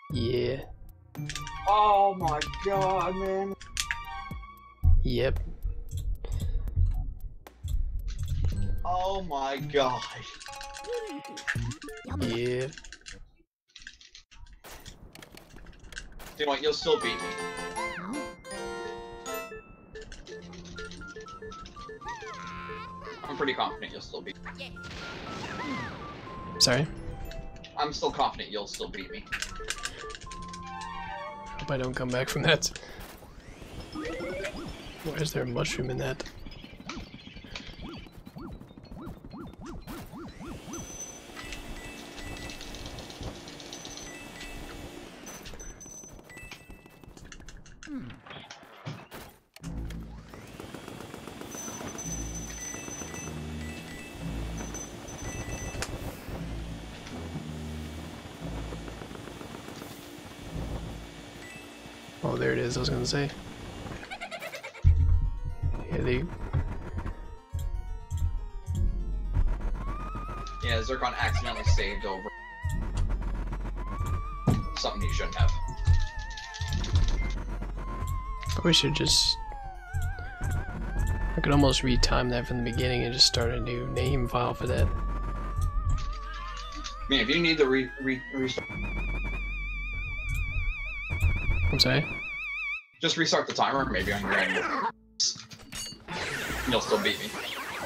Yeah. Oh my god, man. Yep. Oh my god. Yeah. You know what, you'll still beat me. I'm pretty confident you'll still beat me. Sorry? I'm still confident you'll still beat me. Hope I don't come back from that. Why is there a mushroom in that? Oh, there it is, I was gonna say. Yeah, Yeah, Zircon accidentally saved over something he shouldn't have. probably should just... I could almost retime that from the beginning and just start a new name file for that. I mean, if you need to restart... I'm sorry? Just restart the timer, maybe on your end. You'll still beat me.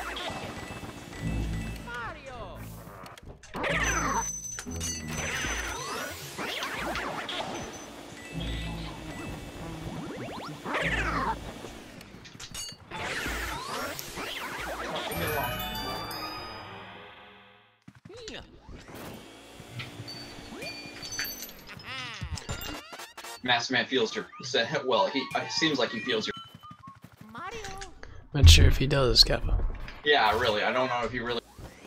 Master Man feels your... Well, he seems like he feels your... Not sure if he does, Kappa. Yeah, really. I don't know if he really...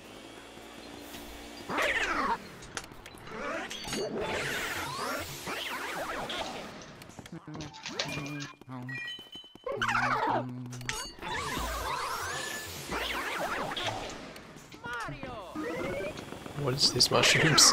What is these mushrooms?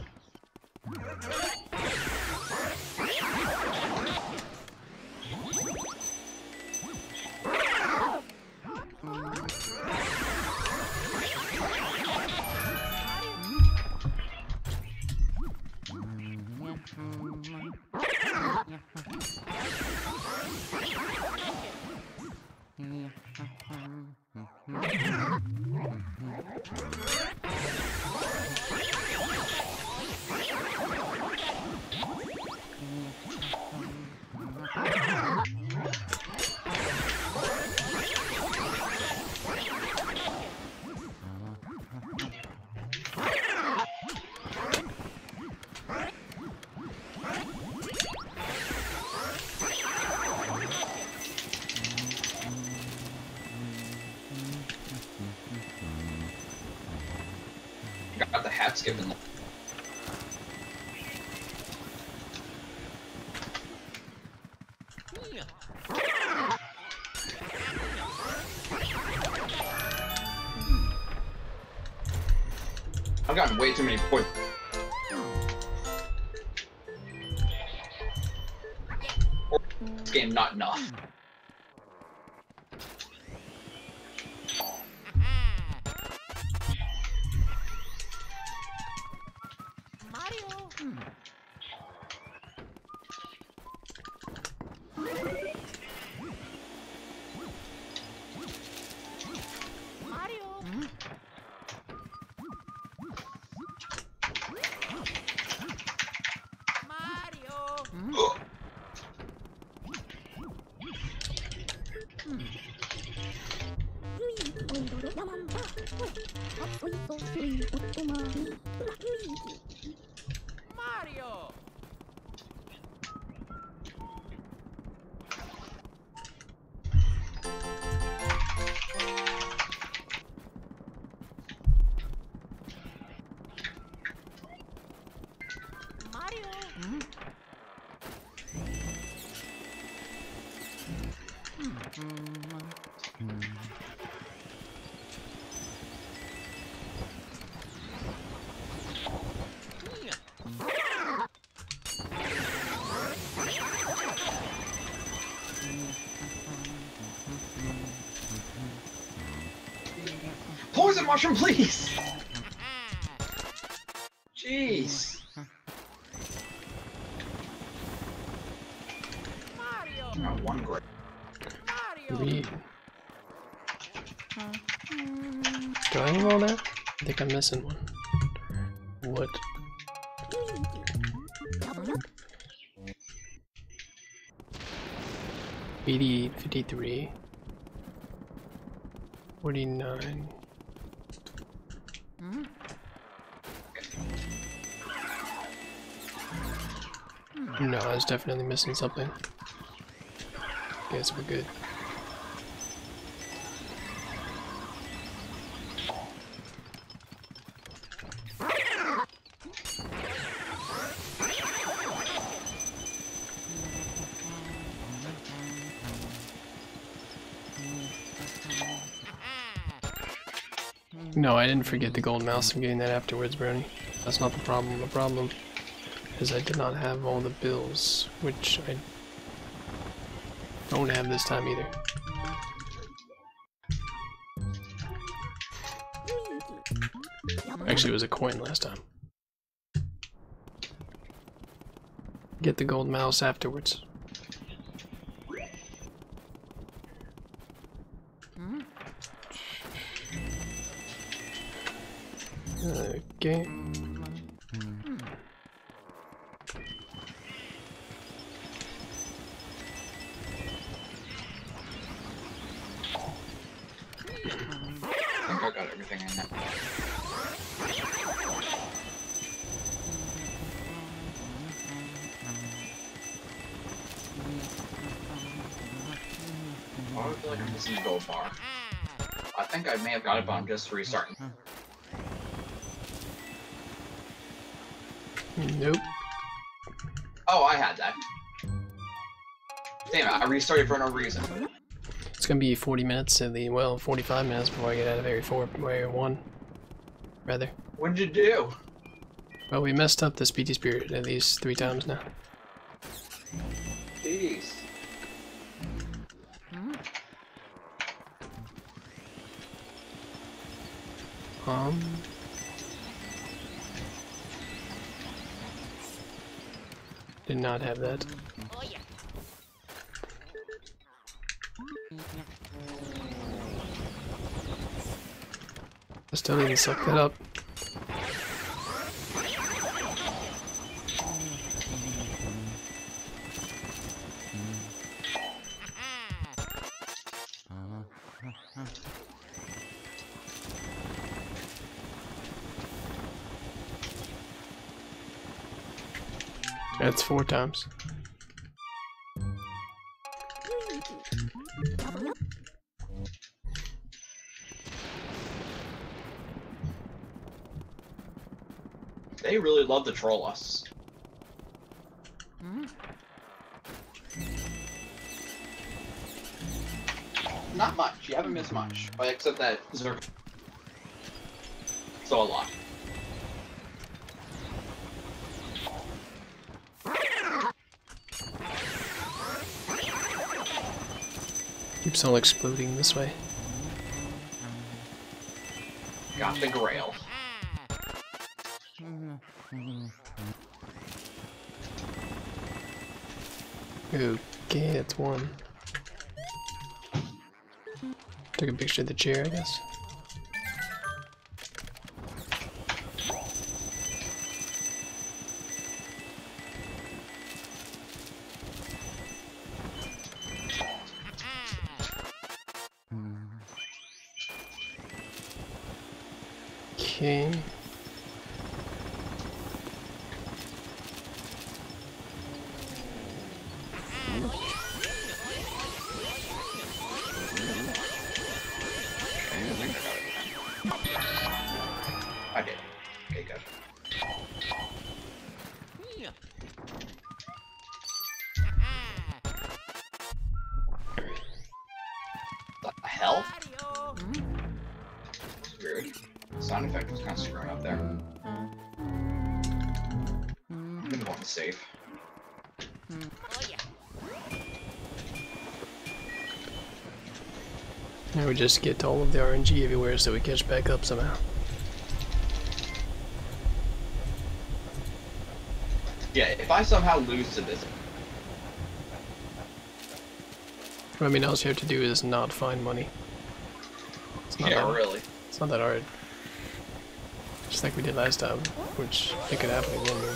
Got the hat skipping. I've gotten way too many points. This game not enough. Poison mushroom, please! Jeez. Got one great. Read. Do I have all that? I think I'm missing one. What? 88, 53, 49. No, I was definitely missing something. Guess we're good. No, I didn't forget the gold mouse. I'm getting that afterwards, Brownie. That's not the problem. The problem is I did not have all the bills, which I don't have this time either. Actually, it was a coin last time. Get the gold mouse afterwards. Okay. I think I got everything in there. Why do I feel like I'm missing the gold bar? I think I may have got it, but I'm just restarting. Nope. Oh, I had that. Damn it, I restarted for no reason. It's gonna be 40 minutes at the, well, 45 minutes before I get out of Area 4, Area 1, rather. What did you do? Well, we messed up the Speedy Spirit at least 3 times now. Jeez. Did not have that. Oh yeah. I still didn't suck that up. That's 4 times. They really love to troll us. Not much. You haven't missed much. But except that Zerg. So a lot. Keeps all exploding this way. Got the Grail. Okay, that's 1. Took a picture of the chair, I guess. Okay. I did. Okay, good. The hell? That's weird. The sound effect was kind of screwing up there. I'm gonna want to save. Oh yeah. Now we just get all of the RNG everywhere so we catch back up somehow. Yeah, if I somehow lose to this... I mean, all you have to do is not find money. It's not Yeah, that, really. It's not that hard. Just like we did last time, which it could happen again, man.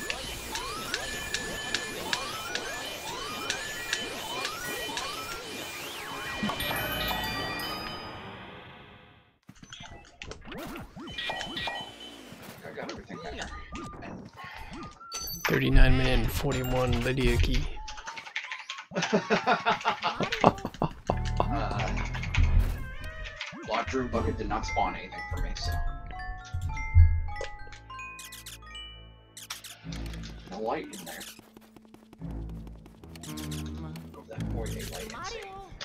I got everything there. 39 minute and 41 Lydia key. Laundry bucket did not spawn anything for me, so. A light in there. Go that 48 light and see.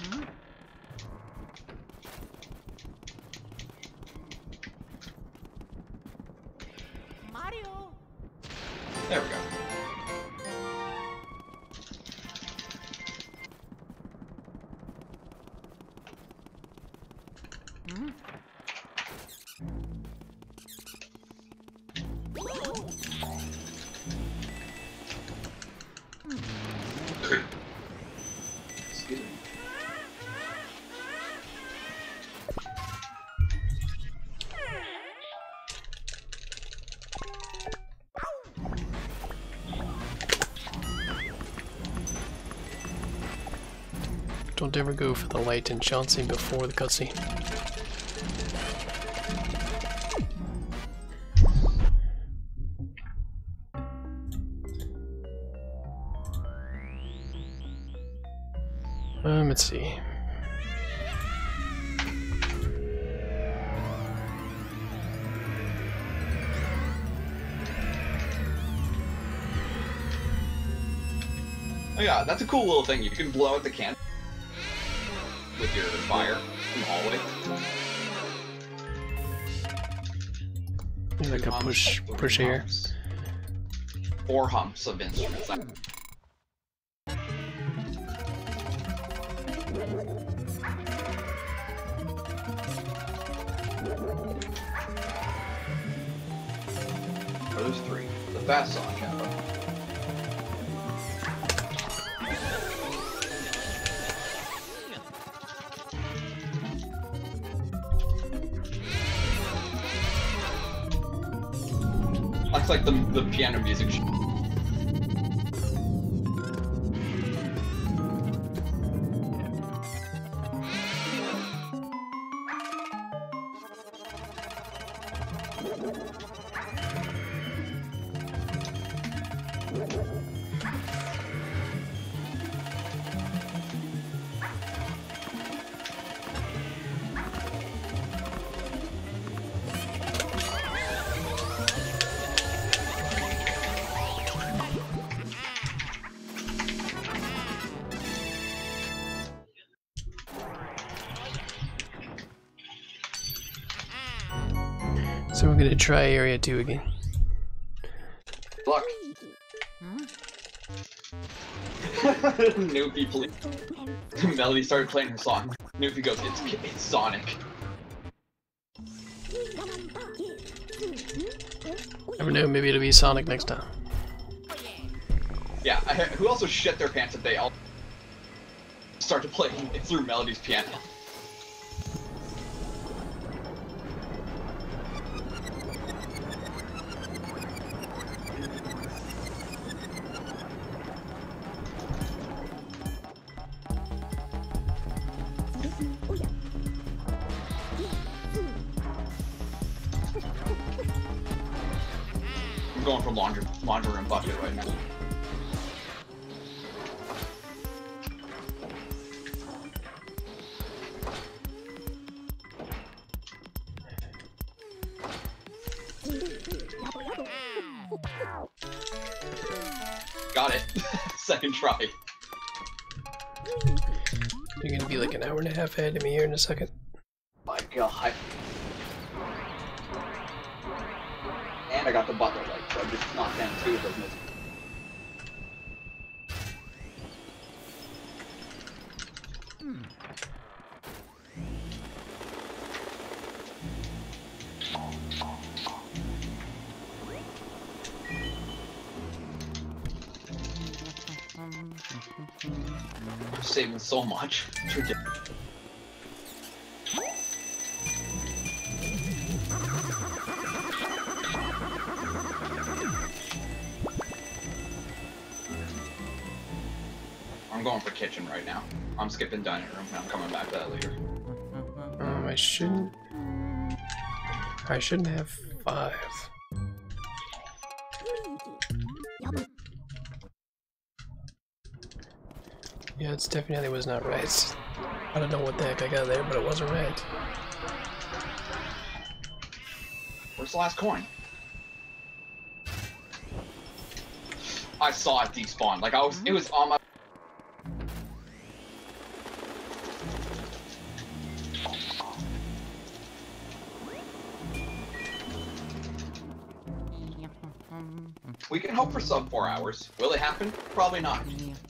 Mario. There we go. Excuse me. Don't ever go for the light enchanting before the cutscene. Let's see. Oh yeah, that's a cool little thing. You can blow out the can with your fire in the hallway. Like a push air. 4 humps of instruments. Oh, there's 3. The fast song chamber. That's like the piano music. So we're gonna try area 2 again. Luck. Noopy, please. Melody started playing her song. Noopy goes, it's Sonic. Never know, maybe it'll be Sonic next time. Yeah, who also shit their pants if they all start to play through Melody's piano? I'm going for laundry room bucket right now. Got it. Second try. You're gonna be like an hour and a half ahead of me here in a second. My god. And I got the butler light, so I just knocked down 2 of those misses. I'm saving so much. It's ridiculous. I'm going for kitchen right now. I'm skipping dining room and I'm coming back to that later. I shouldn't have 5. Yeah, it's definitely was not right. I don't know what the heck I got there, but it wasn't right. Where's the last coin? I saw it despawn. Like it was on my. We can hope for sub 4 hours. Will it happen? Probably not.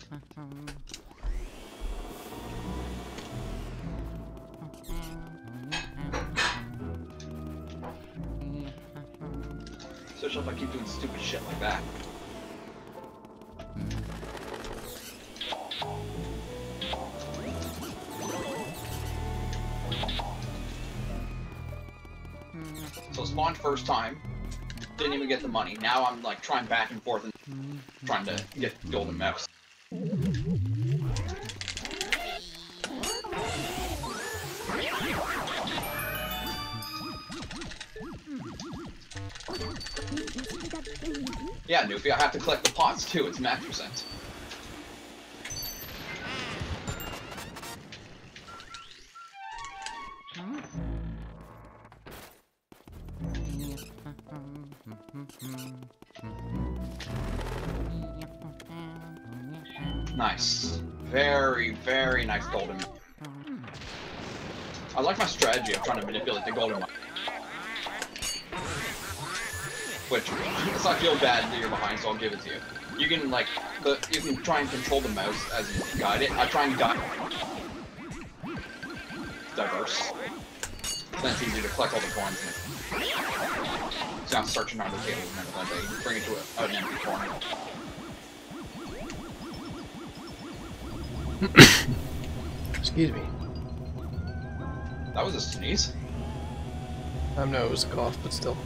Especially if I keep doing stupid shit like that. So spawned first time, didn't even get the money. Now I'm like trying back and forth and trying to get golden mouse. Yeah, Newfie, I have to collect the pots too, it's max percent. Nice. Very, very nice golden. I like my strategy of trying to manipulate the golden one. Which, it's not feel bad that you're behind, so I'll give it to you. You can, like, you can try and control the mouse as you guide it. I try and guide diverse. Then it's easier to collect all the coins. So I'm searching around the table and everything. Bring it to an empty corner. Excuse me. That was a sneeze. No, it was a cough, but still.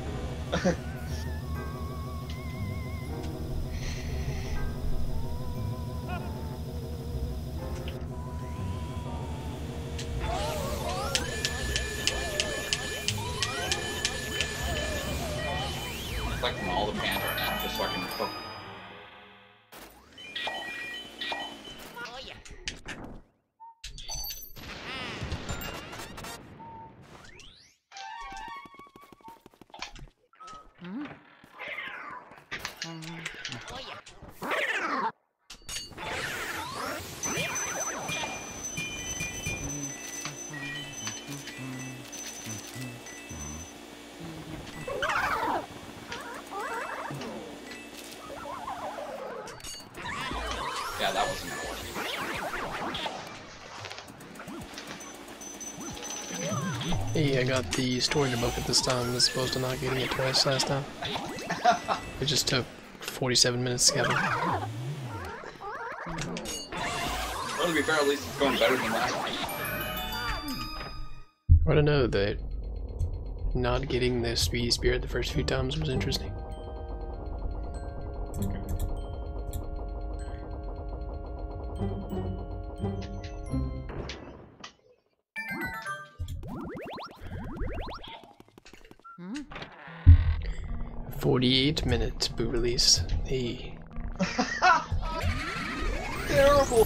Collecting all the pans right now, just so I can cook. Yeah, that wasn't gonna work. Hey, I got the storage bucket this time as opposed to not getting it twice last time. It just took 47 minutes to get it. Well, to be fair, at least it's going better than last week. I don't know, that not getting the Speedy Spirit the first few times was interesting. Hmm? 48 minutes boo release. Hey. Terrible.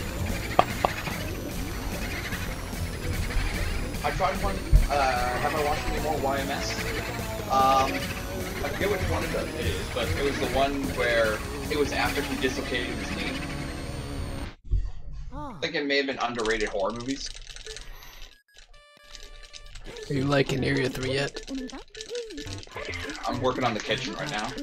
I tried one. Have I watched any more YMS? I forget which one it is, but it was the one where it was after he dislocated his knee. I think it may have been underrated horror movies. Are you liking Area 3 yet? I'm working on the kitchen right now.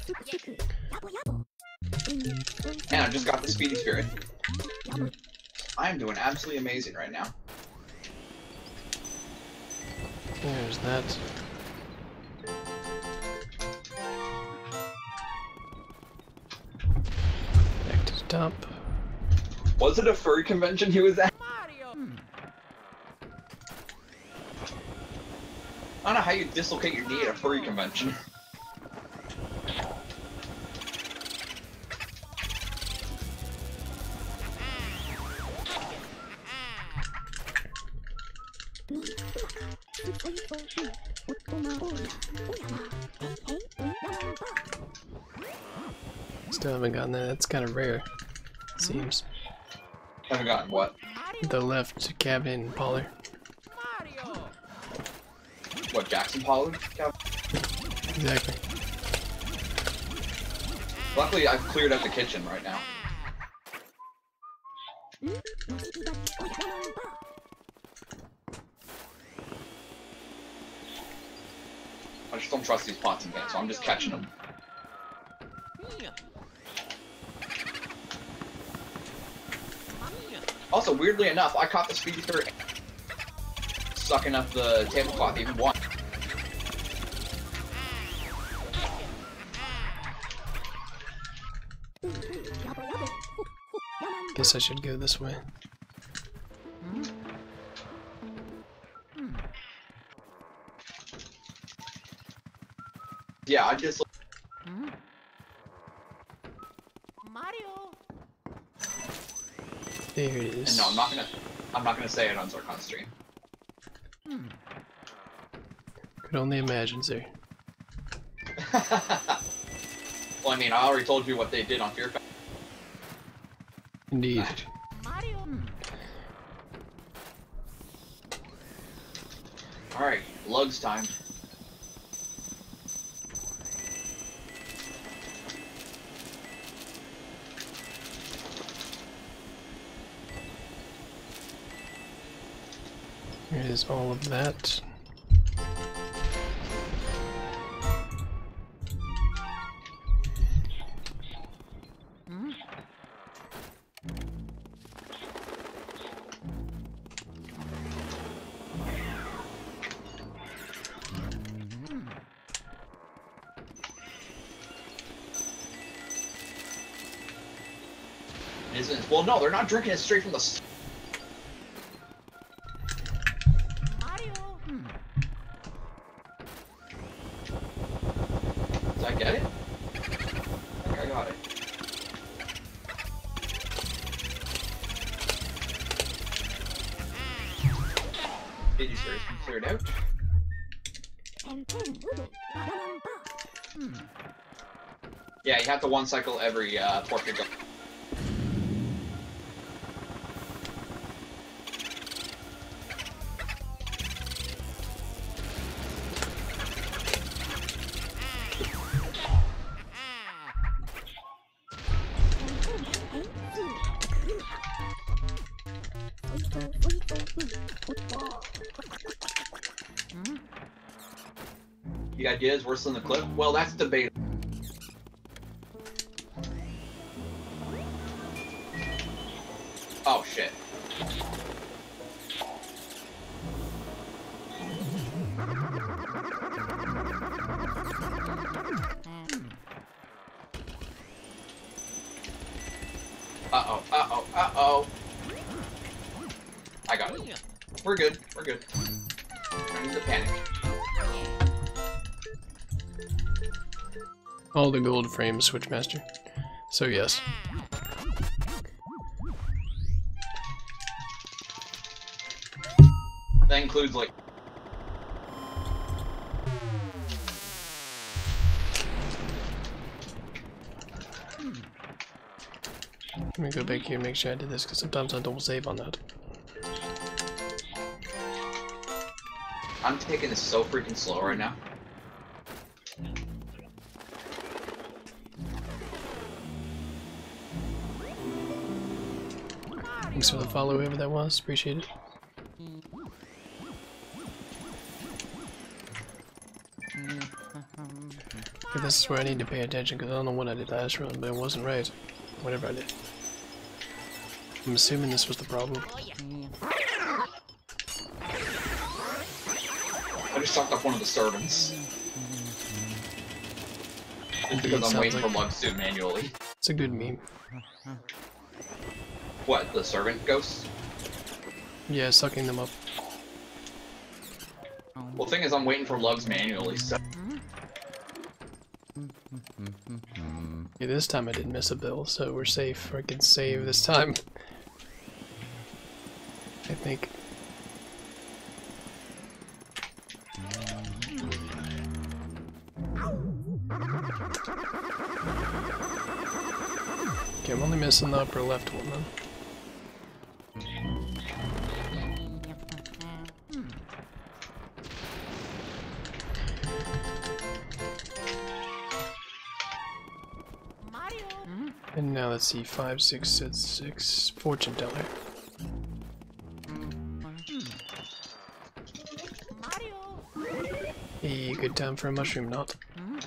And I just got the Speedy Spirit. I am doing absolutely amazing right now. There's that. Back to the top. Was it a furry convention he was at? I don't know how you dislocate your knee at a furry convention. Still haven't gotten that. That's kind of rare. It seems. Haven't gotten what? The left cabin Poller. What, Jackson Pollard? Exactly. Luckily, I've cleared out the kitchen right now. I just don't trust these pots and pans, so I'm just catching them. Also, weirdly enough, I caught the Speedy Third sucking up the tablecloth even once. Guess I should go this way. Yeah, I just. Mario. There it is. And no, I'm not gonna say it on Zarkon stream. Could only imagine, sir. Well, I mean, I already told you what they did on Fear Factor. Indeed. Mario. Alright, lugs time. Here is all of that. Isn't? Well, no, they're not drinking it straight from the. Mario. Did I get it? I think I got it. Baby series been cleared out. Yeah, you have to one cycle every portrait. The idea is worse than the clip? Well, that's debatable. Oh, shit. Uh-oh, uh-oh, uh-oh. I got it. We're good, we're good. No need to panic. All the gold frame Switchmaster. So yes. That includes, like... Let me go back here and make sure I did this, because sometimes I don't save on that. I'm taking this so freaking slow right now. Thanks for the follow, whoever that was. Appreciate it. Okay, this is where I need to pay attention, because I don't know what I did last run, but it wasn't right. Whatever I did. I'm assuming this was the problem. I just sucked up one of the servants. It's because I'm waiting for Lugs to manually. It's a good meme. What, the servant ghosts? Yeah, sucking them up. Well, the thing is, I'm waiting for Lugs manually, so... Yeah, this time I didn't miss a bill, so we're safe. I can save this time. I think. Okay, I'm only missing the upper left one then. Mario. And now let's see, 5, 6, 6, 6, fortune teller. Mario. Hey, good time for a mushroom knot.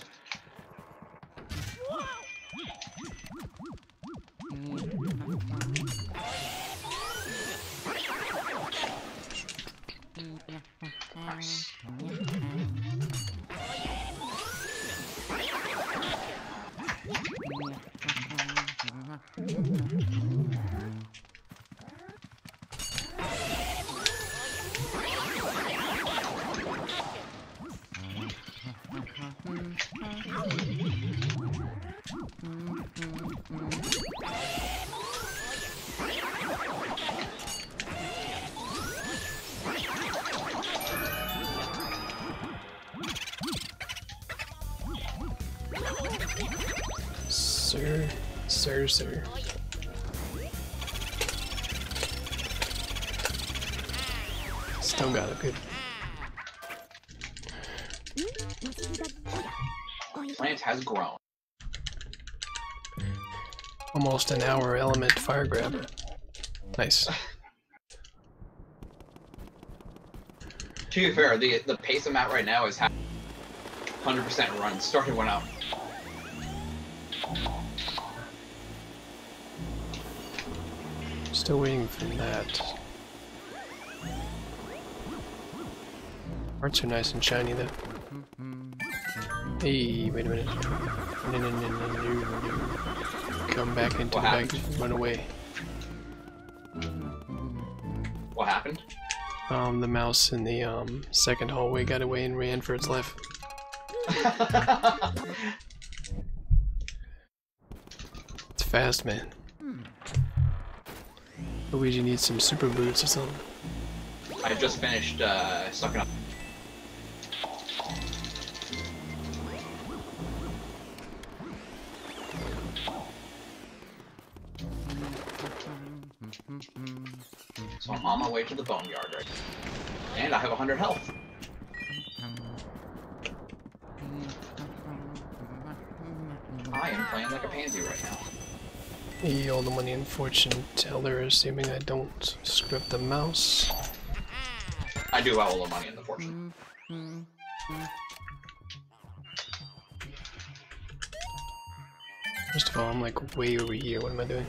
Sir. Still got it, good. Plant has grown. Almost an hour element fire grab. Nice. To be fair, the pace I'm at right now is 100% run. Started one out. Still waiting for that. Hearts are nice and shiny though. Hey, wait a minute. No. Come back into the bag, run away. What happened? The mouse in the second hallway got away and ran for its life. It's fast, man. Luigi needs some super boots or something. I just finished sucking up. So I'm on my way to the boneyard right now. And I have 100 health. I am playing like a pansy right now. Hey, all the money and fortune teller, assuming I don't screw up the mouse. I do have all the money in the fortune. First of all, I'm like way over here. What am I doing?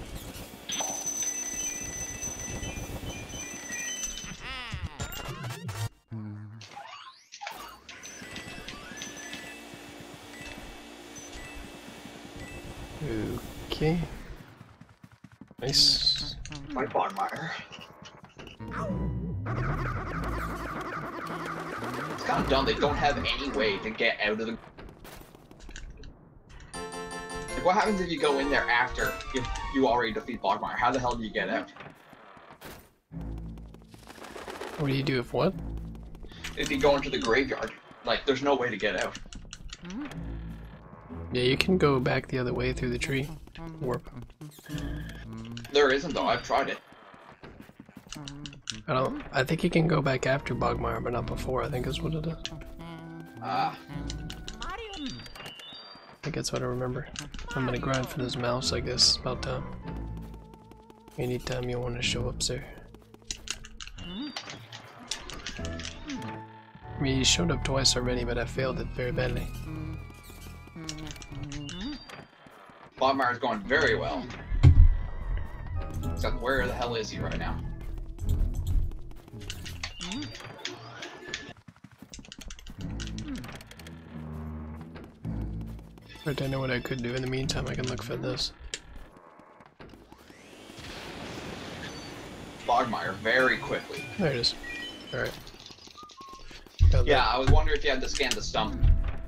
Okay. Nice. My Bonmire. It's kind of dumb. They don't have any way to get out of the. Like, what happens if you go in there after you already defeat Bogmire? How the hell do you get out? What do you do if what? If you go into the graveyard, like, there's no way to get out. Yeah, you can go back the other way through the tree. Warp. There isn't though. I've tried it. I think you can go back after Bogmire, but not before, I think is what it is. Ah. Mario. I think that's what I remember. I'm gonna grind for this mouse, I guess. About time. Anytime you want to show up, sir. I mean, you showed up twice already, but I failed it very badly. Bogmire is going very well. Except where the hell is he right now? But I know what I could do. In the meantime, I can look for this. Logmire, very quickly. There it is. Alright. Yeah, I was wondering if you had to scan the stump.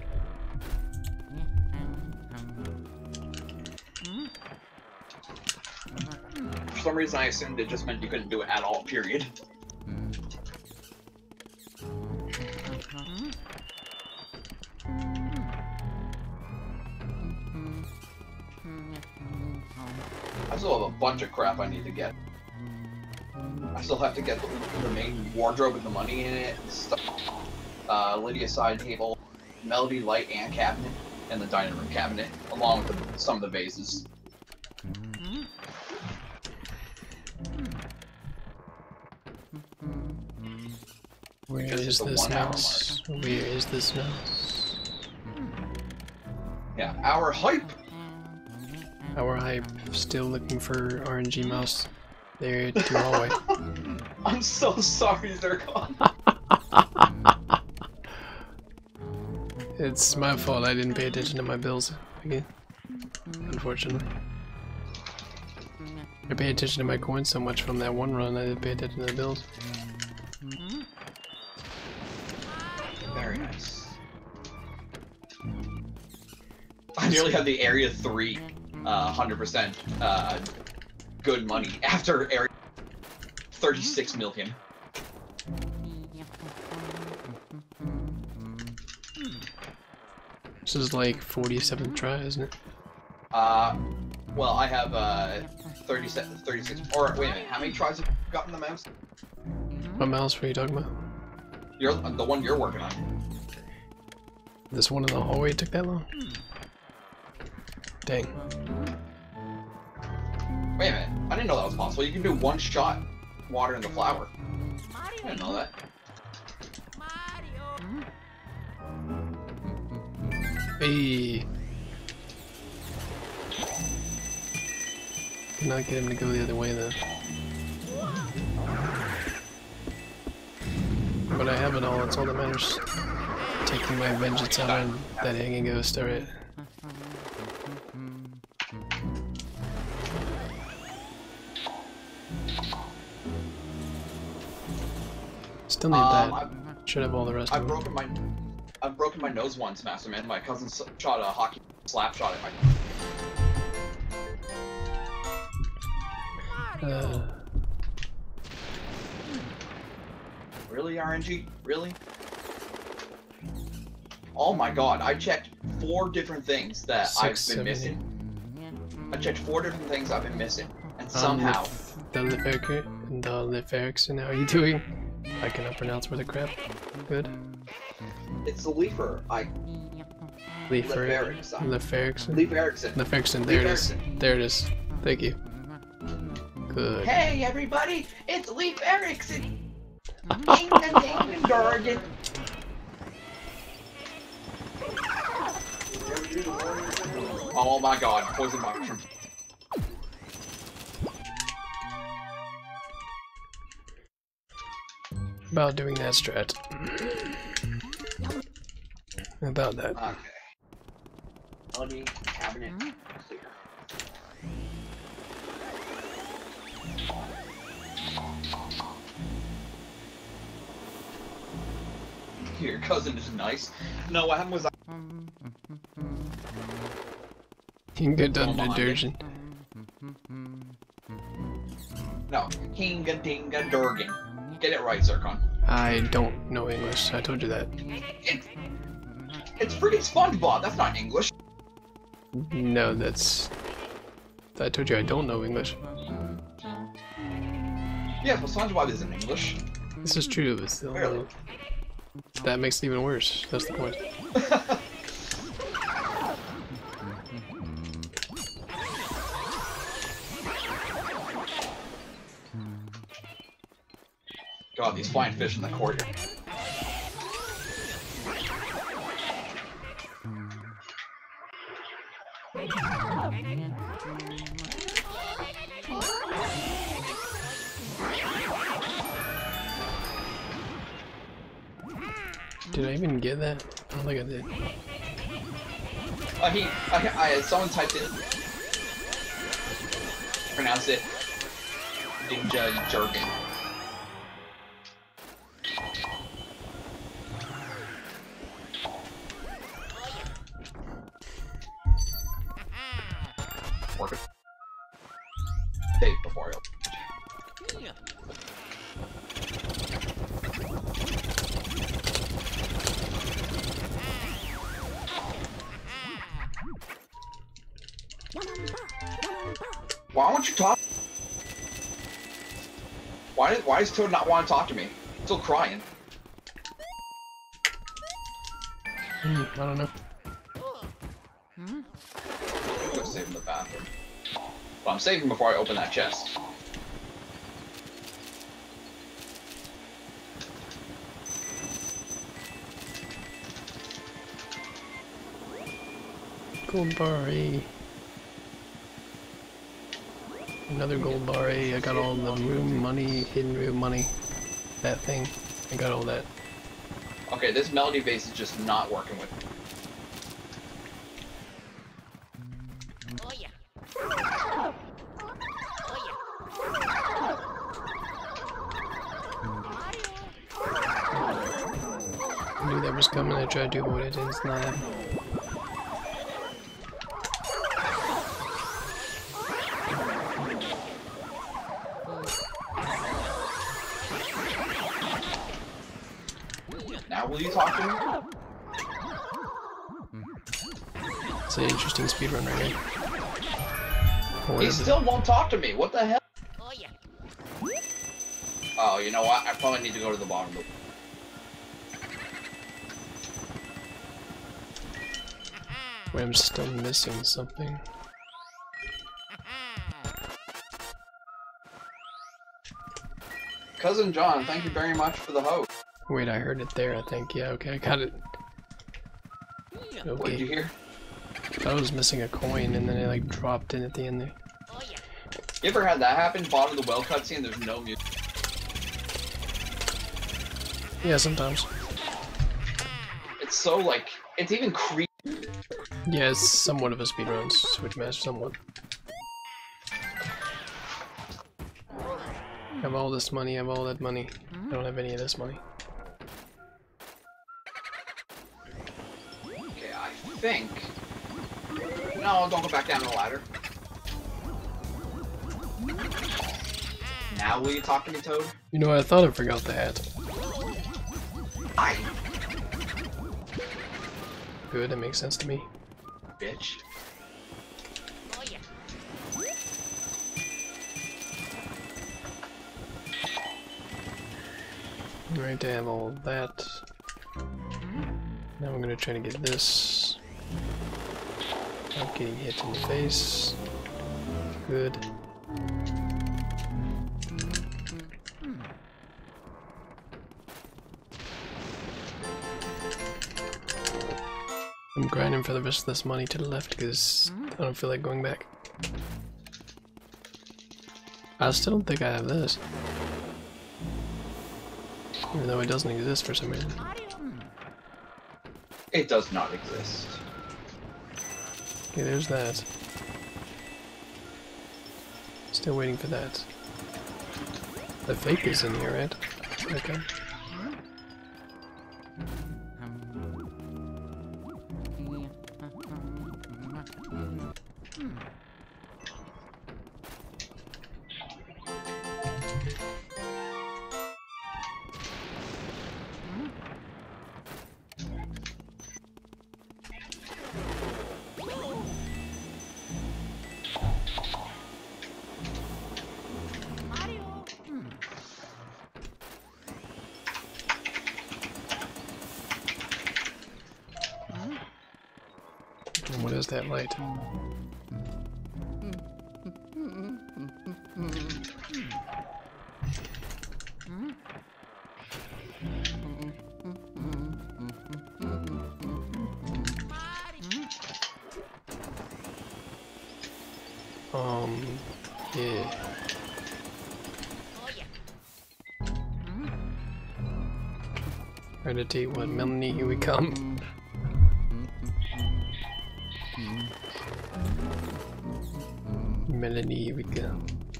For some reason, I assumed it just meant you couldn't do it at all, period. I still have a bunch of crap I need to get. I still have to get the main wardrobe with the money in it, stuff. Lydia's side table, Melody light and cabinet, and the dining room cabinet, along with some of the vases. Where is this mouse? Where is this mouse? Yeah, our hype! Our hype. Still looking for RNG mouse. There to your hallway. I'm so sorry, Zircon. It's my fault. I didn't pay attention to my bills again. Unfortunately. I paid attention to my coins so much from that one run, I didn't pay attention to the bills. Very nice. I nearly had the Area 3 100% good money after Area 36 million. This is like 47th try, isn't it? Well, I have 36, or wait a minute, how many tries have you gotten the mouse? What mouse were you talking about? You're the one you're working on. This one in the hallway took that long? Dang. Wait a minute, I didn't know that was possible. You can do one shot watering the flower. I didn't know that. Mario. Hey. Did not get him to go the other way though. But I have it all, that's all that matters. Taking my vengeance out on that hanging ghost, alright. Still need that. Should have all the rest of them. I've broken my nose once, Master Man. My cousin shot a hockey slap shot at my. Really, RNG? Really? Oh my god, I checked 4 different things that I've been missing. I checked 4 different things I've been missing, and somehow... The Liferixen, how are you doing? I cannot pronounce where the crap. Good. It's the Leafer. Liferixen. Liferixen, there it is. There it is. Thank you. Good. Hey everybody, it's Leif Erikson! Ding-a-ding-a-dorgan. Oh my god, poison mushroom. About doing that strat. About that. Okay. Melody, cabinet, clear. Your cousin is nice. No, what happened was Hinga Dungeon. No, Hinga Dinga Durgan. Get it right, Zircon. I don't know English, I told you that. It's pretty SpongeBob, that's not English. No, that's... I told you I don't know English. Yeah, but SpongeBob isn't English. This is true, but still... Barely. That makes it even worse, that's the point. God, these flying fish in the courtyard. Did I even get that? I don't think I did. Someone typed it. Pronounce it Ninja Jargon. Work it. Save before I open. Why won't you talk? Why does Toad not want to talk to me? Still crying. I don't know. I'm gonna save in the bathroom. But I'm saving before I open that chest. Gold bar A. Another gold bar A. I got all the room money, hidden room money. That thing. I got all that. Okay, this melody base is just not working with me. Oh yeah. Oh yeah. I knew that was coming. I tried to avoid it and it's not happening. Now will you talk to me? It's an interesting speedrun right here. Or He is it? still won't talk to me. What the hell? Oh yeah. Oh, you know what? I probably need to go to the bottom of the... Wait, I'm still missing something. Cousin John, thank you very much for the host. Wait, I heard it there, I think. Yeah, okay, I got it. What did you Okay. hear? I was missing a coin and then it like dropped in at the end there. Oh yeah. You ever had that happen? Bottom of the well cutscene, there's no music. Yeah, sometimes. It's so like, it's even creepy. Yeah, it's somewhat of a speedrun, Switch Master, somewhat. I have all this money, I have all that money. I don't have any of this money. Okay, I think... No, don't go back down the ladder. Now will you talk to me, Toad? You know, I thought I forgot the hat. I... Good, that makes sense to me. Bitch. Oh yeah. Right, to have all that. Now I'm gonna try to get this. Not getting hit in the face. Good. I'm grinding for the rest of this money to the left because I don't feel like going back. I still don't think I have this. Even though it doesn't exist for some reason. It does not exist. Okay, there's that. Still waiting for that. The fake is in here, right? Okay. Mario. And what is that light? Yeah. Oh yeah. Heredity, what? Melanie, here we come. Melanie, here we go.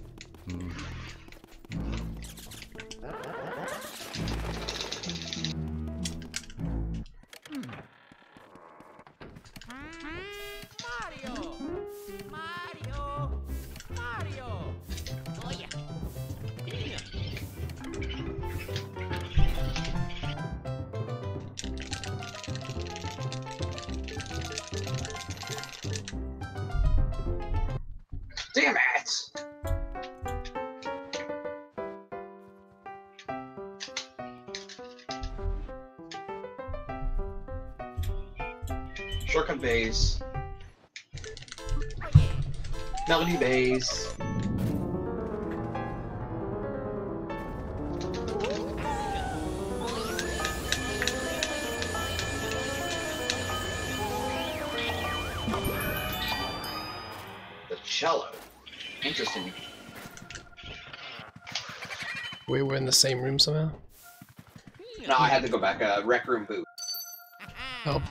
Mario! Mario! Mario! Oh yeah. Damn it! Shortcut Bays. Melody Bays. The cello. Interesting. Wait, we're in the same room somehow? No, I had to go back. Rec room boot. Oh.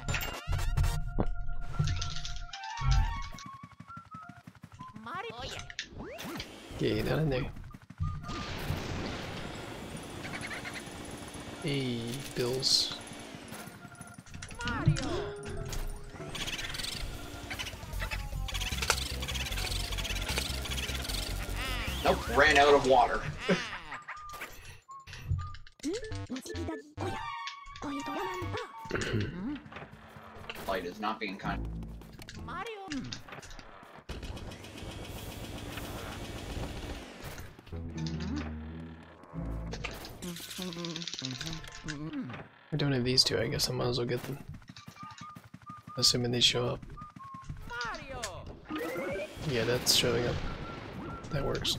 Mario! Oh yeah. Yeah, down in there. Hey, Bills. Mario! Nope, ran out of water. Light is not being kind. Mario! I don't have these two, I guess I might as well get them. Assuming they show up. Mario! Yeah, that's showing up. That works.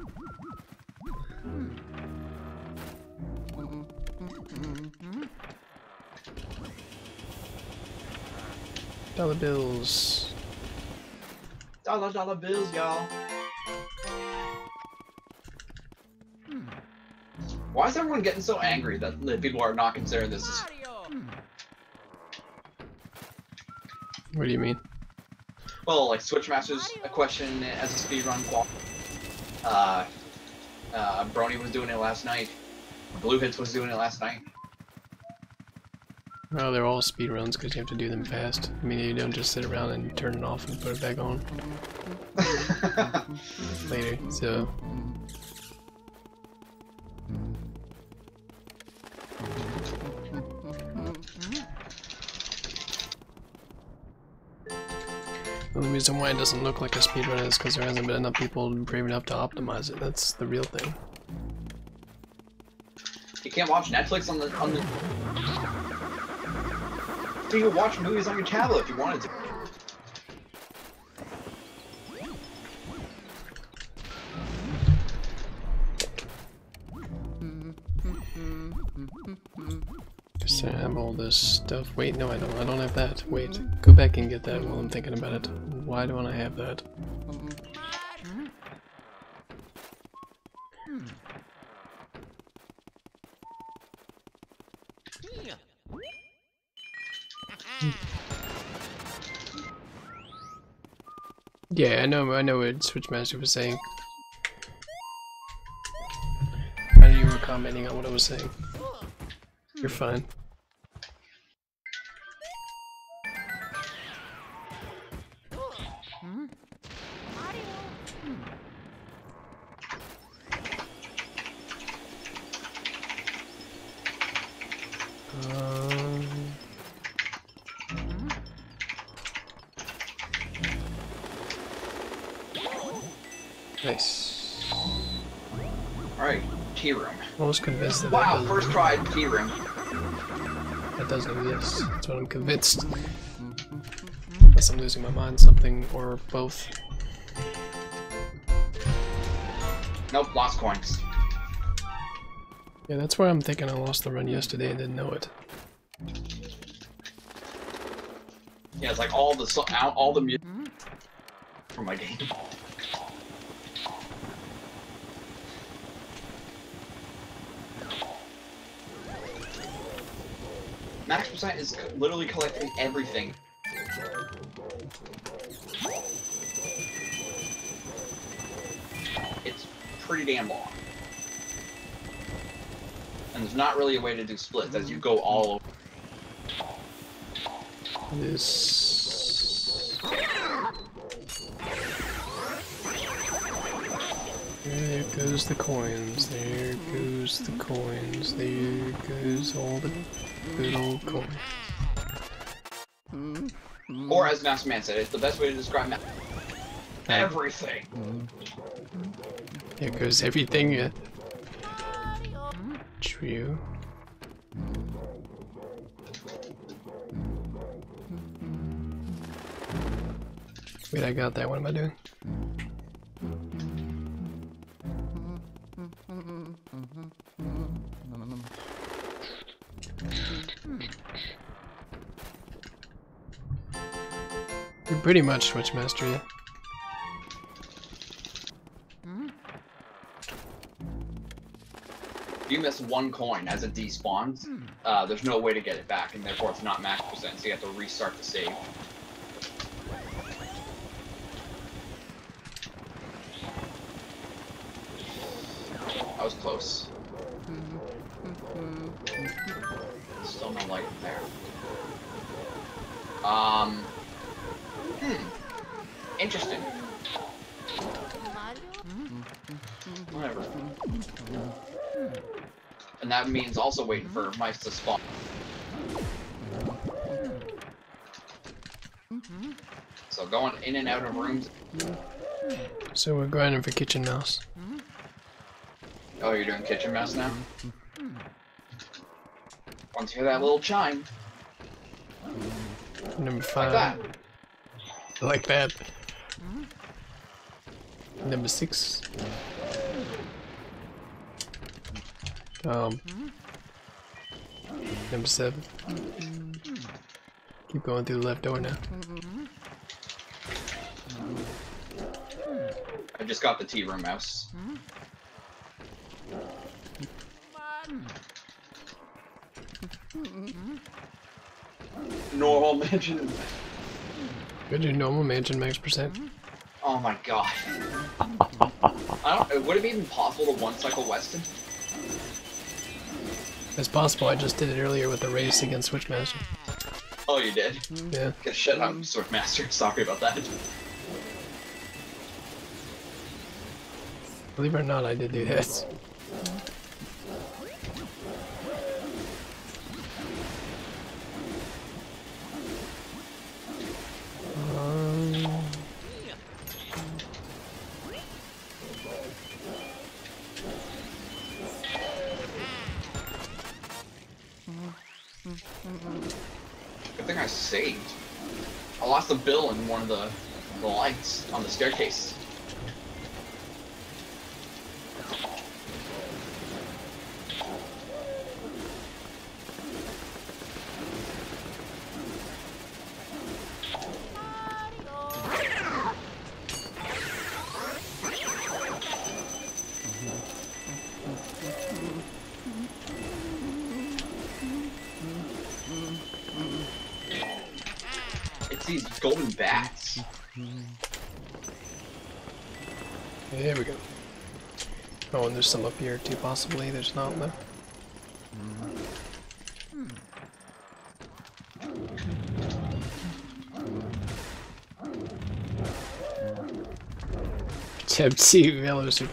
Dollar bills. Dollar bills, y'all. Why is everyone getting so angry that the people are not considering this as... Mario! What do you mean? Well, like Switchmaster's a question as a speedrun qual. Brony was doing it last night. Blue Hits was doing it last night. Oh, they're all speedruns because you have to do them fast. I mean, you don't just sit around and turn it off and put it back on later, so... The only reason why it doesn't look like a speedrun is because there hasn't been enough people brave enough to optimize it. That's the real thing. You can't watch Netflix on the... So you can watch movies on your tablet if you wanted to. Just to have all this stuff. Wait, no, I don't. I don't have that. Wait, go back and get that while I'm thinking about it. Why don't I have that? Yeah, I know what Switchmaster was saying. I knew you were commenting on what I was saying. You're fine. Nice. Alright, key room. I was convinced that Wow, that, first try key room. that doesn't exist. That's what I'm convinced. Unless I'm losing my mind, something or both. Nope, lost coins. Yeah, that's where I'm thinking I lost the run yesterday and didn't know it. Yeah, it's like all the music from my game. Max percent is literally collecting everything. It's pretty damn long. And there's not really a way to do splits as you go all over. This. There goes the coins. There goes the coins. There goes all the good old coins. Or as Master Man said, it's the best way to describe everything. There goes everything. Yeah. Mario. True. Wait, I got that. What am I doing? You're pretty much Switchmaster, yeah. If you miss one coin as it despawns, there's no way to get it back, and therefore it's not max percent, so you have to restart the save. That was close. Still no light there. Interesting. Mario. Whatever. And that means also waiting for mice to spawn. So going in and out of rooms. So we're grinding for Kitchen Mouse. Oh, you're doing Kitchen Mouse now? Once you hear that little chime, Number like 5. that. Like that. Number 6. Number 7. Keep going through the left door now. I just got the tea room mouse. Normal mansion. Go to normal mansion max percent. Oh my god. Would it be even possible to one cycle Weston? It's possible. I just did it earlier with the race against Switchmaster. Oh, you did? Yeah. Shut up, Swordmaster. Sorry about that. Believe it or not, I did do that. Good thing I saved. I lost a bill in one of the lights on the staircase. It's these golden bats. There we go. Oh, and there's some up here too, possibly. There's not, though. Tab 2, hello, super.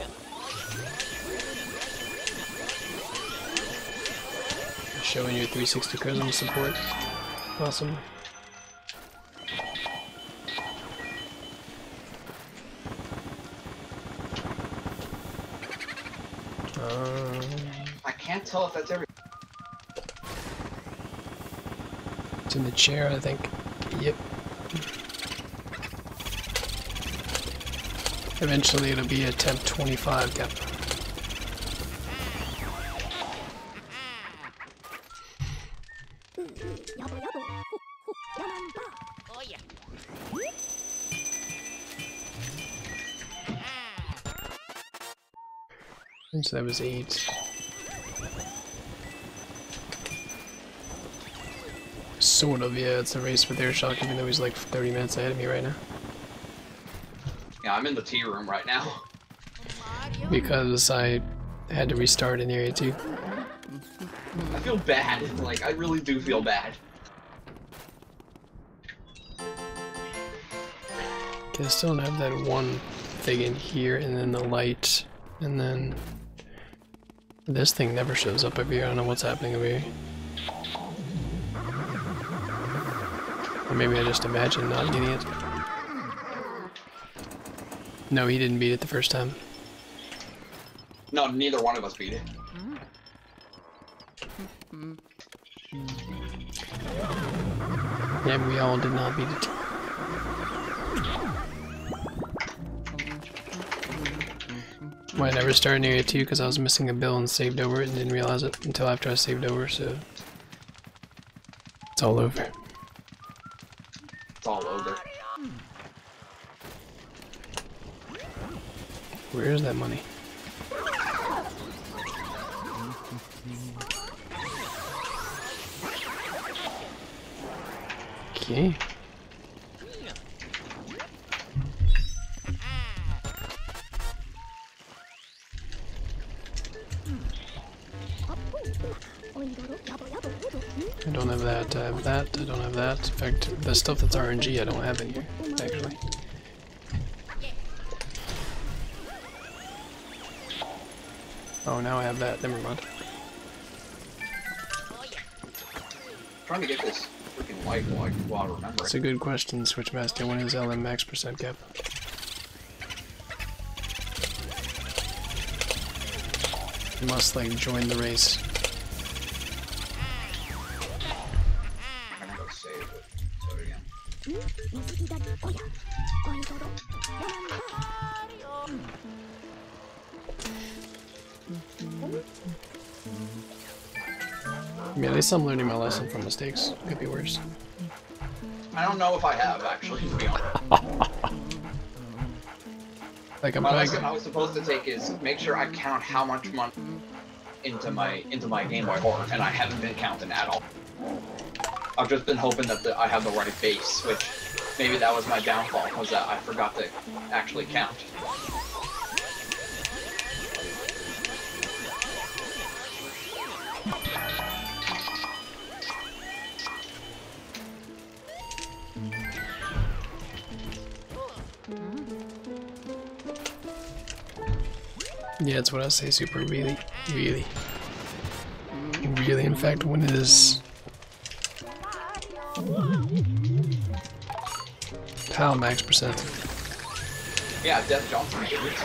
Showing your 360 Prism support. Awesome. I can't tell if that's every. It's in the chair, I think. Yep. Eventually it'll be attempt 25, yep. Oh yeah. And so that was 8. Sort of, yeah. It's a race with Airshock, even though he's like 30 minutes ahead of me right now. Yeah, I'm in the tea room right now. Because I had to restart in Area 2. I feel bad. Like, I really do feel bad. Okay, I still don't have that one thing in here, and then the light, and then this thing never shows up over here. I don't know what's happening over here. Or maybe I just imagine not getting it. No, he didn't beat it the first time. No, neither one of us beat it. Yeah, we all did not beat it. Well, I never started in Area 2 because I was missing a bill and saved over it and didn't realize it until after I saved over, so it's all over. It's all over. Where is that money? Okay. I don't have that, I have that, I don't have that. In fact, the stuff that's RNG I don't have in here, actually. Oh, now I have that, never mind. Trying to get this freaking light while I remember That's it. a good question, Switchmaster. When is LM max percent cap? You must, like, join the race. I'm gonna go save it. So again. I mean, at least I'm learning my lesson from mistakes. Could be worse. I don't know if I have, actually, to be honest. Like, I'm My probably lesson I was supposed to take is make sure I count how much money into my Game Boy Horror, and I haven't been counting at all. I've just been hoping that I have the right base, which maybe that was my downfall, was that I forgot to actually count. Yeah, that's what I say, Super. Really, really. Really, in fact, when it is... PAL max percent. Yeah, Death Johnson did it.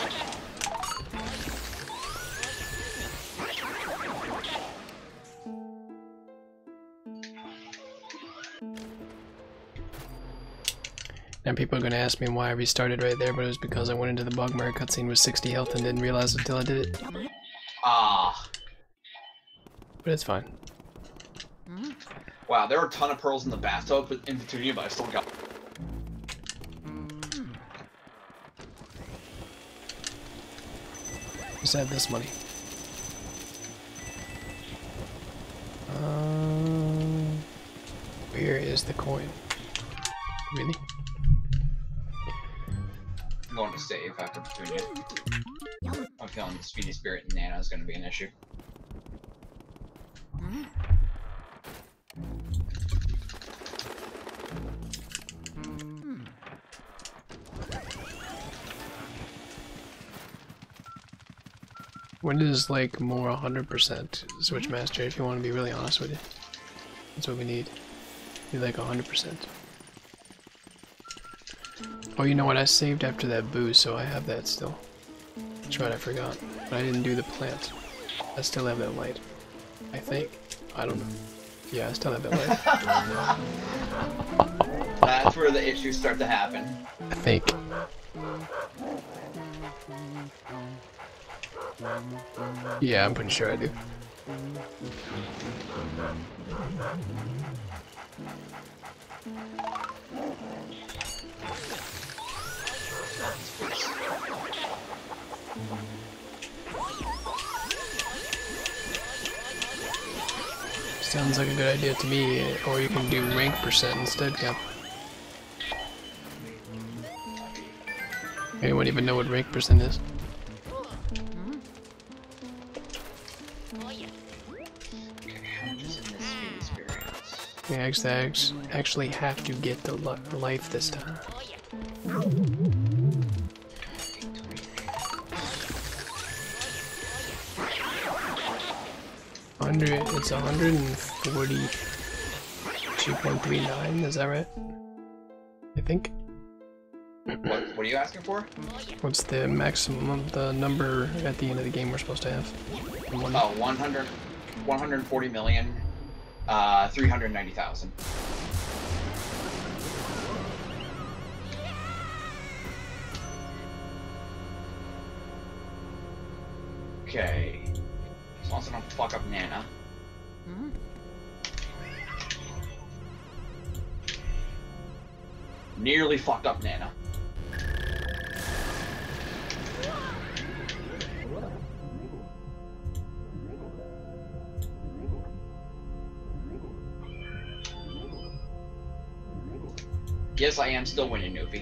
And people are going to ask me why I restarted right there, but it was because I went into the Bogmire cutscene with 60 health and didn't realize it until I did it. Ah. But it's fine. Wow, there were a ton of pearls in the bathtub in Petunia, but I still got... Just add this money. Where is the coin? Really? I'm going to save after Petunia. I'm feeling the Speedy Spirit and Nana is going to be an issue. When is like more 100% Switchmaster, if you want to be really honest with you? That's what we need. We need like 100%. Oh, you know what? I saved after that boost, so I have that still. That's right, I forgot. But I didn't do the plant. I still have that light. I think. I don't know. Yeah, I still have that light. That's where the issues start to happen. I think. Yeah, I'm pretty sure I do. Sounds like a good idea to me, or you can do rank percent instead, Cap. Anyone even know what rank percent is? Oh yeah. Okay, how much is in this speed experience? We actually have to get the life this time. Oh yeah. 100. It's 142.39. Is that right? I think. What are you asking for? What's the maximum of the number at the end of the game we're supposed to have? Oh, 140 million, 390,000. Okay. As long as I don't fuck up Nana. Nearly fucked up Nana. Yes, I am still winning, Nufi.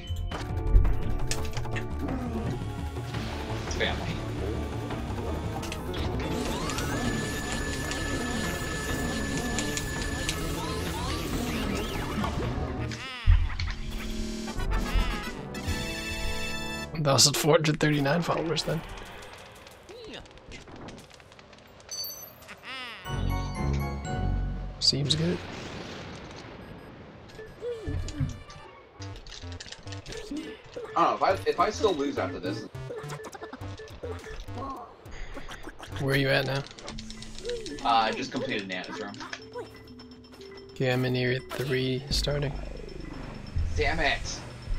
It's family. That was 439 followers then. Seems good. I don't know, if I still lose after this. Where are you at now? I just completed Nana's room. Okay, I'm in area 3 starting. Damn it!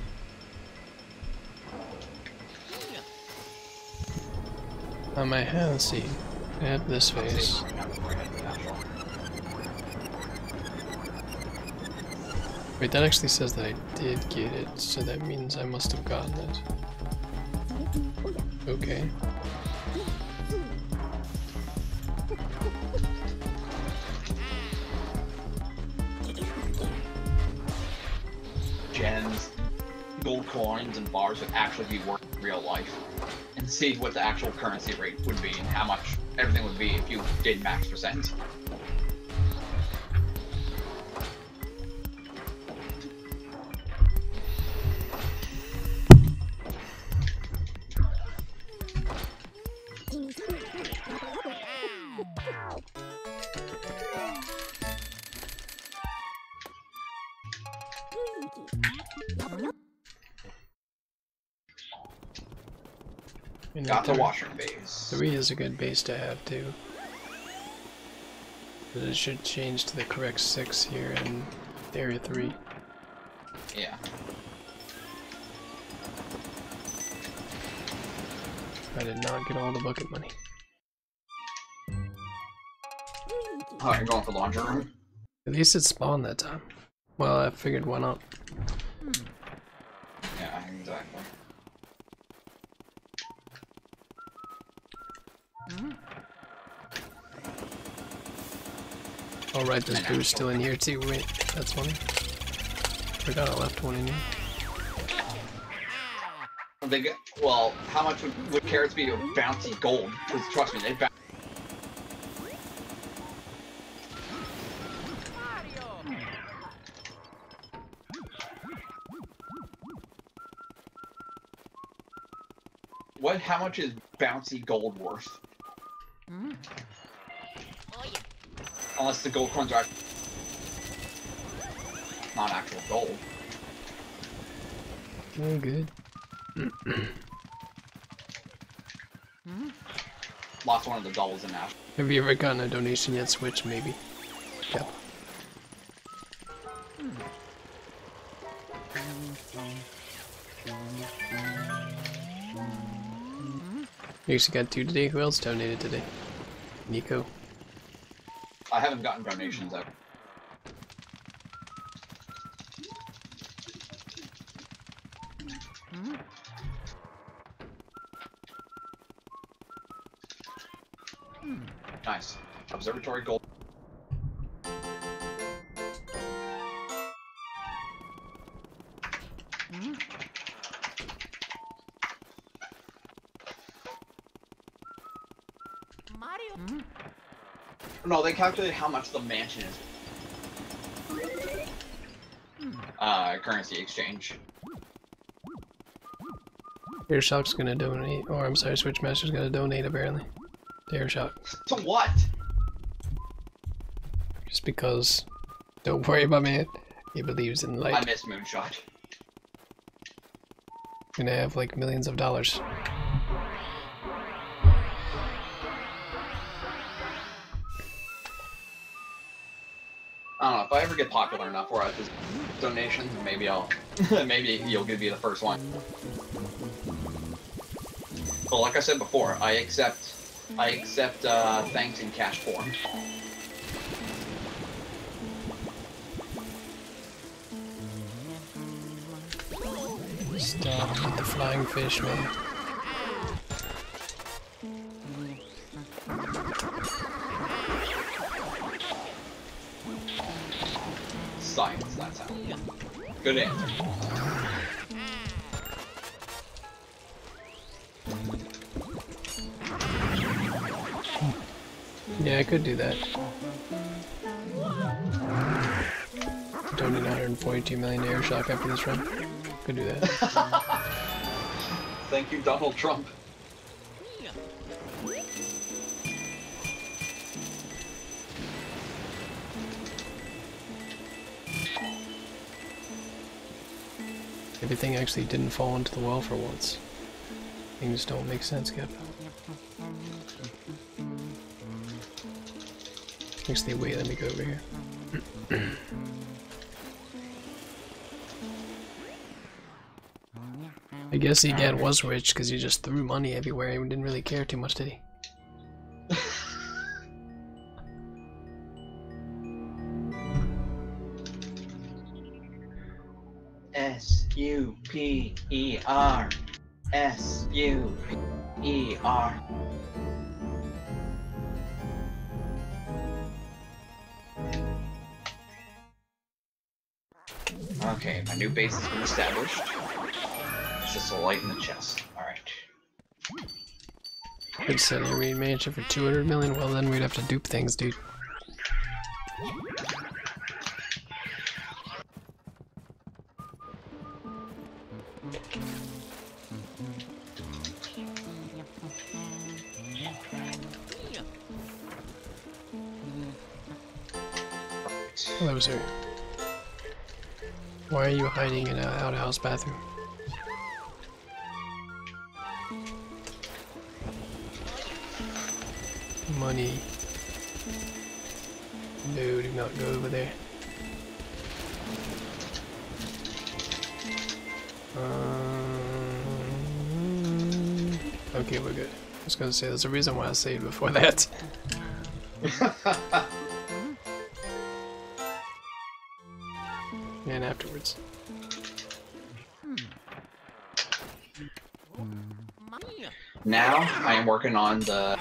On my hand, let's see. I have this face. Wait, that actually says that I did get it, so that means I must have gotten it. Okay. Gens, gold coins and bars would actually be worth in real life. And see what the actual currency rate would be and how much everything would be if you did max percent. Got the washing base. 3 is a good base to have too. But it should change to the correct 6 here in area 3. Yeah. I did not get all the bucket money. Oh, you're going for laundry room? At least it spawned that time. Well, I figured why not. Yeah, exactly. Alright, this boo's still in here too. Wait, that's funny. Forgot I left one in here. They get, well, how much would carrots be of bouncy gold? Because trust me, they bounce. What? How much is bouncy gold worth? Oh yeah. Unless the gold coins are not actual gold. Oh, good. Lost one of the doubles in Nash. Have you ever gotten a donation yet, Switch? Maybe. Yep. You actually got 2 today? Who else donated today? Nico. I haven't gotten donations out. Nice. Observatory gold. No, they calculated how much the mansion is. Currency exchange. Airshock's gonna donate, or I'm sorry, Switchmaster's gonna donate apparently. To Airshock. To what? Just because. Don't worry about man. He believes in light. I miss Moonshot. Gonna have like millions of dollars. I don't know, if I ever get popular enough where I have donations, maybe I'll maybe you'll be the first one. But like I said before, I accept thanks in cash form. Stop with the flying fish, man. Science, that's how. Good answer. Yeah, I could do that. Donate 142 million to Airshock after this run. Could do that. Thank you, Donald Trump. Everything actually didn't fall into the well for once. Things don't make sense, Cap. Actually, wait, let me go over here. I guess he again was rich because he just threw money everywhere and didn't really care too much, did he? S-U-P-E-R. S-U-P-E-R. Okay, my new base has been established. It's just a light in the chest. Alright. Good setting a raid mansion for 200 million. Well, then we'd have to dupe things, dude. Hello, sir. Why are you hiding in an outhouse bathroom? Money. No, do not go over there. Okay, we're good. I was gonna say, there's a reason why I saved before that. And afterwards. Now, I am working on the...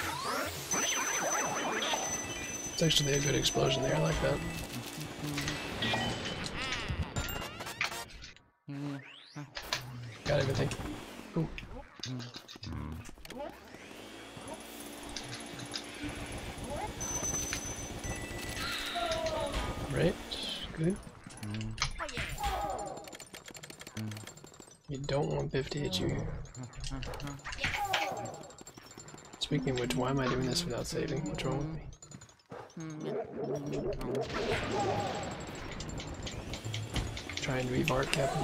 It's actually a good explosion there, I like that. Got everything. Cool. Right, good. You don't want Biff to hit you here. Speaking of which, why am I doing this without saving? What's wrong with me? Try and revart, Captain.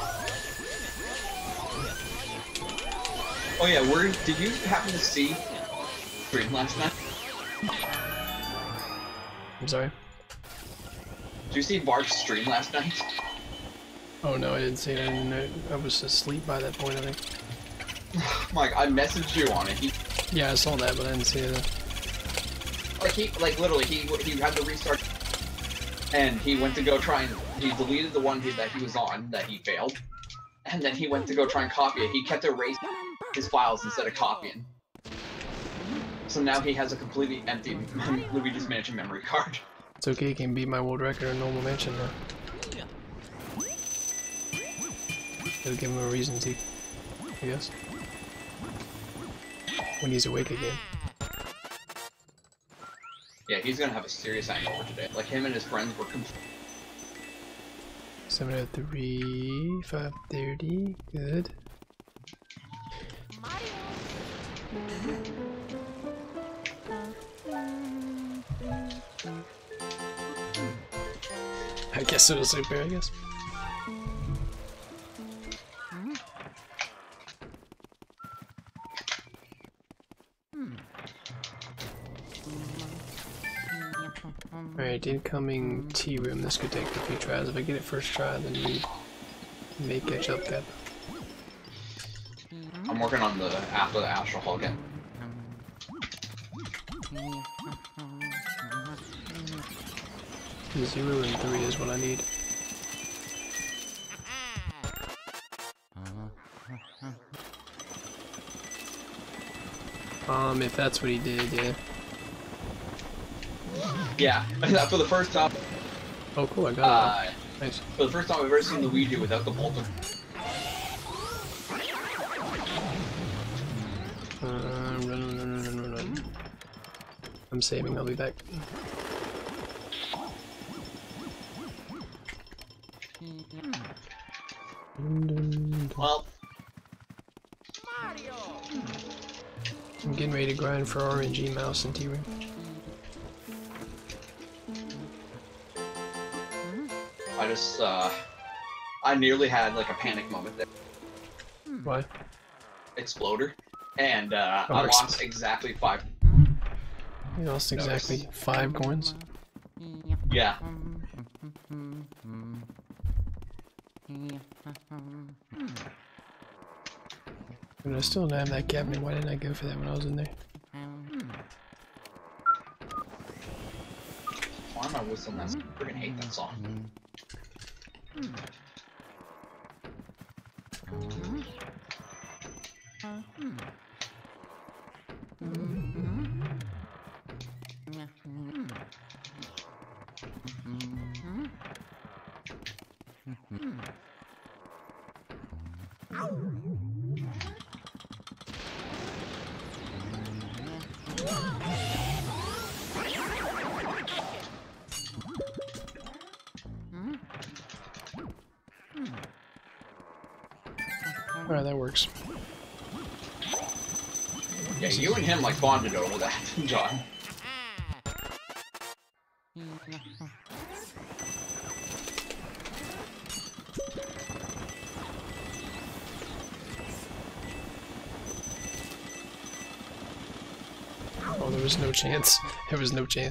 Oh yeah, did you happen to see stream last night? I'm sorry? Did you see Bart's stream last night? Oh no, I didn't see it. I didn't know. I was asleep by that point, I think. Mike, I messaged you on it. Yeah, I saw that, but I didn't see it. Literally, he had to restart, and he went to go try and he deleted the one that he was on that he failed, and then he went to go try and copy it. He kept erasing his files instead of copying. So now he has a completely empty Luigi's Mansion memory card. It's okay, he can beat my world record in normal mansion now. It'll give him a reason to, I guess. When he's awake again. Yeah, he's gonna have a serious hangover today. Like him and his friends were 7:03, 5:30, good. I guess it'll super, I guess. Alright, incoming tea room. This could take a few tries. If I get it first try, then we may catch up that. I'm working on the after the Astral Hall again. 0 and 3 is what I need. If that's what he did, yeah. Yeah, for the first time. Oh, cool, I got it. Nice. For the first time I've ever seen Luigi without the bolter. Run. I'm saving, I'll be back. Well, I'm getting ready to grind for RNG mouse and T-Ring. I nearly had like a panic moment there. Why? Exploder. And I lost exactly 5. You lost exactly 5 coins? Yeah. But I still don't have that cabinet. Why didn't I go for that when I was in there? Why am I whistling that? I freaking hate that song. Alright, that works. Yeah, you and him like bonded over that, John. Oh, there was no chance. There was no chance.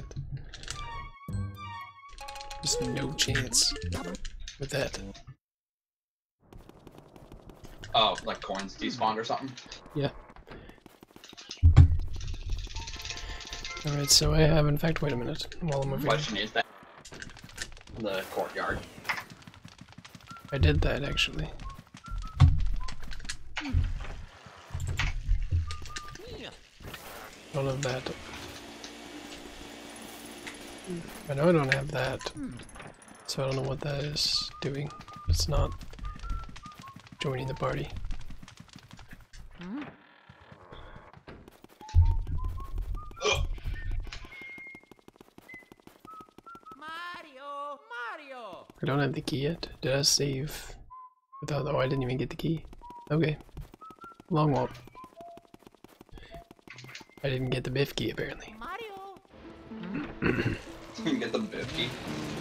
There's no chance with that. Oh, like coins despawned or something? Yeah. Alright, so I have, in fact, wait a minute, while I'm over here. Question is that the courtyard. I did that, actually. I don't have that. I know I don't have that, so I don't know what that is doing. It's not joining the party. Mario! I don't have the key yet. Did I save without? Oh, I didn't even get the key. Okay. Long walk. I didn't get the Biff key apparently. Mario! Get the Biffy.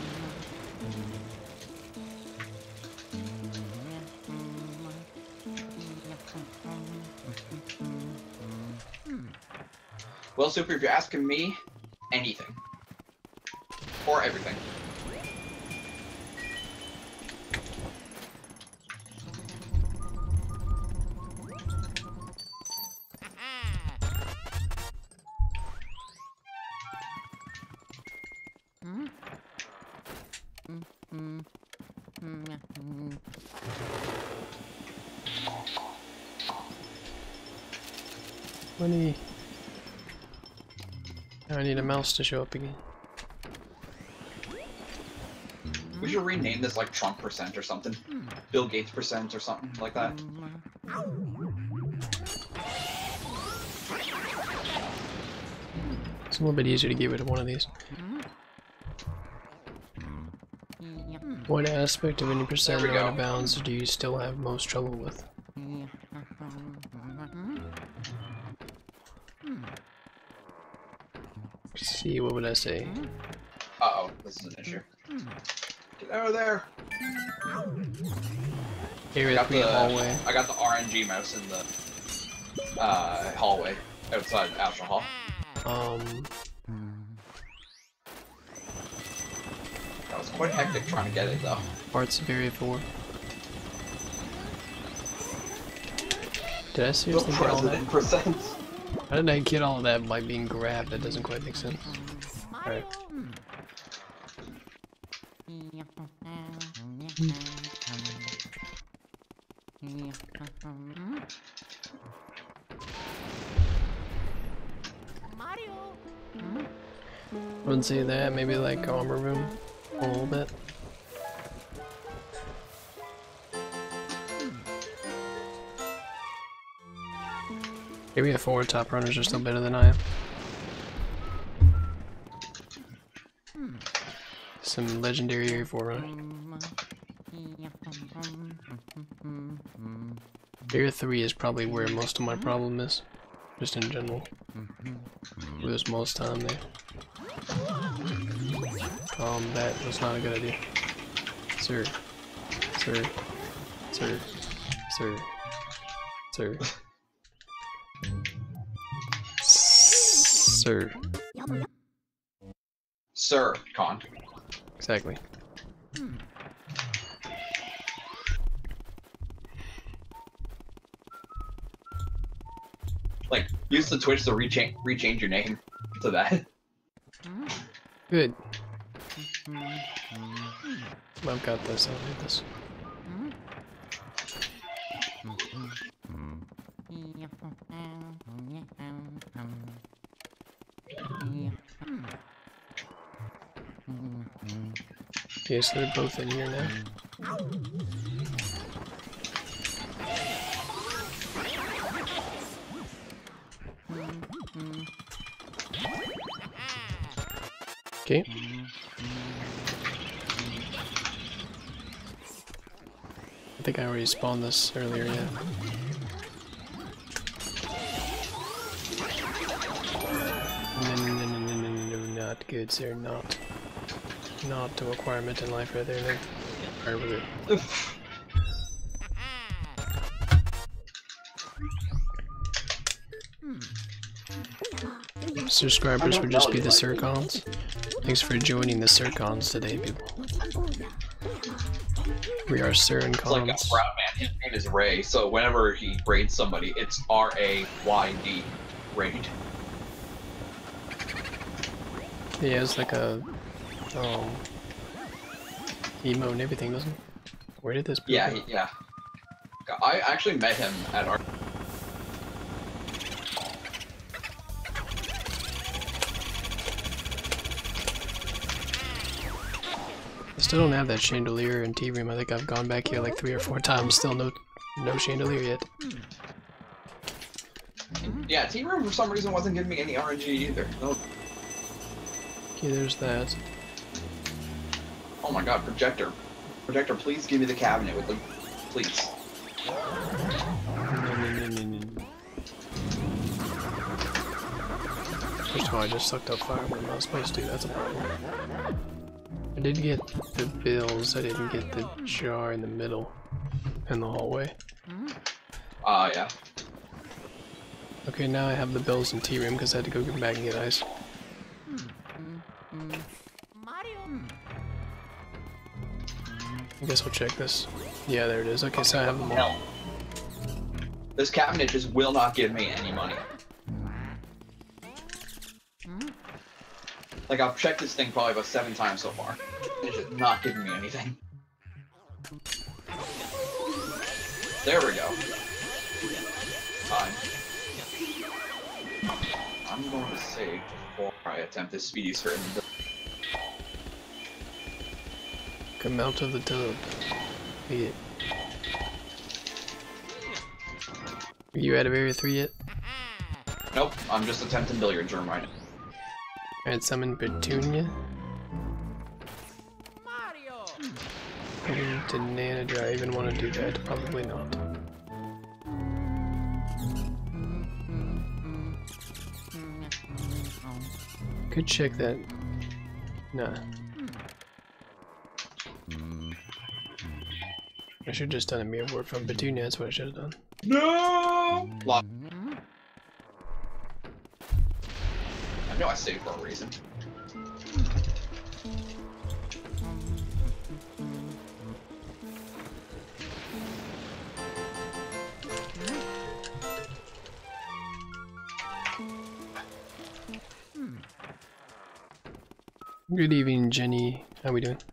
Well, Super, if you're asking me, anything. Or everything. Money. Now I need a mouse to show up again. We should rename this like Trump percent or something. Bill Gates percent or something like that. It's a little bit easier to get rid of one of these. What aspect of any percent There we out of go. bounds do you still have most trouble with? See, what would I say? Uh-oh, this is an issue. Get out of there! Area 3 hallway. I got the RNG mouse in the hallway outside Astral Hall. That was quite hectic trying to get it though. Parts of Area 4. Did I seriously get all that? Percent. How did I get all of that by being grabbed? That doesn't quite make sense. Alright. Wouldn't say that, maybe like armor room a little bit. Area 4 top runners are still better than I am. Some legendary Area 4 runners. Area 3 is probably where most of my problem is, just in general. Lose most time there. That was not a good idea. Sir. Sir. Sir. Sir. Sir. Sir. Sir, Con. Exactly. Like, use the Twitch to rechange your name to that. Good. I've got this, I'll need this. Okay, so they're both in here now. Okay. I think I already spawned this earlier, yeah. No, not good, sir, not. Not a requirement in life right there, no. Alright, we're good. Subscribers would just be the Circons. Thanks for joining the Circons today, people. We are Circons. It's like a brown man. His name is Ray, so whenever he raids somebody, it's R-A-Y-D. Raid. Yeah, it's like a emo and everything, doesn't it? Where did this? Yeah, yeah. I actually met him at our. I still don't have that chandelier in T-Room. I think I've gone back here like 3 or 4 times. Still no chandelier yet. Yeah, T-Room for some reason wasn't giving me any RNG either. No. Okay, there's that. Oh my god, Projector. Projector, please give me the cabinet with the... Please. First of all, I just sucked up fire when I'm not supposed to. That's a problem. I did get the bills. I didn't get the jar in the middle in the hallway. Yeah. Okay, now I have the bills in T-Room because I had to go get back and get ice. I guess we'll check this. Yeah, there it is. Okay, so I have them all. Hell. This cabinet just will not give me any money. Like, I've checked this thing probably about 7 times so far. It's just not giving me anything. There we go. Fine. I'm going to save before I attempt this speedy certain. Come out of the tub. Eat it. Are you out of Area 3 yet? Nope, I'm just attempting billiards room right now. Alright, summon Petunia. Mario. Going to Nana. Do I even want to do that? Probably not. Could check that. Nah. I should have just done a mirror ward from Petunia, that's what I should have done. No! Lock. I know I saved for a reason. Good evening, Jenny. How we doing?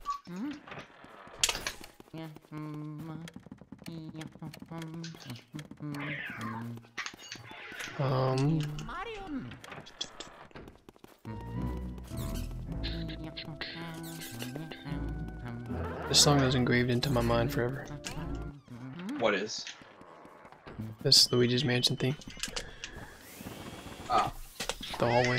Mario. This song is engraved into my mind forever. What is? This Luigi's Mansion theme. Ah. The hallway.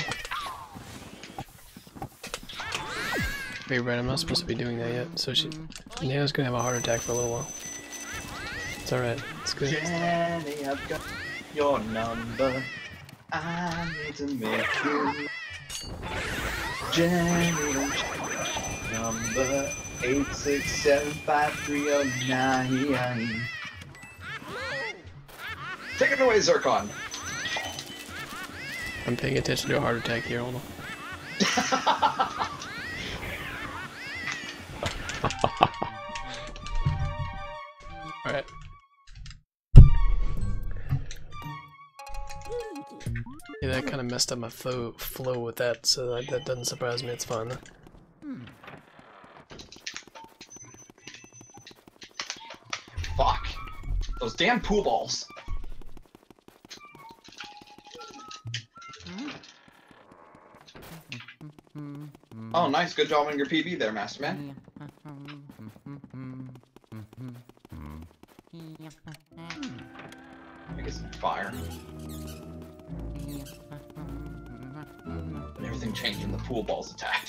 Wait, right, I'm not supposed to be doing that yet. So Nana's gonna have a heart attack for a little while. It's alright, it's good. Jenny, I've got your number. I need to make you. Jenny, number 8675309. Take it away, Zircon. I'm paying attention to a heart attack here, hold on. Alright. Yeah, that kind of messed up my flow with that, so that doesn't surprise me, it's fine though. Fuck. Those damn pool balls. Oh, nice. Good job on your PB there, Master Man. I guess some fire. And everything changed when the pool balls attacked.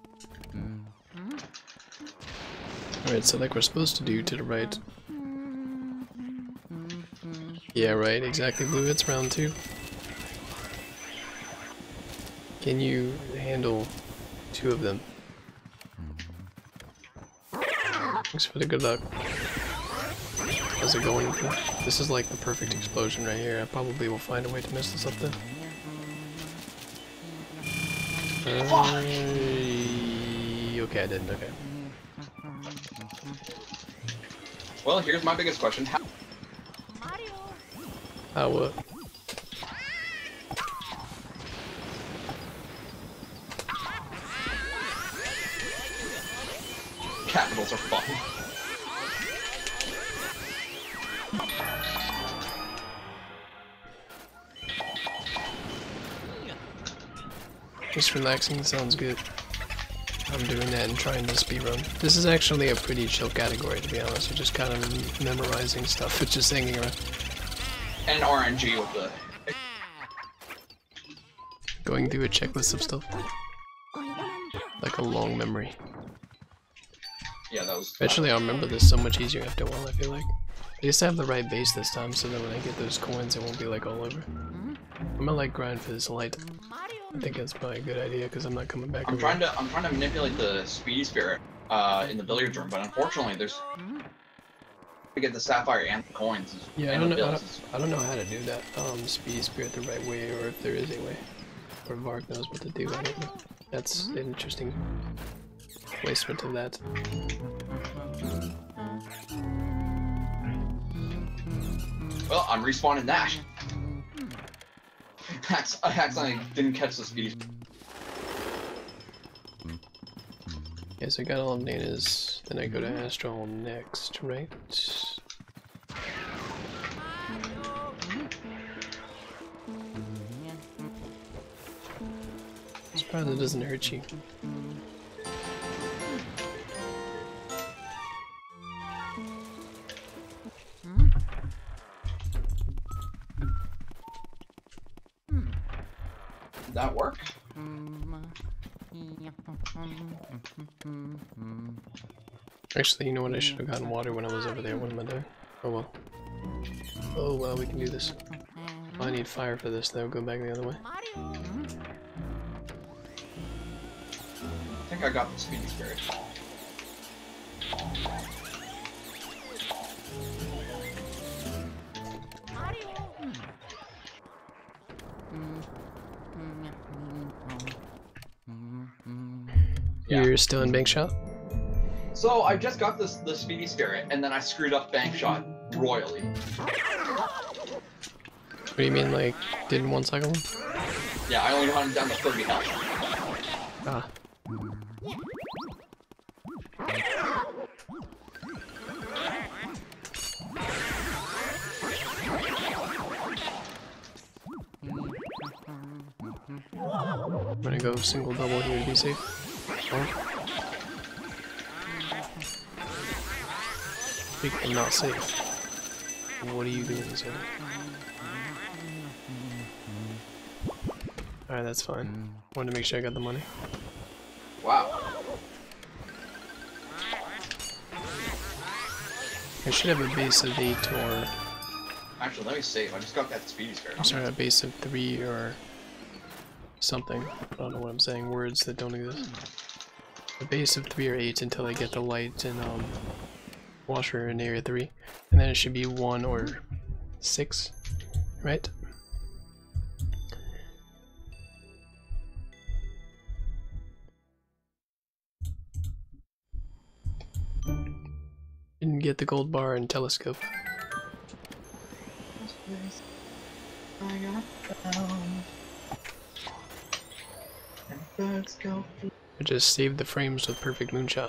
Alright, so like we're supposed to do to the right. Yeah, right, exactly, Blue. It's round 2. Can you handle 2 of them? Thanks for the good luck. How's it going? This is like the perfect explosion right here. I probably will find a way to mess this up then. Okay, I didn't. Okay. Well, here's my biggest question. How What? capitals are fun. Just relaxing sounds good. I'm doing that and trying to speedrun. This is actually a pretty chill category, to be honest. You're just kind of memorizing stuff. It's just hanging around. And RNG with the... Going through a checklist of stuff. Like a long memory. Yeah, that was... Eventually I'll remember this so much easier after a while, I feel like. I just have the right base this time, so that when I get those coins, it won't be like all over. I'm gonna like grind for this light. I think that's probably a good idea, because I'm not coming back I'm over trying to manipulate the Speedy Spirit in the billiards room, but unfortunately there's... to get the sapphire and the coins. Yeah, I and don't the know. bills. I don't know how to do that. Speed Spirit the right way, or if there is a way, or Vark knows what to do. I don't know. That's an interesting placement of that. Well, I'm respawning that. I accidentally didn't catch the Speedy. Yeah, so I got all of Nana's. Then I go to Astral next, right? Surprised it doesn't hurt you. Did that work? Actually, you know what? I should have gotten water when I was over there. What am I doing? Oh well. Oh well, we can do this. I need fire for this though. Go back the other way. Mario. I think I got the speedy spirit. Mario. Yeah. You're still in bank shot? So I just got the speedy spirit, and then I screwed up bank shot royally. What do you mean, like, did in 1 second? Yeah, I only hunted down to 30 health. Ah. I'm gonna go single double here to be safe. Oh. I'm not safe. What are you doing, sir? Alright, that's fine. Wanted to make sure I got the money. Wow. I should have a base of 8 or... Actually, let me save. I just got that speedy spirit. I'm sorry, a base of 3 or... something. I don't know what I'm saying. Words that don't exist. A base of 3 or 8 until I get the light and washer in area 3. And then it should be 1 or 6, right? Didn't get the gold bar and telescope. I just saved the frames with perfect moonshot.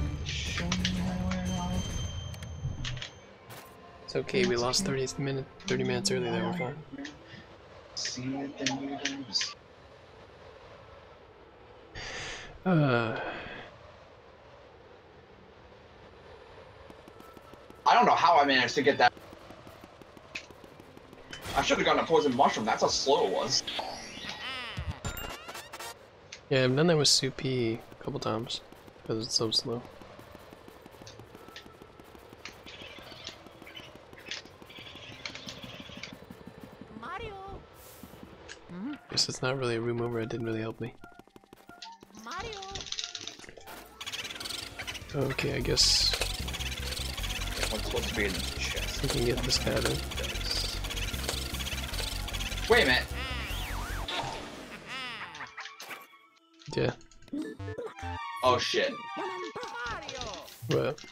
It's okay, we lost 30 minutes early there, we're fine. I don't know how I managed to get that. I should have gotten a poison mushroom. That's how slow it was. Yeah, I've done that with Soupy a couple times, because it's so slow. Mario. Guess it's not really a room over, it didn't really help me. Mario. Okay, I guess What's supposed to be in the chest? we can get this guy then. Wait a minute. Yeah. Oh shit. Mario. What?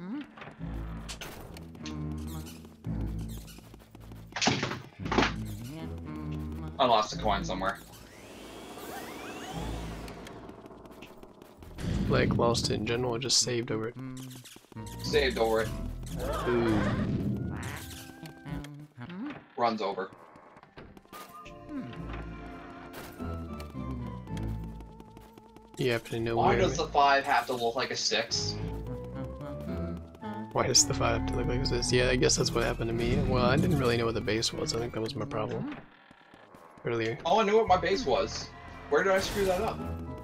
I lost a coin somewhere. Like, lost it in general, or just saved over it? Saved over it. Ooh. Runs over. You happen to know Why where? does the 5 have to look like a 6? Why does the 5 have to look like this? Yeah, I guess that's what happened to me. Well, I didn't really know what the base was. I think that was my problem earlier. Oh, I knew what my base was. Where did I screw that up?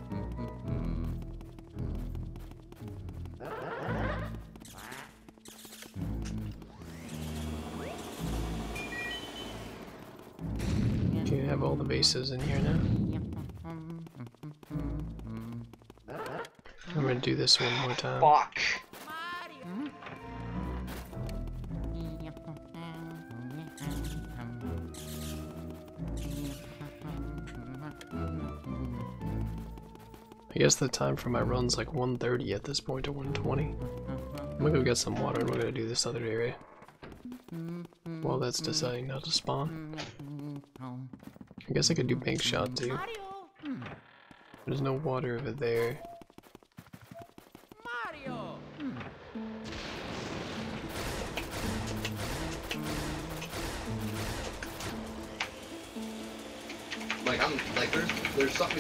Okay, I have all the bases in here now. I'm gonna do this one more time. Fuck. Mario. I guess the time for my run's like 1:30 at this point, or 1:20. I'm gonna go get some water and we're gonna do this other area. While that's deciding not to spawn. I guess I could do bank shot too. Mario. There's no water over there. Mario. Like I'm like there's something.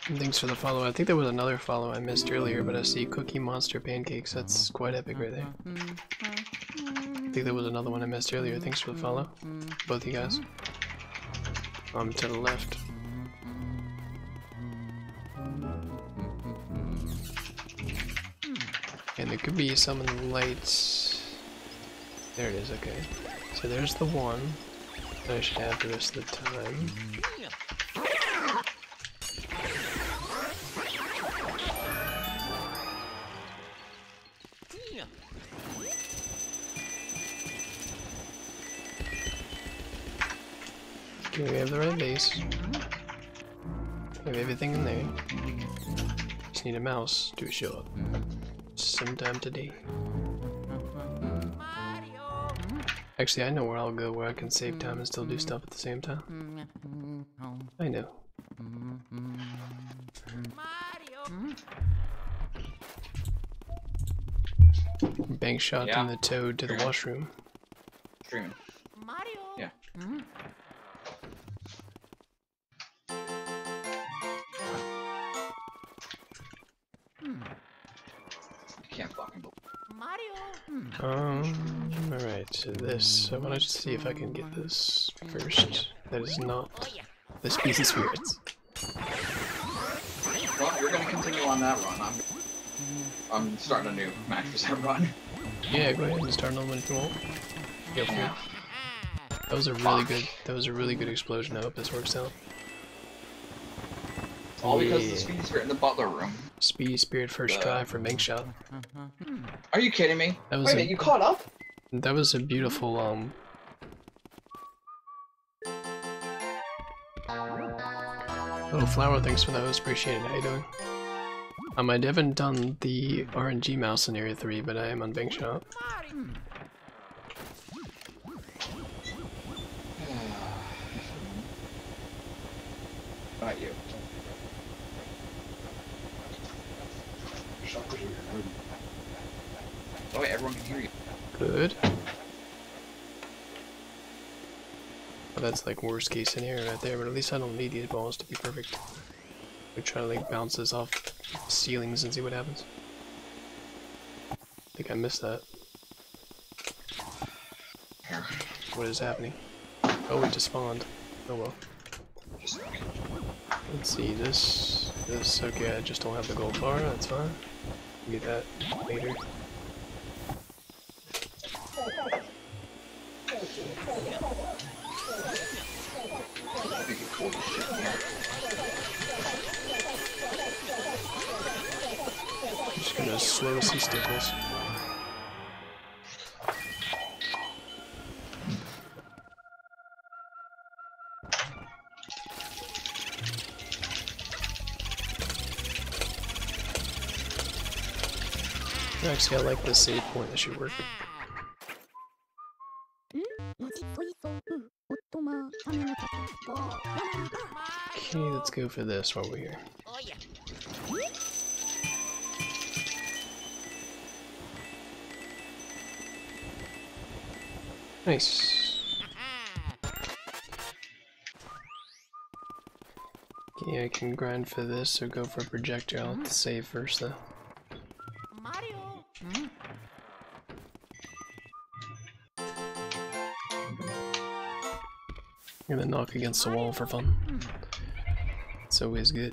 And thanks for the follow. I think there was another follow I missed earlier, but I see Cookie Monster Pancakes. That's quite epic right there. I think there was another one I missed earlier. Thanks for the follow, both you guys. To the left. And there could be some in the lights. There it is, okay. So there's the one that I should have the rest of the time. Okay, we have the right base. We have everything in there. Just need a mouse to show up sometime today. Actually, I know where I'll go where I can save time and still do stuff at the same time. I know. Bank shot in the toad to the washroom. Streaming. Mario. Yeah. I can't fucking believe. Mario. Alright, so this, I want to see if I can get this first. That is not the Species Spirits. Well, you're gonna continue on that run. I'm starting a new max percent run. Yeah, go ahead and start another one if you want. Go for it. That was a really good explosion. I hope this works out. All because of the Speedy Spirit in the butler room. Speedy Spirit first try for bank shot. Are you kidding me? That was Wait a minute, you caught up? That was a beautiful little flower, thanks for those, appreciate it. How you doing? I haven't done the RNG mouse in Area 3, but I am on bank shot. Not you. Oh wait, everyone can hear you. Good. Well, that's like worst case scenario right there, but at least I don't need these balls to be perfect. We try to like bounce this off ceilings and see what happens. I think I missed that. What is happening? Oh, it just spawned. Oh well. Let's see, this, okay, I just don't have the gold bar, that's fine. Get that later. I'm just gonna slow some stickles. Actually, I like this save point, that should work. Okay, let's go for this while we're here. Nice. Okay, I can grind for this or go for a projector. I'll have to save first though. Mario. I'm gonna knock against the wall for fun. It's always good.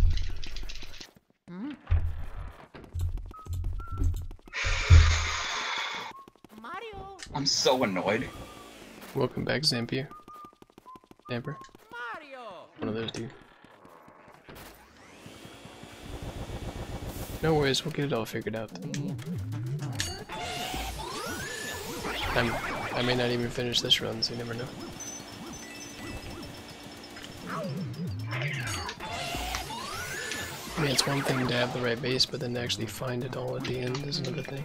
Mario. I'm so annoyed. Welcome back, Zampier. Zamper. Mario. One of those two. No worries, we'll get it all figured out. I may not even finish this run, so you never know. I mean, it's one thing to have the right base, but then to actually find it all at the end is another thing.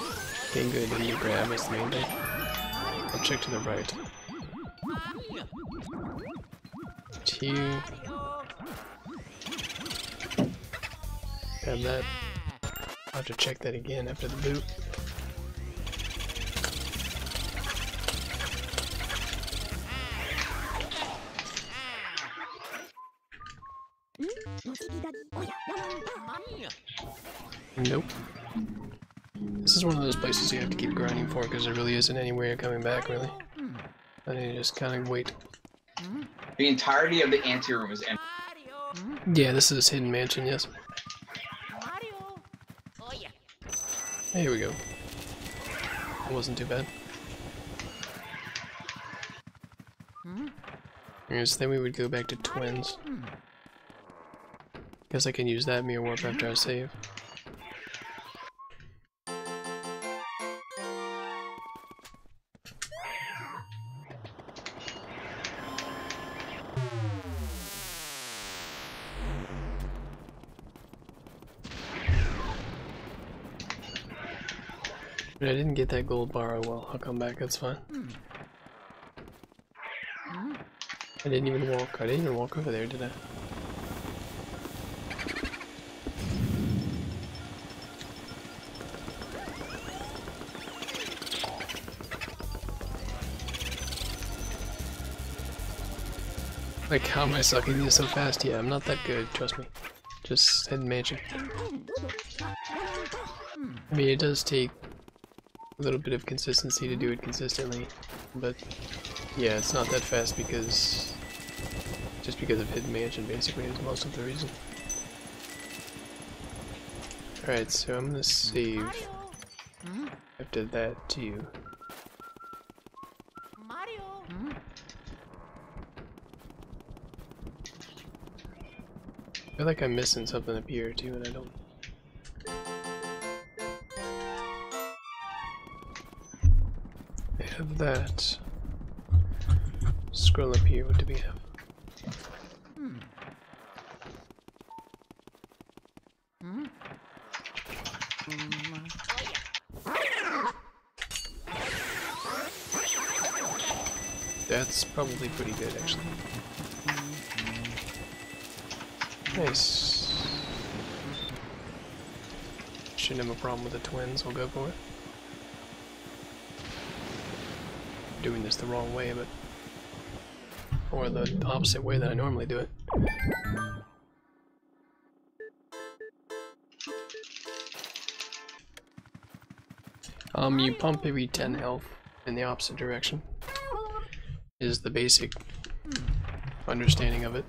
Getting good and you grab is the main thing. I'll check to the right. Two. Mario. Have that. I'll have to check that again after the boot. Nope. This is one of those places you have to keep grinding for because there really isn't anywhere you're coming back, really. And you just kind of wait. The entirety of the anteroom is empty. Mario. Yeah, this is Hidden Mansion, yes. Mario. Oh yeah. Here we go. It wasn't too bad. Yes, then we would go back to Twins. Guess I can use that Mirror Warp after I save. But I didn't get that gold bar, oh well, I'll come back, that's fine. I didn't even walk over there, did I? Like, how am I sucking this so fast? Yeah, I'm not that good, trust me. Just Hidden Mansion. I mean, it does take a little bit of consistency to do it consistently, but yeah, it's not that fast because just because of Hidden Mansion basically is most of the reason. Alright, so I'm gonna save after that too. Mario. I feel like I'm missing something up here too and I don't. I have that. Scroll up here, what do we have? That's probably pretty good actually. Nice. Shouldn't have a problem with the Twins, we'll go for it. Doing this the wrong way, but or the opposite way that I normally do it. You pump every 10 health in the opposite direction is the basic understanding of it.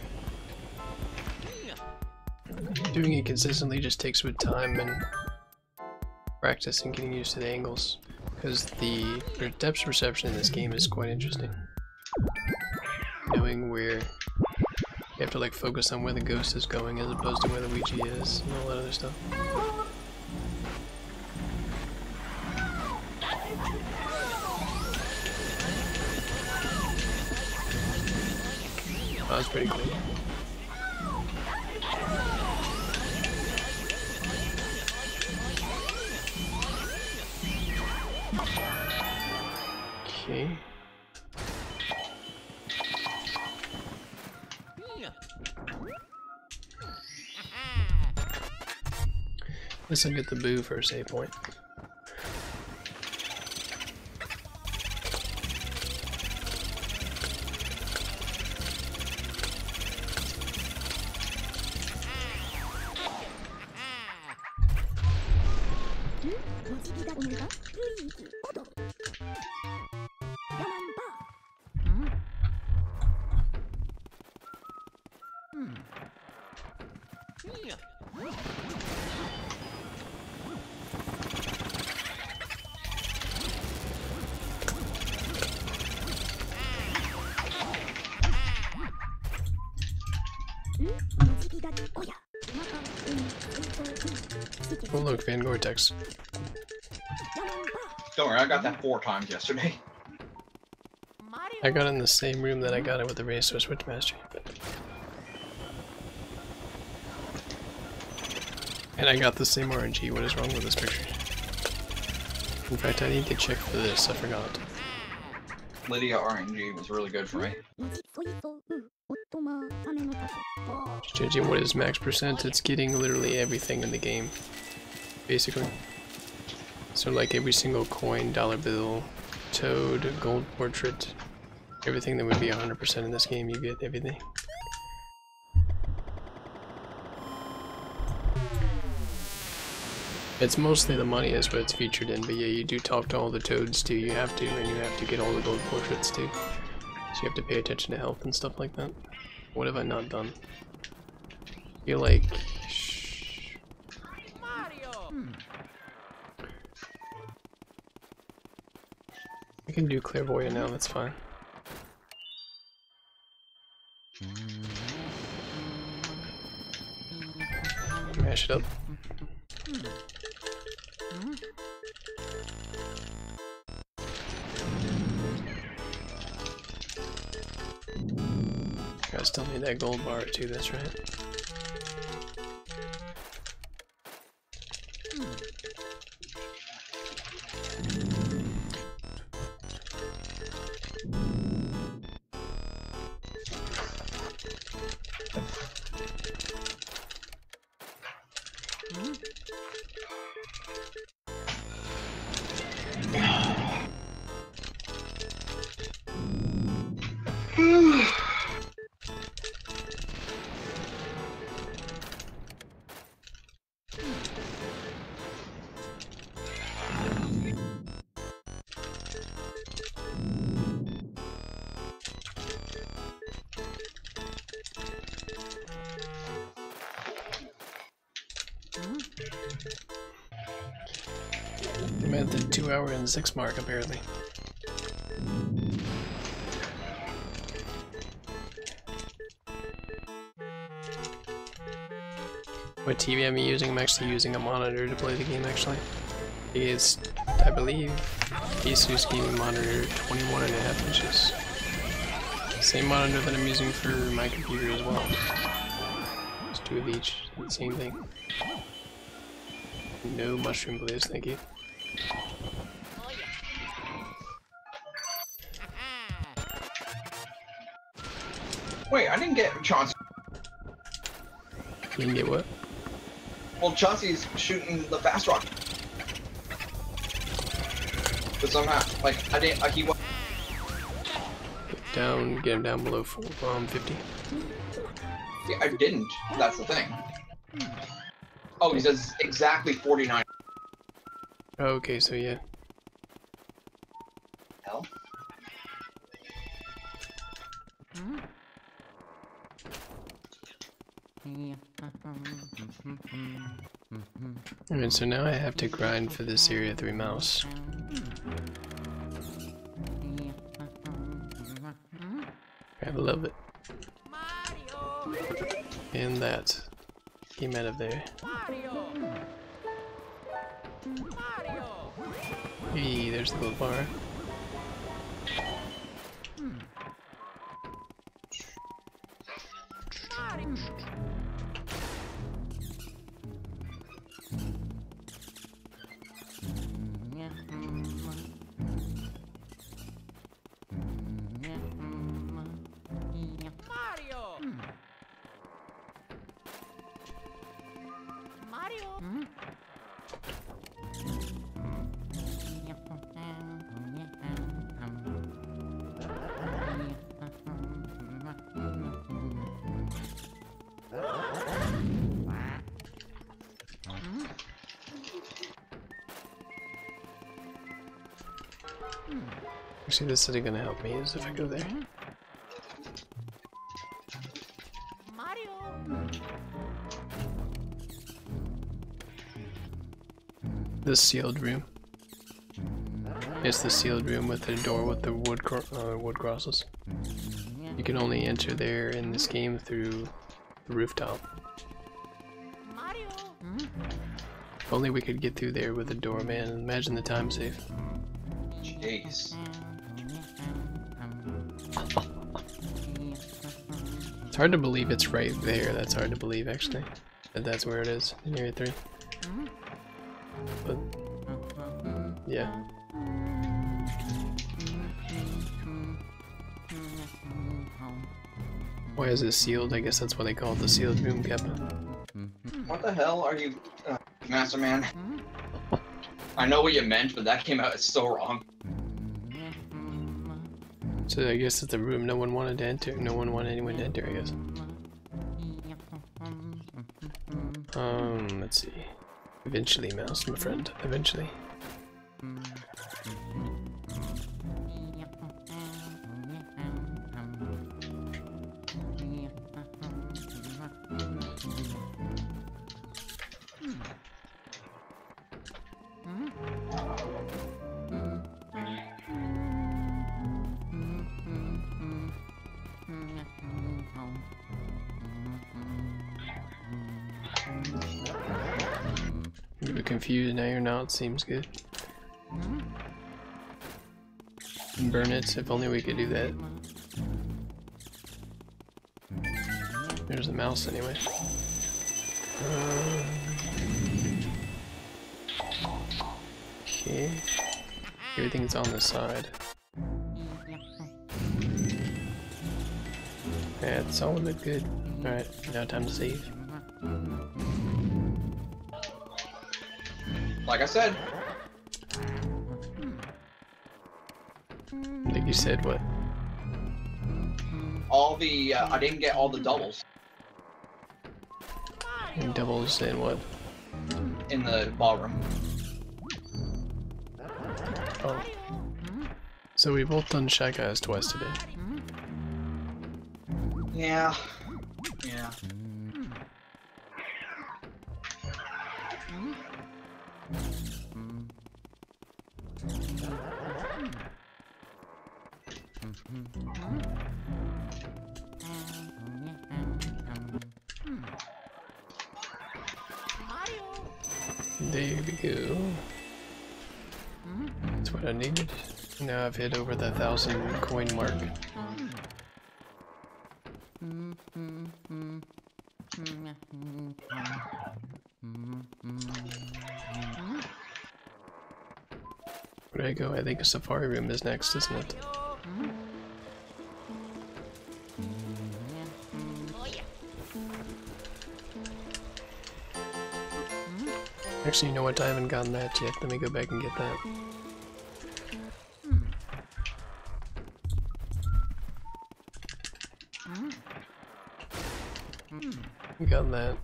Doing it consistently just takes with time and practice and getting used to the angles. Because the depth perception in this game is quite interesting. Knowing where you have to like focus on where the ghost is going as opposed to where Luigi is and all that other stuff. Oh, that's pretty cool. Okay. Guess I'll get the boo for a save point. Oh look, Van Gore-Tex. Don't worry, I got that 4 times yesterday. Mario. I got it in the same room that I got it with the Racer Switch Mastery. And I got the same RNG. What is wrong with this picture? In fact, I need to check for this. I forgot. Lydia RNG was really good for me. Just changing what is max percent, it's getting literally everything in the game, basically. So like every single coin, dollar bill, toad, gold portrait, everything that would be 100% in this game, you get everything. It's mostly the money is what it's featured in, but yeah, you do talk to all the toads too, you have to, and you have to get all the gold portraits too. So you have to pay attention to health and stuff like that. What have I not done? I feel like... Mario. I can do clairvoyant now, that's fine. Mash it up. I still need that gold bar too, that's right. I'm at the 2 hour and 6 mark apparently. What TV am I using? I'm actually using a monitor to play the game actually. It's, I believe, Asus gaming monitor 21.5 inches. Same monitor that I'm using for my computer as well. Just 2 of each, same thing. No mushroom please, thank you. Wait, I didn't get Chauncey. You can get what? Well, Chauncey's shooting the fast rock. But somehow, like, I didn't, he was. Down, get him down below 50. Yeah, I didn't. That's the thing. Oh, he says exactly 49. Okay, so yeah. Hell? Alright, so now I have to grind for this area 3 mouse. I love it. Mario. And that came out of there. Mario. Mario. Hey, there's the gold bar. Actually, this is gonna help me is if I go there. Mario. The sealed room. It's the sealed room with the door with the wood crosses. You can only enter there in this game through the rooftop. Mario. If only we could get through there with a door, man. Imagine the time save. Jeez. It's hard to believe it's right there. That's hard to believe, actually. That that's where it is in Area 3. But, yeah. Why is it sealed? I guess that's why they call it the sealed room, Kappa. What the hell are you, Master Man? I know what you meant, but that came out so wrong. So I guess it's the room no one wanted to enter. No one wanted anyone to enter, I guess. Let's see. Eventually, Mouse, my friend. Eventually. You were confused, now you're not. Seems good. Burn it, if only we could do that. There's the mouse anyway. Okay. Everything's on the side. Yeah, it's all look good. Alright, now time to save. Like I said, Like you said, what? all the, I didn't get all the doubles And doubles and what? in the ballroom. Oh. So we both done Shy Guys twice today. Yeah. Yeah. There we go. That's what I needed. Now I've hit over the 1,000 coin mark. Where do I go? I think a safari room is next, isn't it? Actually, you know what? I haven't gotten that yet. Let me go back and get that. Got that.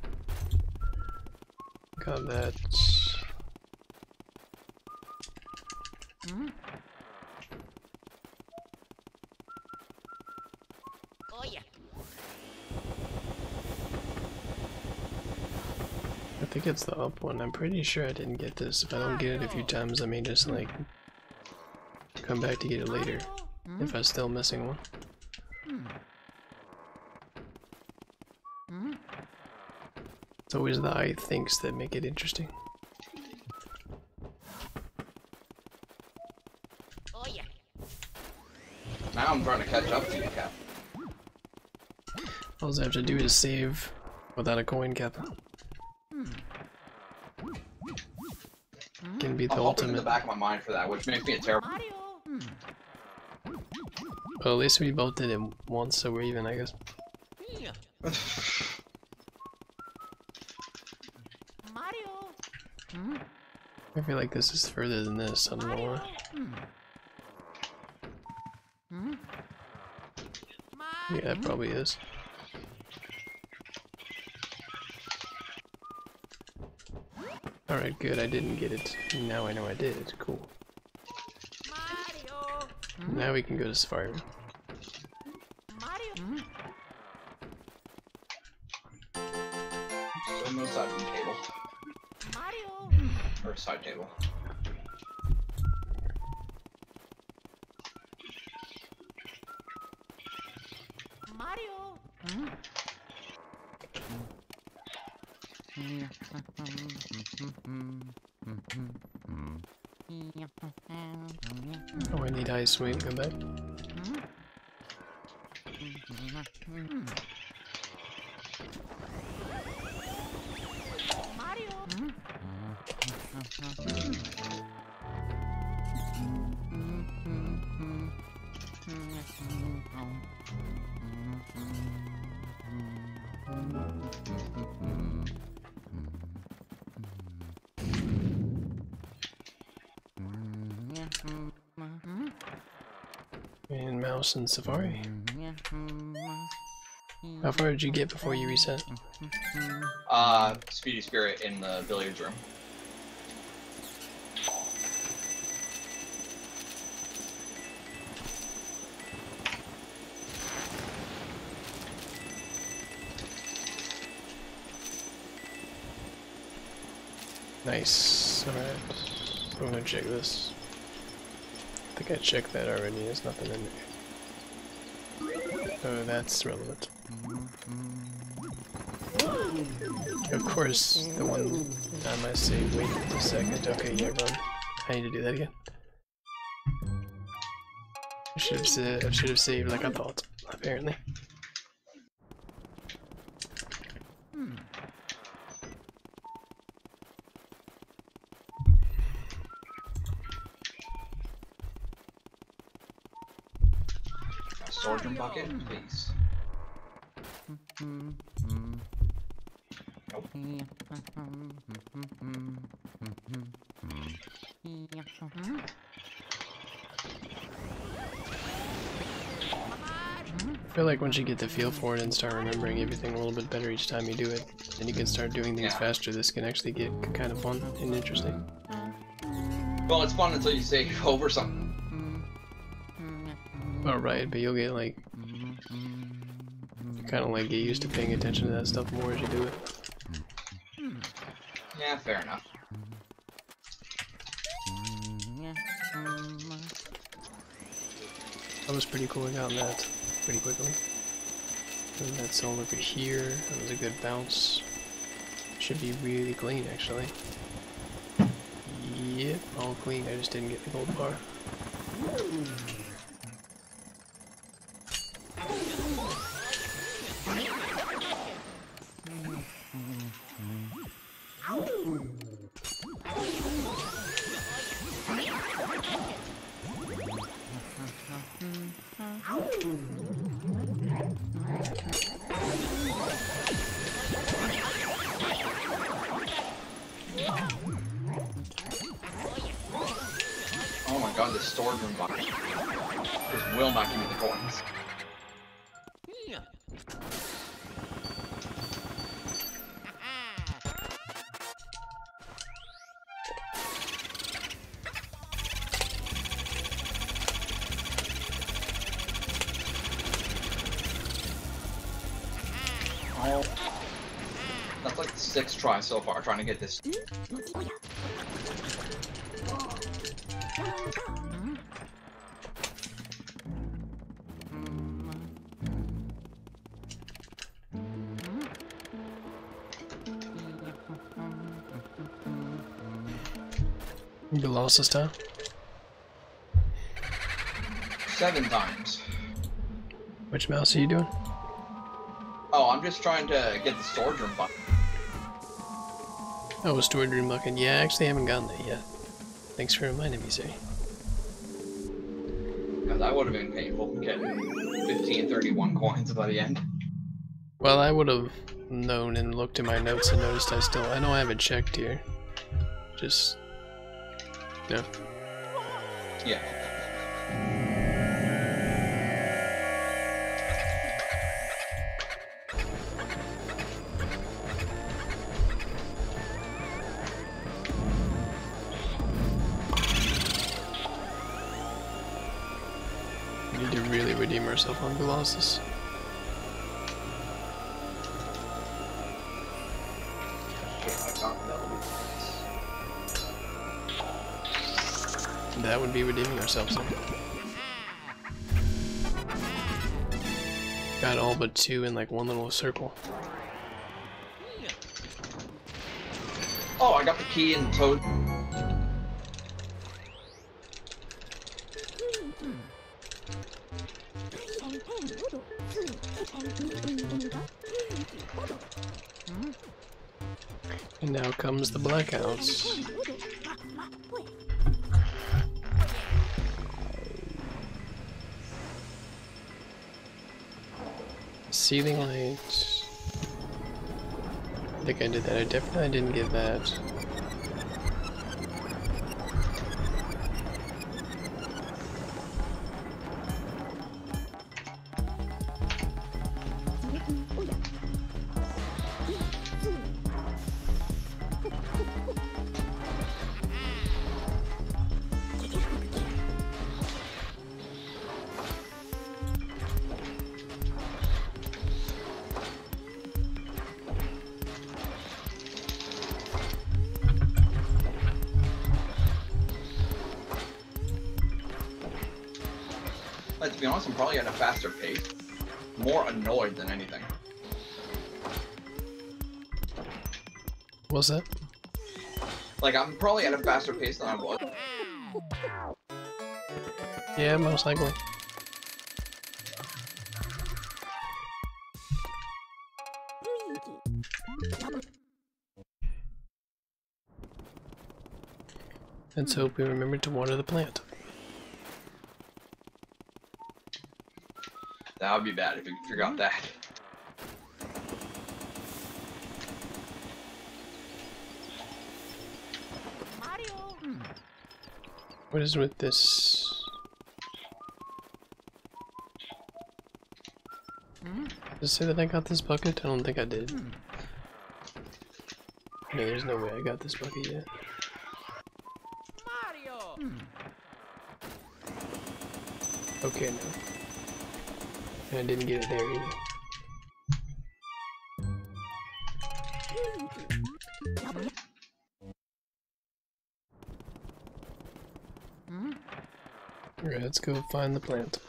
Got that. Oh yeah. I think it's the up one. I'm pretty sure I didn't get this. If I don't get it a few times, I may just like come back to get it later if I'm still missing one. It's always the I thinks that make it interesting. Oh yeah. Now I'm trying to catch up to you, Cap. All I have to do is save without a coin cap. Can be the I'm hoping in the ultimate. back of my mind for that, which makes me a terrible. Mario. Well, at least we both did it once, so we're even, I guess. Yeah. Mario. I feel like this is further than this. I don't know why. Yeah, it probably is. Alright, good. I didn't get it. Now I know I did it. Cool. Mario. Now we can go to Safari. Mario. Still no side table. Mario. Or side table. Mario. Oh, I need ice. Wait, come back. Mario. And mouse and Safari. How far did you get before you reset? Speedy Spirit in the billiards room. Nice. Alright. I'm gonna check this. I think I checked that already. There's nothing in there. Oh, that's relevant. Of course, the one time I say wait a second. Okay, yeah, run. I need to do that again. I should have saved like I thought, apparently. Sword and bucket, please. Nope. I feel like once you get the feel for it and start remembering everything a little bit better each time you do it, then you can start doing things faster. This can actually get kind of fun and interesting. Well, it's fun until you save over something. Oh, right, but you'll get like, kind of like get used to paying attention to that stuff more as you do it. Yeah, fair enough. That was pretty cool. I got that pretty quickly. And that's all over here. That was a good bounce. Should be really clean, actually. Yep, all clean. I just didn't get the gold bar. Oh my god, this storage room box just will not give me the coins. Oh, that's like the 6th try so far trying to get this. You lost this time? 7 times. Which mouse are you doing? Oh, I'm just trying to get the storage room button. Oh, storage room bucket. Yeah, I actually haven't gotten that yet. Thanks for reminding me, sir. Because that would have been painful getting 1531 coins by the end. Well, I would have known and looked at my notes and noticed I know I haven't checked here. Just... no. Yeah. We need to really redeem ourselves on Colossus. That would be redeeming ourselves. Then. Got all but 2 in like one little circle. Oh, I got the key and Toad. And now comes the blackouts. Ceiling light. I think I did that. I definitely didn't get that. Like, to be honest, I'm probably at a faster pace. More annoyed than anything. What's that? Like, I'm probably at a faster pace than I was. Yeah, most likely. Let's hope we remember to water the plant. That would be bad if you forgot that. Mario. What is with this? Did it say that I got this bucket? I don't think I did. No, there's no way I got this bucket yet. Mario. Okay, no. And I didn't get it there either. Alright, let's go find the plant.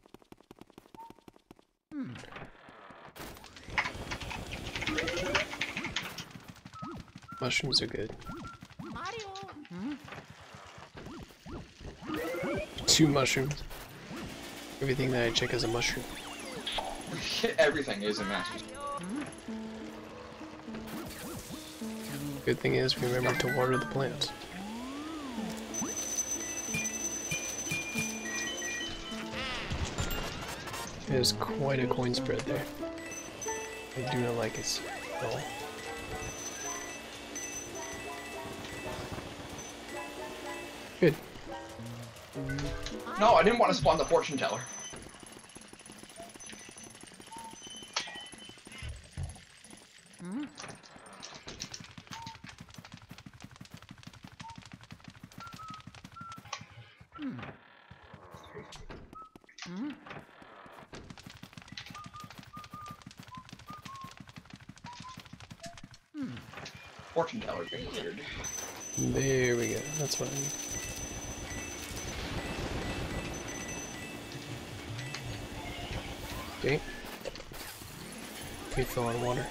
Mushrooms are good. Mario. 2 mushrooms. Everything that I check is a mushroom. Everything is a master. Good thing is, remember to water the plants. There's quite a coin spread there. I do not like it at all. Good. No, I didn't want to spawn the fortune teller. Fortune teller being cleared. There we go. That's what I need. Okay. Refill on water.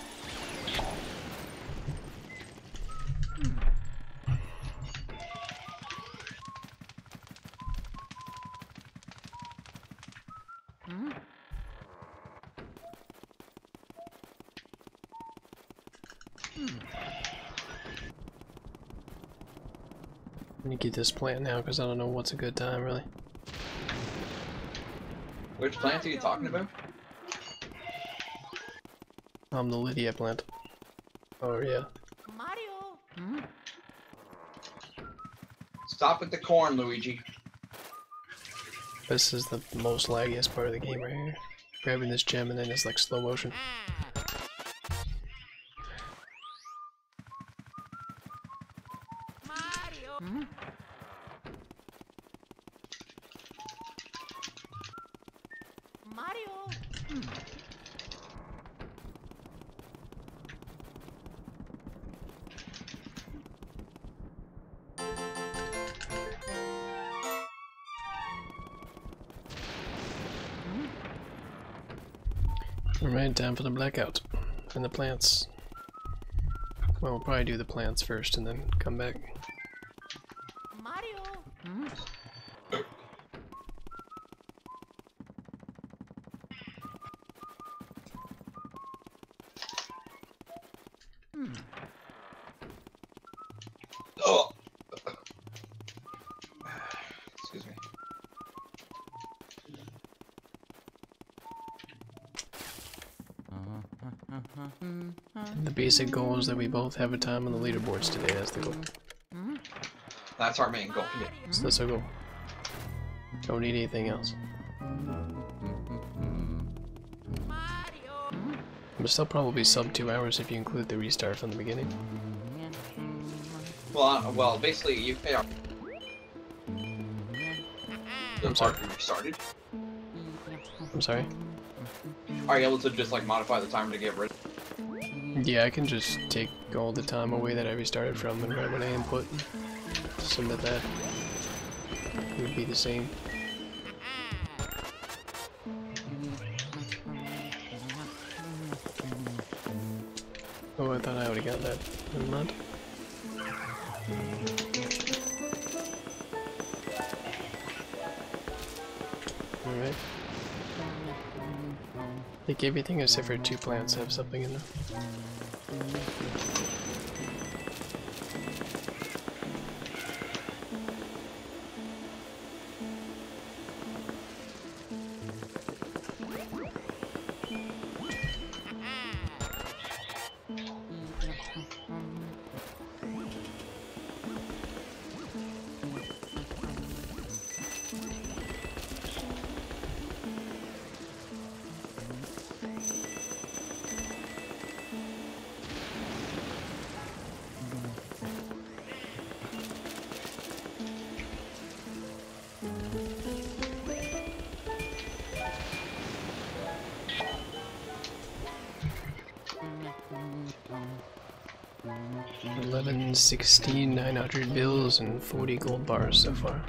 I'm gonna get this plant now because I don't know what's a good time really. Which plant are you talking about? The Lydia plant. Oh yeah. Mario. Stop with the corn, Luigi. This is the most laggiest part of the game right here. Grabbing this gem and then it's like slow motion. Mario. Mario. Alright, time for the blackout. And the plants. Well, we'll probably do the plants first and then come back. Mario. Oh. Excuse me. The basic goal is that we both have a time on the leaderboards today. That's the goal. That's our main goal. Yeah. So that's our goal. Don't need anything else. I'm still probably sub 2 hours if you include the restart from the beginning. Well, basically, you pay our. I'm sorry. We restarted. I'm sorry? Are you able to just like modify the timer to get rid? Yeah, I can just take all the time away that I restarted from and right when I input, submit that. It would be the same. Oh, I thought I already got that. Never mind. Alright. I think everything except for 2 plants have something in them. $11, $16, 900 bills, and 40 gold bars so far.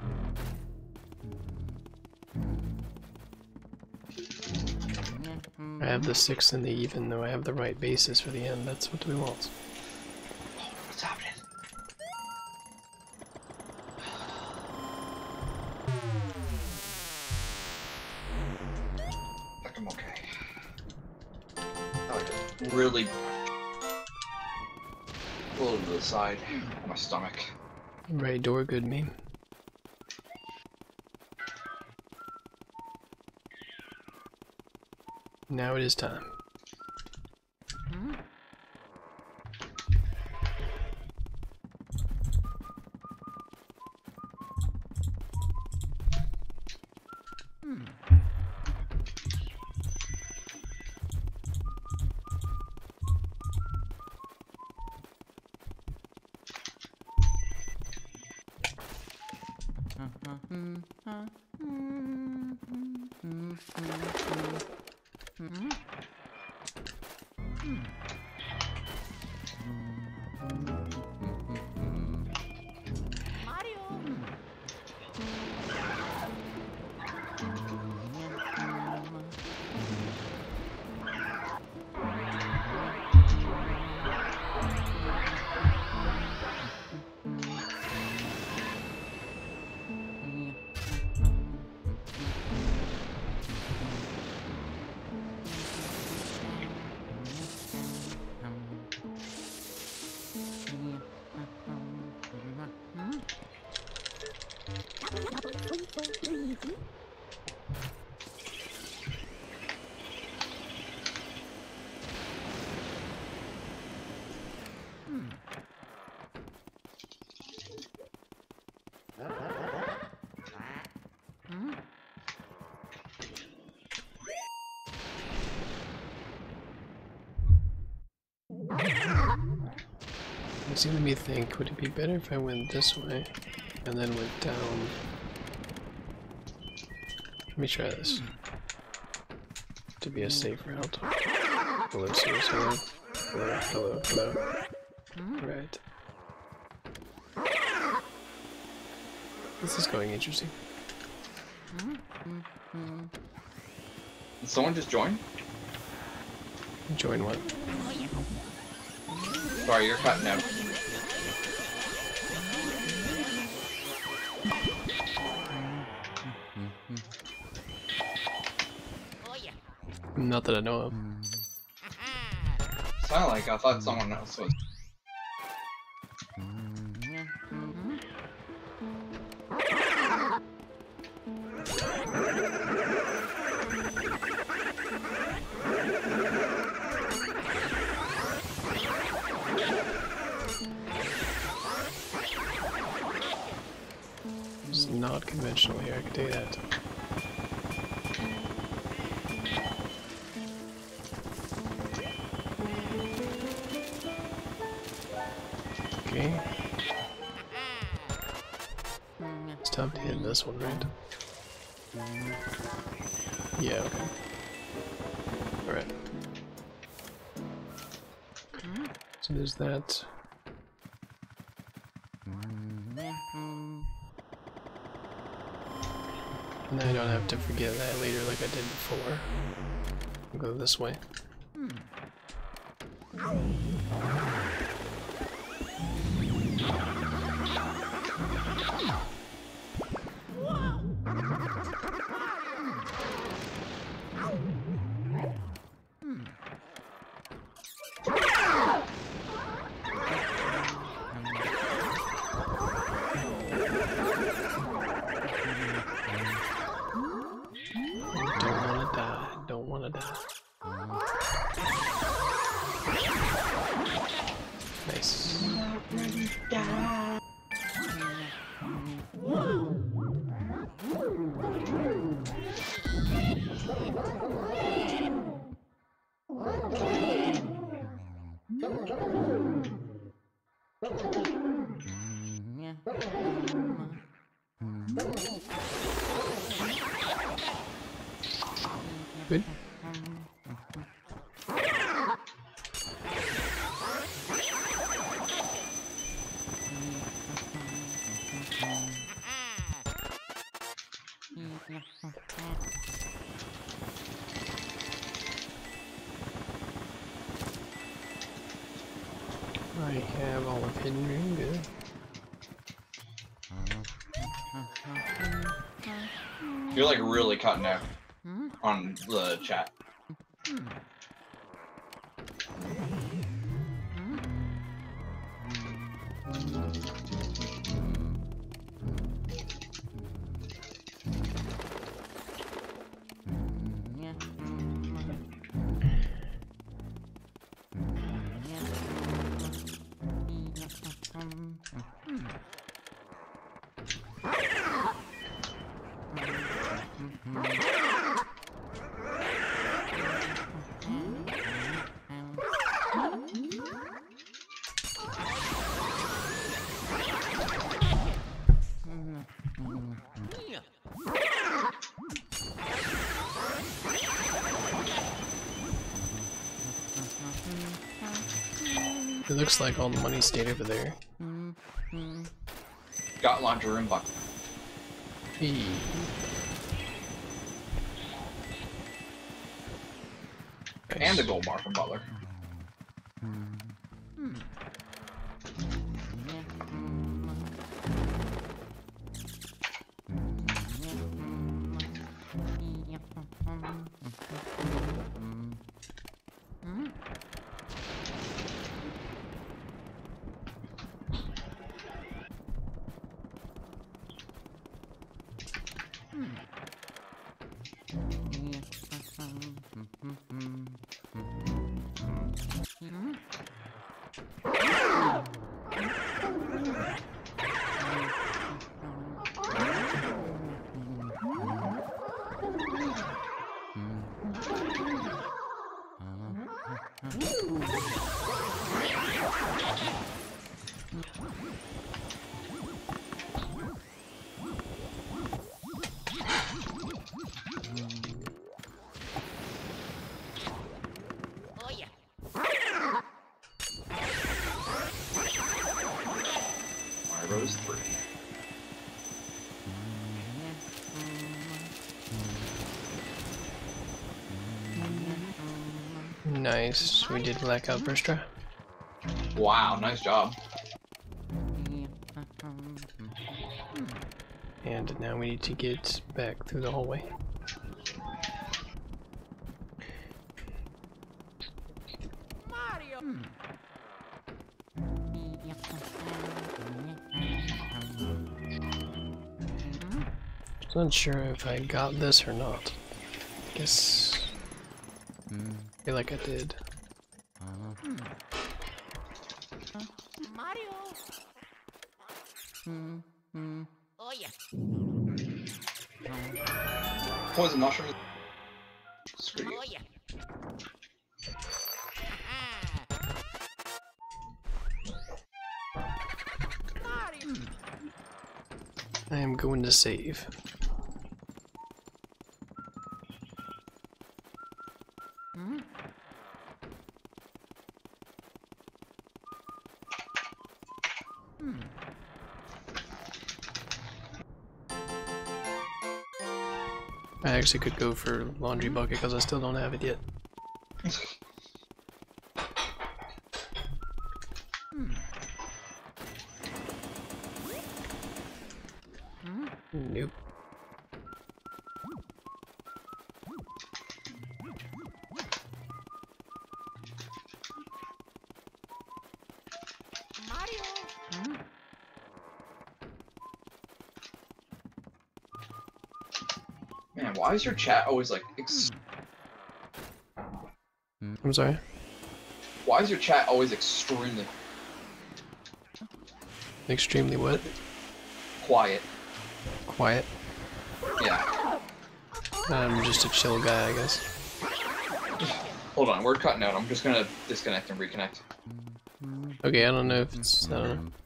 I have the 6 and the even, though I have the right basis for the end. That's what we want. What's happening? I think I'm okay. Oh, really. A little to the side of my stomach. Right door, good meme. Now it is time. See, let me think, would it be better if I went this way and then went down? Let me try this. To be a safe route. Hello, serious, hello. Hello, hello, hello. Right. This is going interesting. Did someone just join? Join what? Sorry, you're cutting out. Not that I know of. Sounded like I thought someone else was. do that. Okay. It's time to hit this one, right? Yeah, okay. Alright. So there's that. And I don't have to forget that later like I did before. I'll go this way. Don't wanna die. Nice. Good. I have all of Hidden Ring, good. You're like really cutting out on the chat. It looks like all the money stayed over there. Got launcher room bucket. Hey. And a gold bar from Butler. Oh yeah. Rose 3. Nice. We did blackout first try. Wow, nice job. And now we need to get back through the hallway. Mario. I'm not sure if I got this or not. I guess I feel like I did. Mario. Oh yeah. Poison mushrooms. Screw you. Oh yeah. Mario. I am going to save. I actually could go for laundry bucket because I still don't have it yet. Nope. Mario. Man, why is your chat always like? I'm sorry. Why is your chat always extremely Extremely what? quiet? Quiet. Yeah. I'm just a chill guy, I guess. Hold on, we're cutting out. I'm just gonna disconnect and reconnect. Okay, I don't know if it's. I don't know.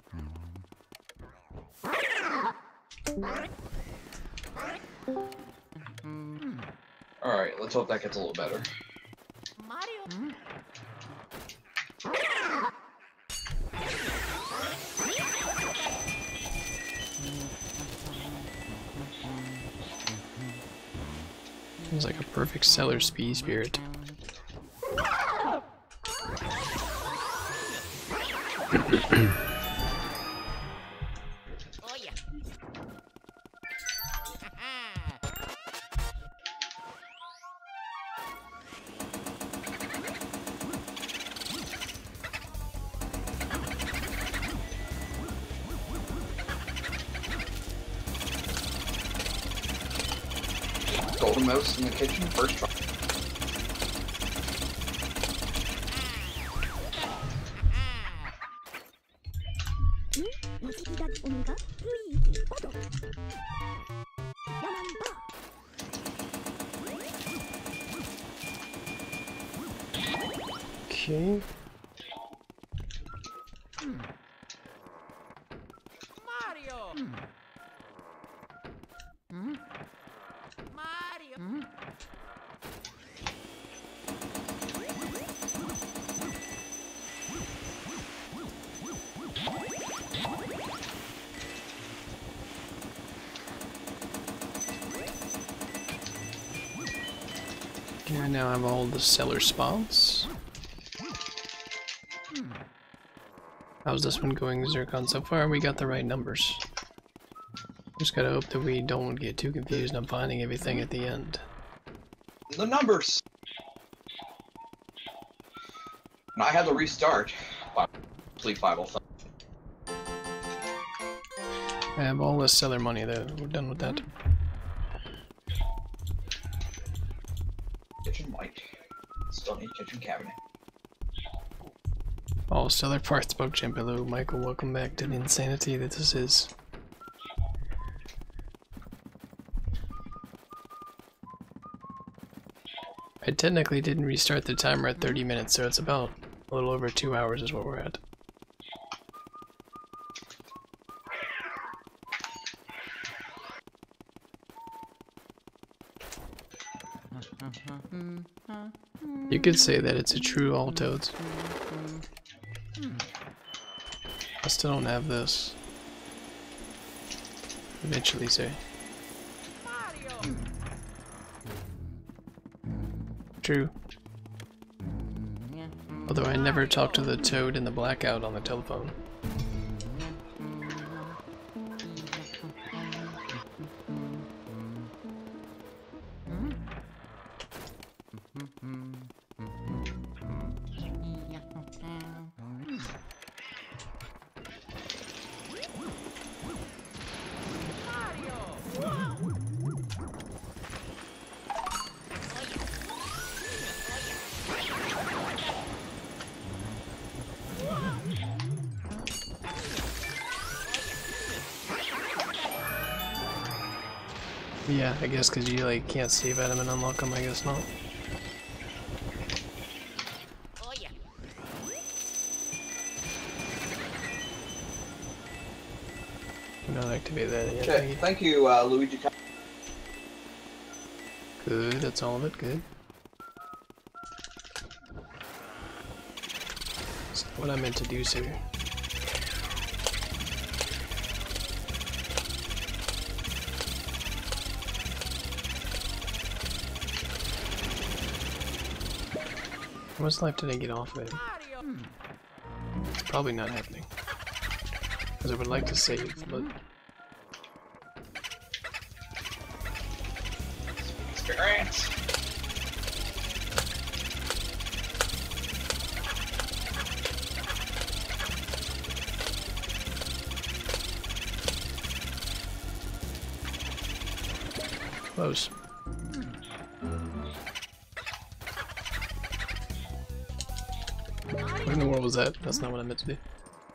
All right, let's hope that gets a little better. Mario. It's like a perfect Cellar Speed Spirit. Oh yeah. Golden mouse in the kitchen, first try. Okay. Mario. Mario. Okay, I now have all the cellar spots. How's this one going, Zircon? So far, we got the right numbers. Just gotta hope that we don't get too confused on finding everything at the end. The numbers. And I had to restart. Sleep 505. I have all the cellar money though. We're done with that. Kitchen light. Still need kitchen cabinet. All cellar parts above jump. Hello, Michael. Welcome back to the insanity that this is. I technically didn't restart the timer at 30 minutes, so it's about a little over 2 hours is what we're at. You could say that it's a true all toads. I still don't have this. Eventually, say. Mario. True. Although I never talked to the toad in the blackout on the telephone. Yeah, I guess because you like can't save at them and unlock them. I guess not. Oh yeah. Do not activate that yet. Okay, thank you, Luigi. Good. That's all of it. Good. That's not what I meant to do, sir. How much life did I get off of it? Mario. Probably not happening. Because I would like to save, but Experience. close. What in the world was that? That's not what I meant to do.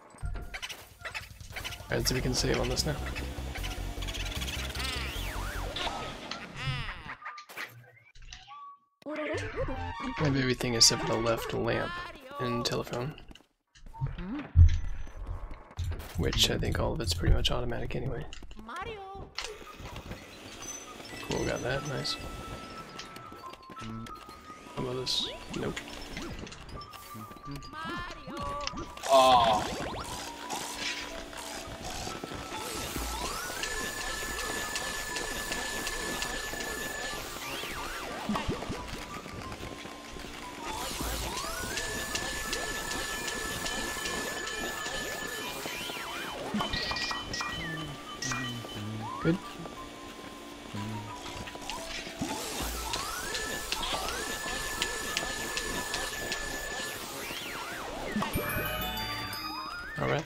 Alright, so we can save on this now. I have everything except for the left lamp and telephone. Which I think all of it's pretty much automatic anyway. Mario. Cool, got that, nice. How about this? Nope. Mario. Oh. Good. Alright.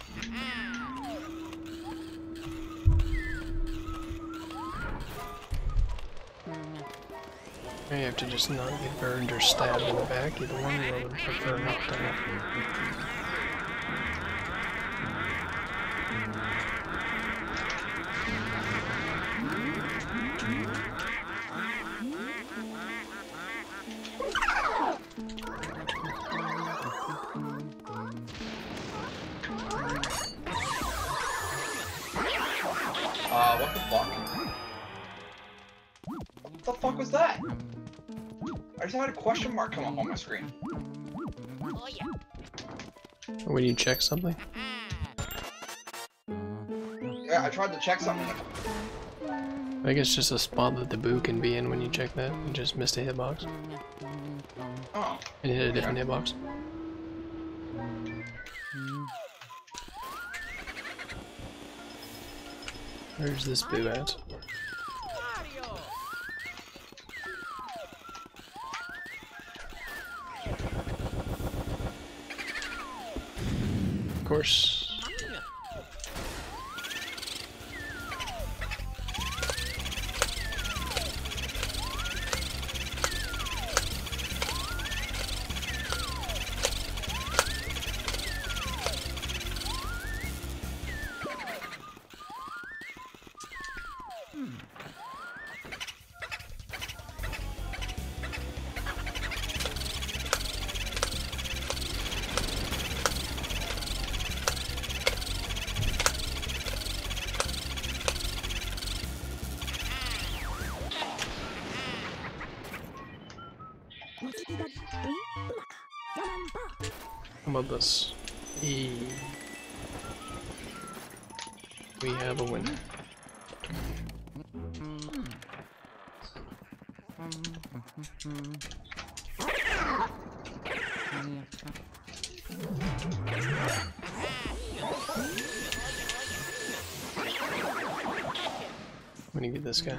You have to just not get burned or stabbed in the back, either one, or I would prefer not to. What the fuck? What the fuck was that? I just had a question mark come up on my screen. Oh yeah. When you check something? Yeah, I tried to check something. I think it's just a spot that the boo can be in when you check that. You just missed a hitbox. Oh. And hit a different hitbox. Where's this boo at? Mario. Of course. How about this? We have a winner. I'm gonna get this guy.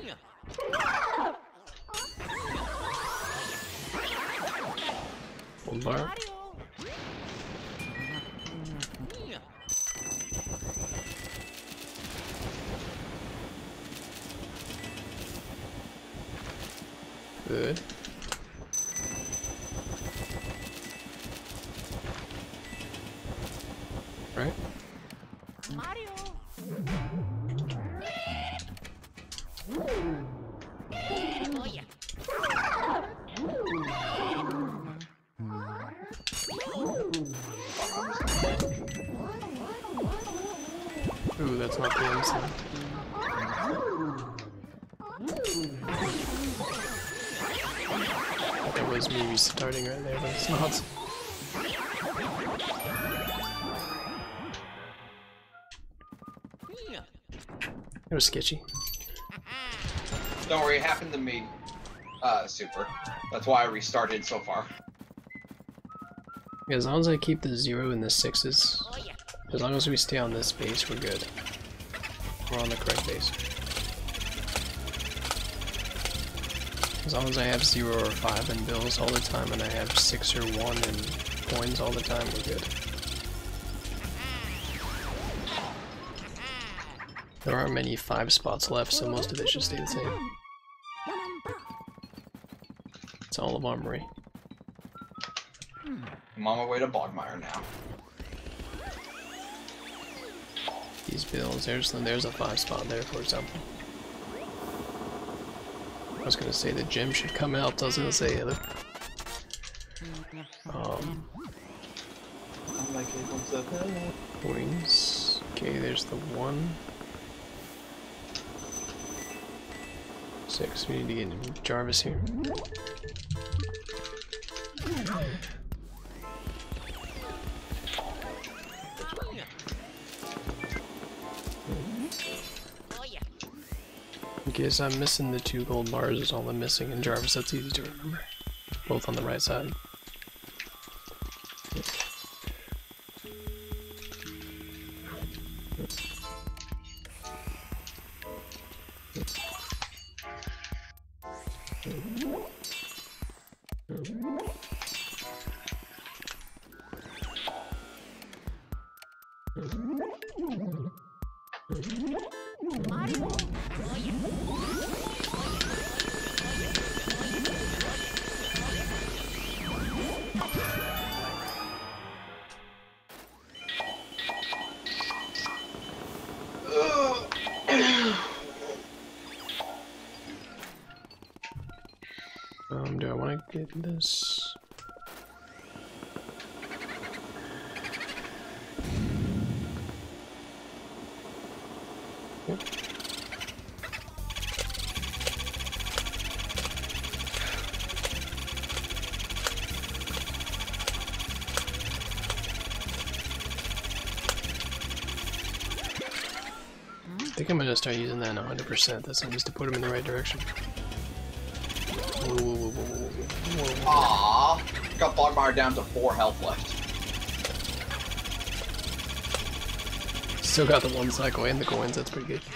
Full bar. Good. Right? Mario. that's not the end sign. That was me restarting right there, but it's not. It was sketchy. Don't worry, it happened to me. Super. That's why I restarted so far. As long as I keep the 0 and the 6s, Oh yeah. as long as we stay on this base, we're good. We're on the correct base. As long as I have 0 or 5 in bills all the time, and I have 6 or 1 in coins all the time, we're good. There aren't many 5 spots left, so most of it should stay the same. It's all of Armory. I'm on my way to Bogmire now. These bills, there's a 5 spot there, for example. I was gonna say the gym should come out, I was gonna say other. Wings. Okay, there's the 1. 6, we need to get Jarvis here. Oh yeah. In case I'm missing the 2 gold bars is all I'm missing in Jarvis, that's easy to remember. Both on the right side. Mario. Oh yeah. Do I want to get this? Yep. I think I'm gonna start using that 100%. That's just to put him in the right direction. Aww, got Bogmire down to 4 health left. Still got the 1 cycle and the coins, that's pretty good.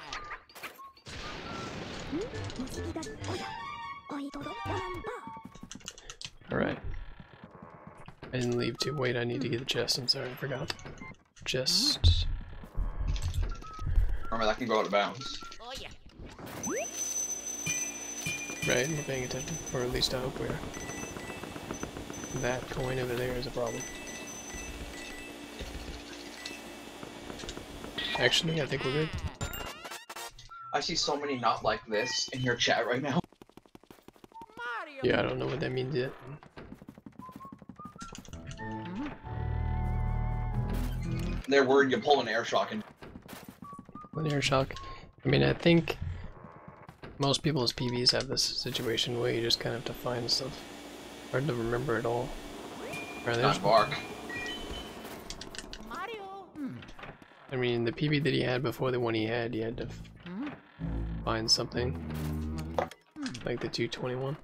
Alright. I didn't leave too. Wait, I need to get the chest. I'm sorry, I forgot. Chest. Remember, that can go out of bounds. Oh yeah. Right, we're paying attention. Or at least I hope we are. That coin over there is a problem. Actually, I think we're good. I see so many not like this in your chat right now. Mario. Yeah, I don't know what that means yet. They're worried you pull an air shock and An air shock. I mean, I think most people's PVs have this situation where you just kind of have to find stuff. Hard to remember it all. Right, there's not bark. Mario. I mean, the PV that he had before the one he had to find something. Like the 221.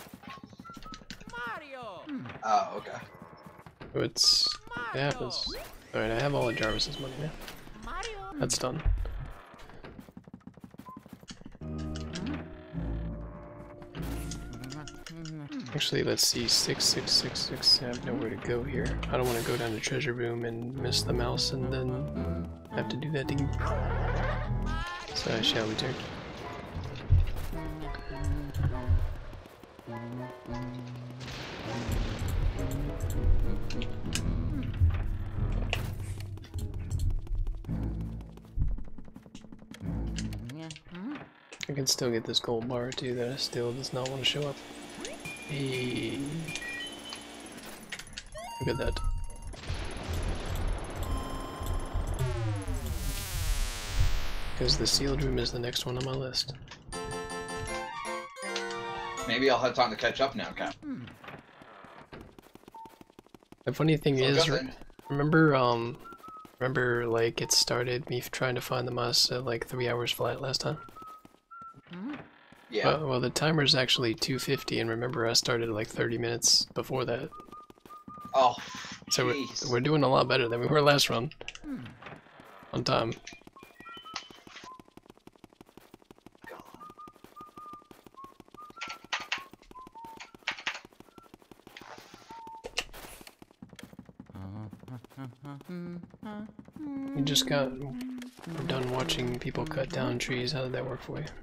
Mario. Oh, okay. It happens. Alright, I have all of Jarvis's money now. Mario. That's done. Actually, let's see. 6666. I have nowhere to go here. I don't want to go down to Treasure Room and miss the mouse and then have to do that again. So I shall return. I can still get this gold bar too that still does not want to show up. Hey. Look at that. because the sealed room is the next one on my list. Maybe I'll have time to catch up now, Cap. The funny thing So is, good then. remember like it started me trying to find the mouse at like 3 hours flat last time? Yeah. Well, the timer's actually 2:50, and remember I started like 30 minutes before that. Oh, So jeez. we're doing a lot better than we were last run. On time. You just got done watching people cut down trees. How did that work for you?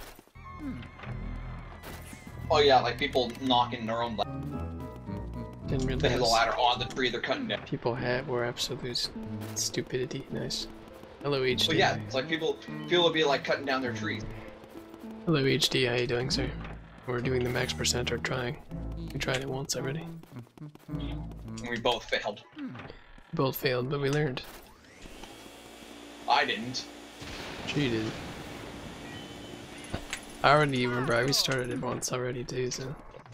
Oh yeah, like people knocking their own. Didn't They have the realize ladder on the tree they're cutting down. people were absolute stupidity. Nice. Hello HD. But yeah, it's like people will be like cutting down their trees. Hello HD, how you doing, sir? We're doing the max percent or trying. We tried it once already. And we both failed. Both failed, but we learned. I didn't. Cheated. I already remember I restarted it once already too, so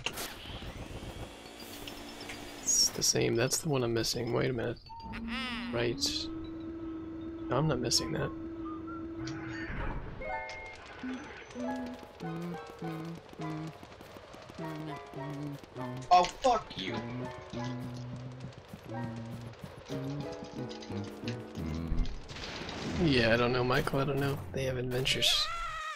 it's the same. That's the one I'm missing. Wait a minute. Right. No, I'm not missing that. Oh, fuck you. Yeah, I don't know, Michael. I don't know. They have adventures.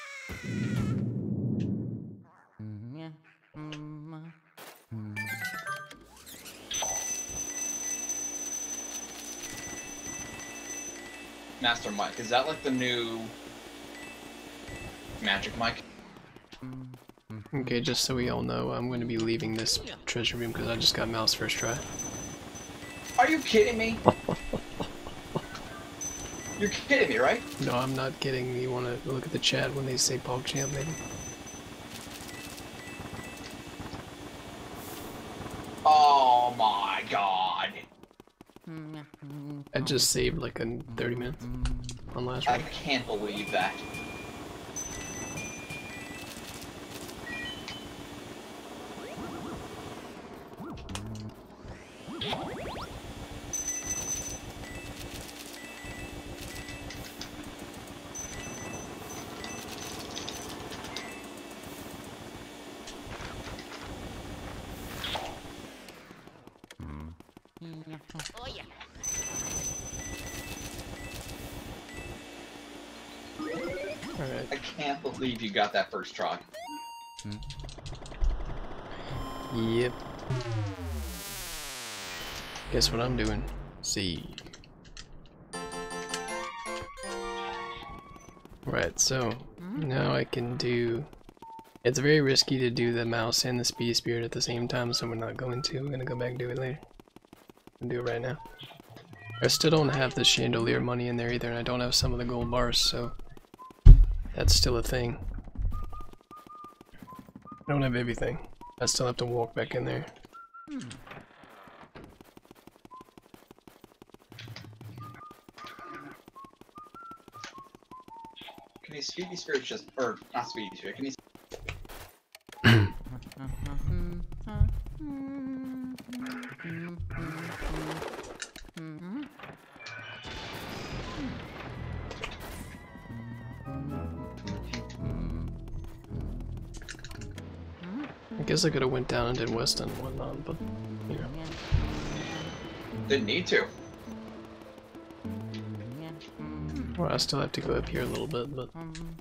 Master Mike, is that like the new Magic Mike? Okay, just so we all know, I'm going to be leaving this treasure room because I just got mouse first try. Are you kidding me? You're kidding me, right? No, I'm not kidding. You want to look at the chat when they say PogChamp, maybe? Oh my god. I just saved like in 30 minutes on last I run. can't believe that. Oh yeah. Alright. I can't believe you got that first try. Yep. Guess what I'm doing? See. Right, so now I can do. It's very risky to do the mouse and the speed spirit at the same time, so we're not going to. We're gonna go back and do it later. I'm gonna do it right now. I still don't have the chandelier money in there either, and I don't have some of the gold bars, so that's still a thing. I don't have everything. I still have to walk back in there. Can these Speedy Spirits just, or not Speedy Spirit, can these I guess I could have went down and did west and whatnot, but you know. didn't need to. Well, I still have to go up here a little bit, but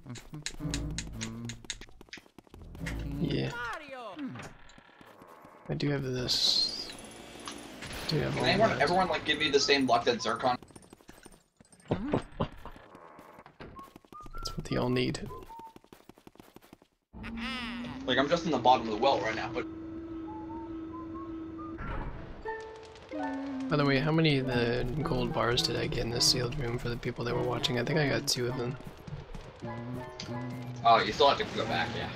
yeah, Mario. I do have this. I do have Can all anyone, that. everyone like give me the same luck that Zircon? That's what they all need. Like I'm just in the bottom of the well right now, but By the way, how many of the gold bars did I get in this sealed room for the people that were watching? I think I got 2 of them. oh, you still have to go back, yeah.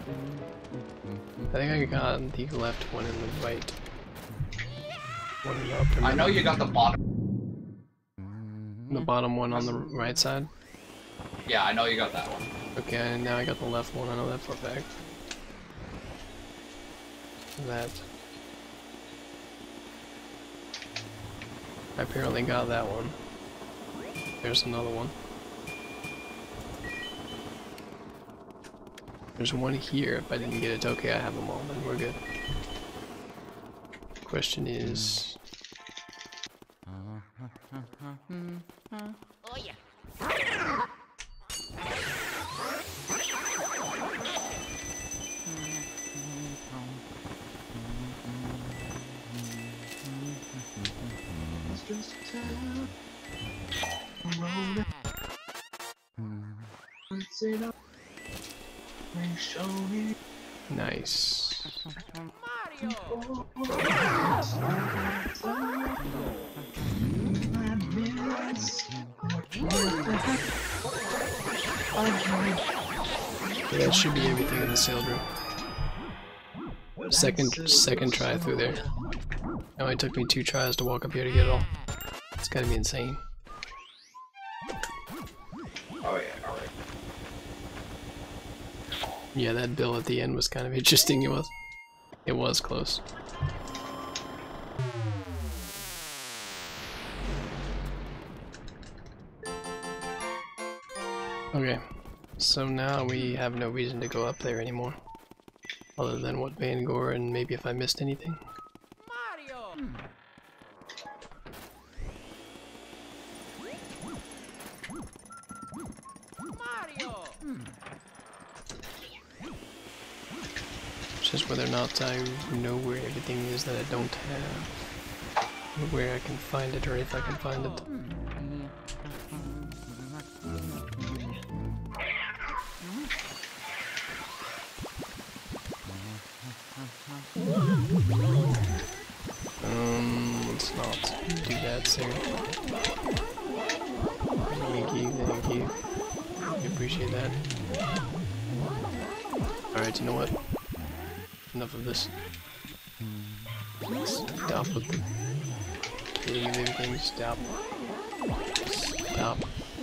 I think I got the left one and the right. One in the upper I know middle. you got the bottom. The bottom one on the right side. Yeah, I know you got that one. Okay, and now I got the left one. I know that for a fact. That. I apparently got that one. There's another one. There's one here. If I didn't get it, okay, I have them all. Then we're good. Question is... Oh yeah. Nice. Mario. That should be everything in the sealed room. Second try through there. It only took me 2 tries to walk up here to get it all. It's gotta be insane. Oh yeah, alright. Yeah, that bill at the end was kind of interesting. It was close. Okay, so now we have no reason to go up there anymore. Other than what Van Gore and maybe if I missed anything. Mario. Mario. It's just whether or not I know where everything is that I don't have. Or where I can find it or if I can find it. Let's not do that, sir. Thank you. I appreciate that. Alright, you know what? Enough of this. Stop with the killing of everything. Stop. Stop.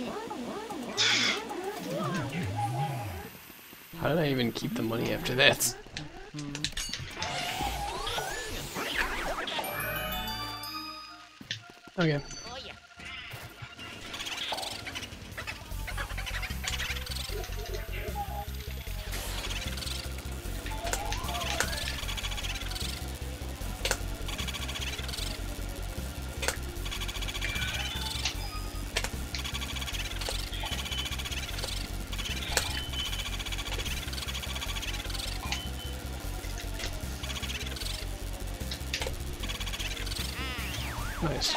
How did I even keep the money after that? Okay. Oh yeah. Nice.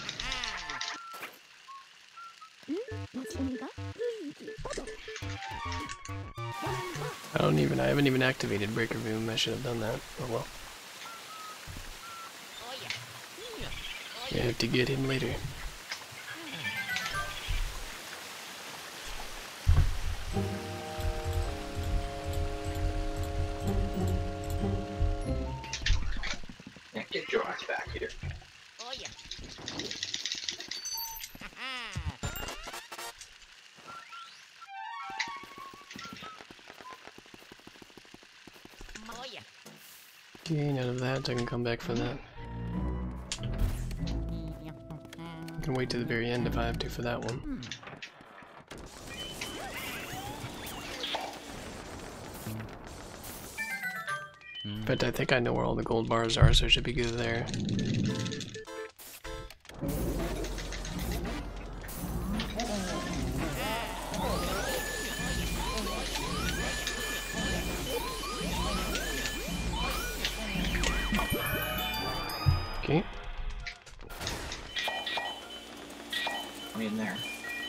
I haven't even activated Breaker Boom. I should have done that. Oh well. Oh yeah. I have to get him later. Yeah, get your ass back here. Oh yeah. Oh yeah. Okay, none of that. I can come back for that. I can wait to the very end if I have to for that one. But I think I know where all the gold bars are, so it should be good there. Okay. I'm in there.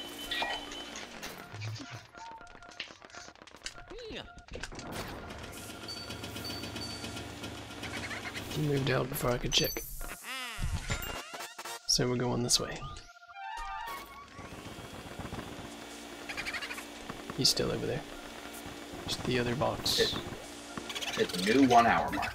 He moved out before I could check. So we're going this way. He's still over there. Just the other box. Hit the new 1 hour mark.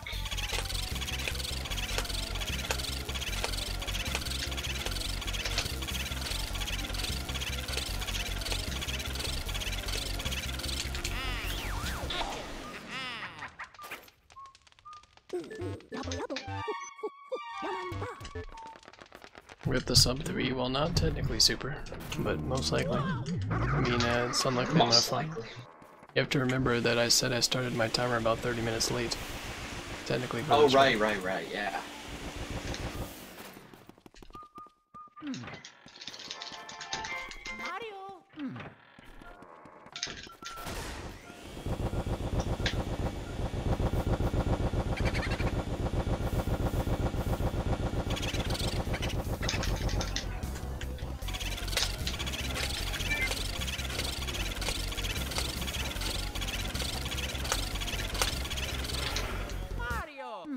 Rip the sub 3, well not technically super, but most likely. I mean, it's unlikely I'm gonna Most find. likely. You have to remember that I said I started my timer about 30 minutes late. Technically. for Oh, this right, one. right, yeah. Mario. Mario.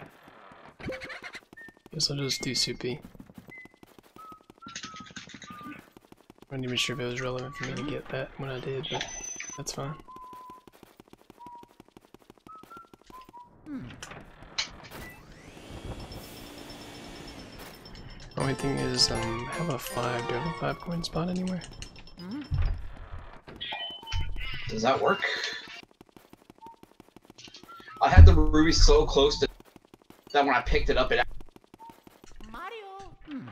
Guess I'll just do soupy. I'm not even sure if it was relevant for me to get that when I did, but that's fine. Only thing is, I have a 5. Do I have a 5 coin spot anywhere? Does that work? I had the ruby so close to that when I picked it up, it. Mario.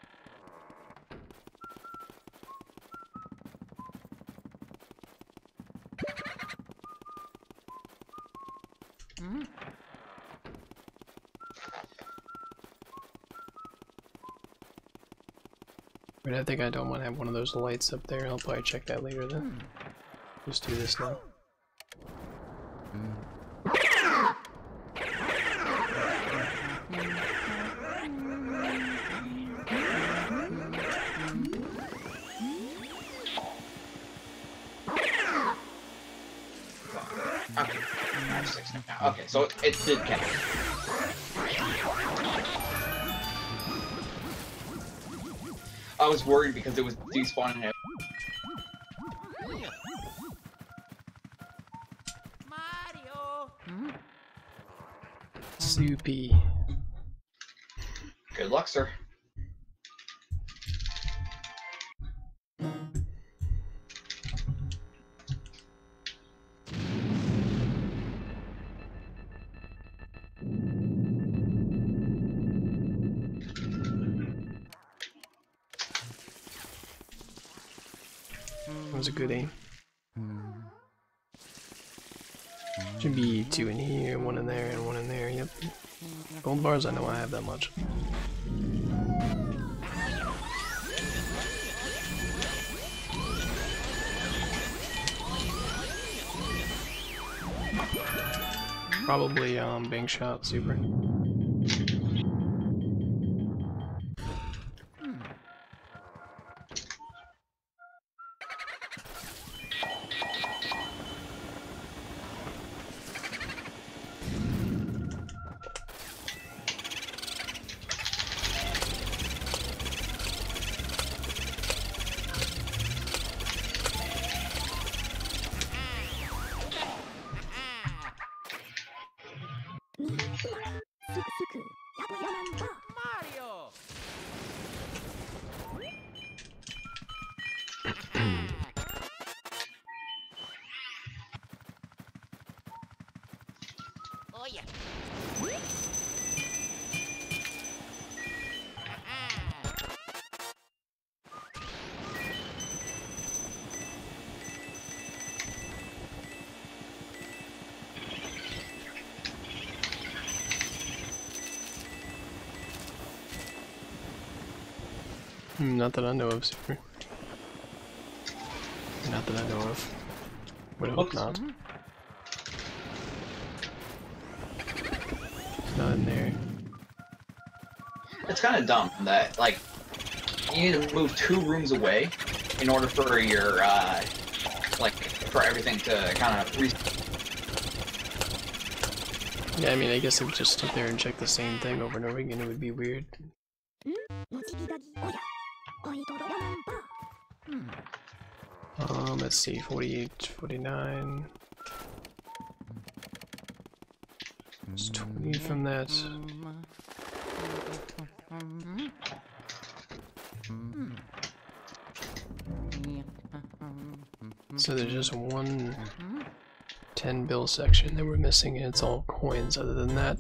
But I think I don't want to have one of those lights up there. I'll probably check that later then. Just do this now. Okay, I have 6 now. Okay, so it did count. I was worried because it was despawning it. Mario. Soupy. Good luck, sir. That was a good aim. Should be 2 in here, 1 in there, and 1 in there, yep. Gold bars, I know I have that much. Probably, bank shot, super. Mario. Oh yeah. Not that I know of, super. Not that I know of. Would hope not. Not in there. It's kind of dumb that, like, you need to move 2 rooms away in order for your, like, for everything to kind of Yeah, I mean, I guess if just stood there and checked the same thing over and over again, it would be weird. Let's see, 48, 49. It's 20 from that. So there's just one 10 bill section that we're missing, and it's all coins other than that.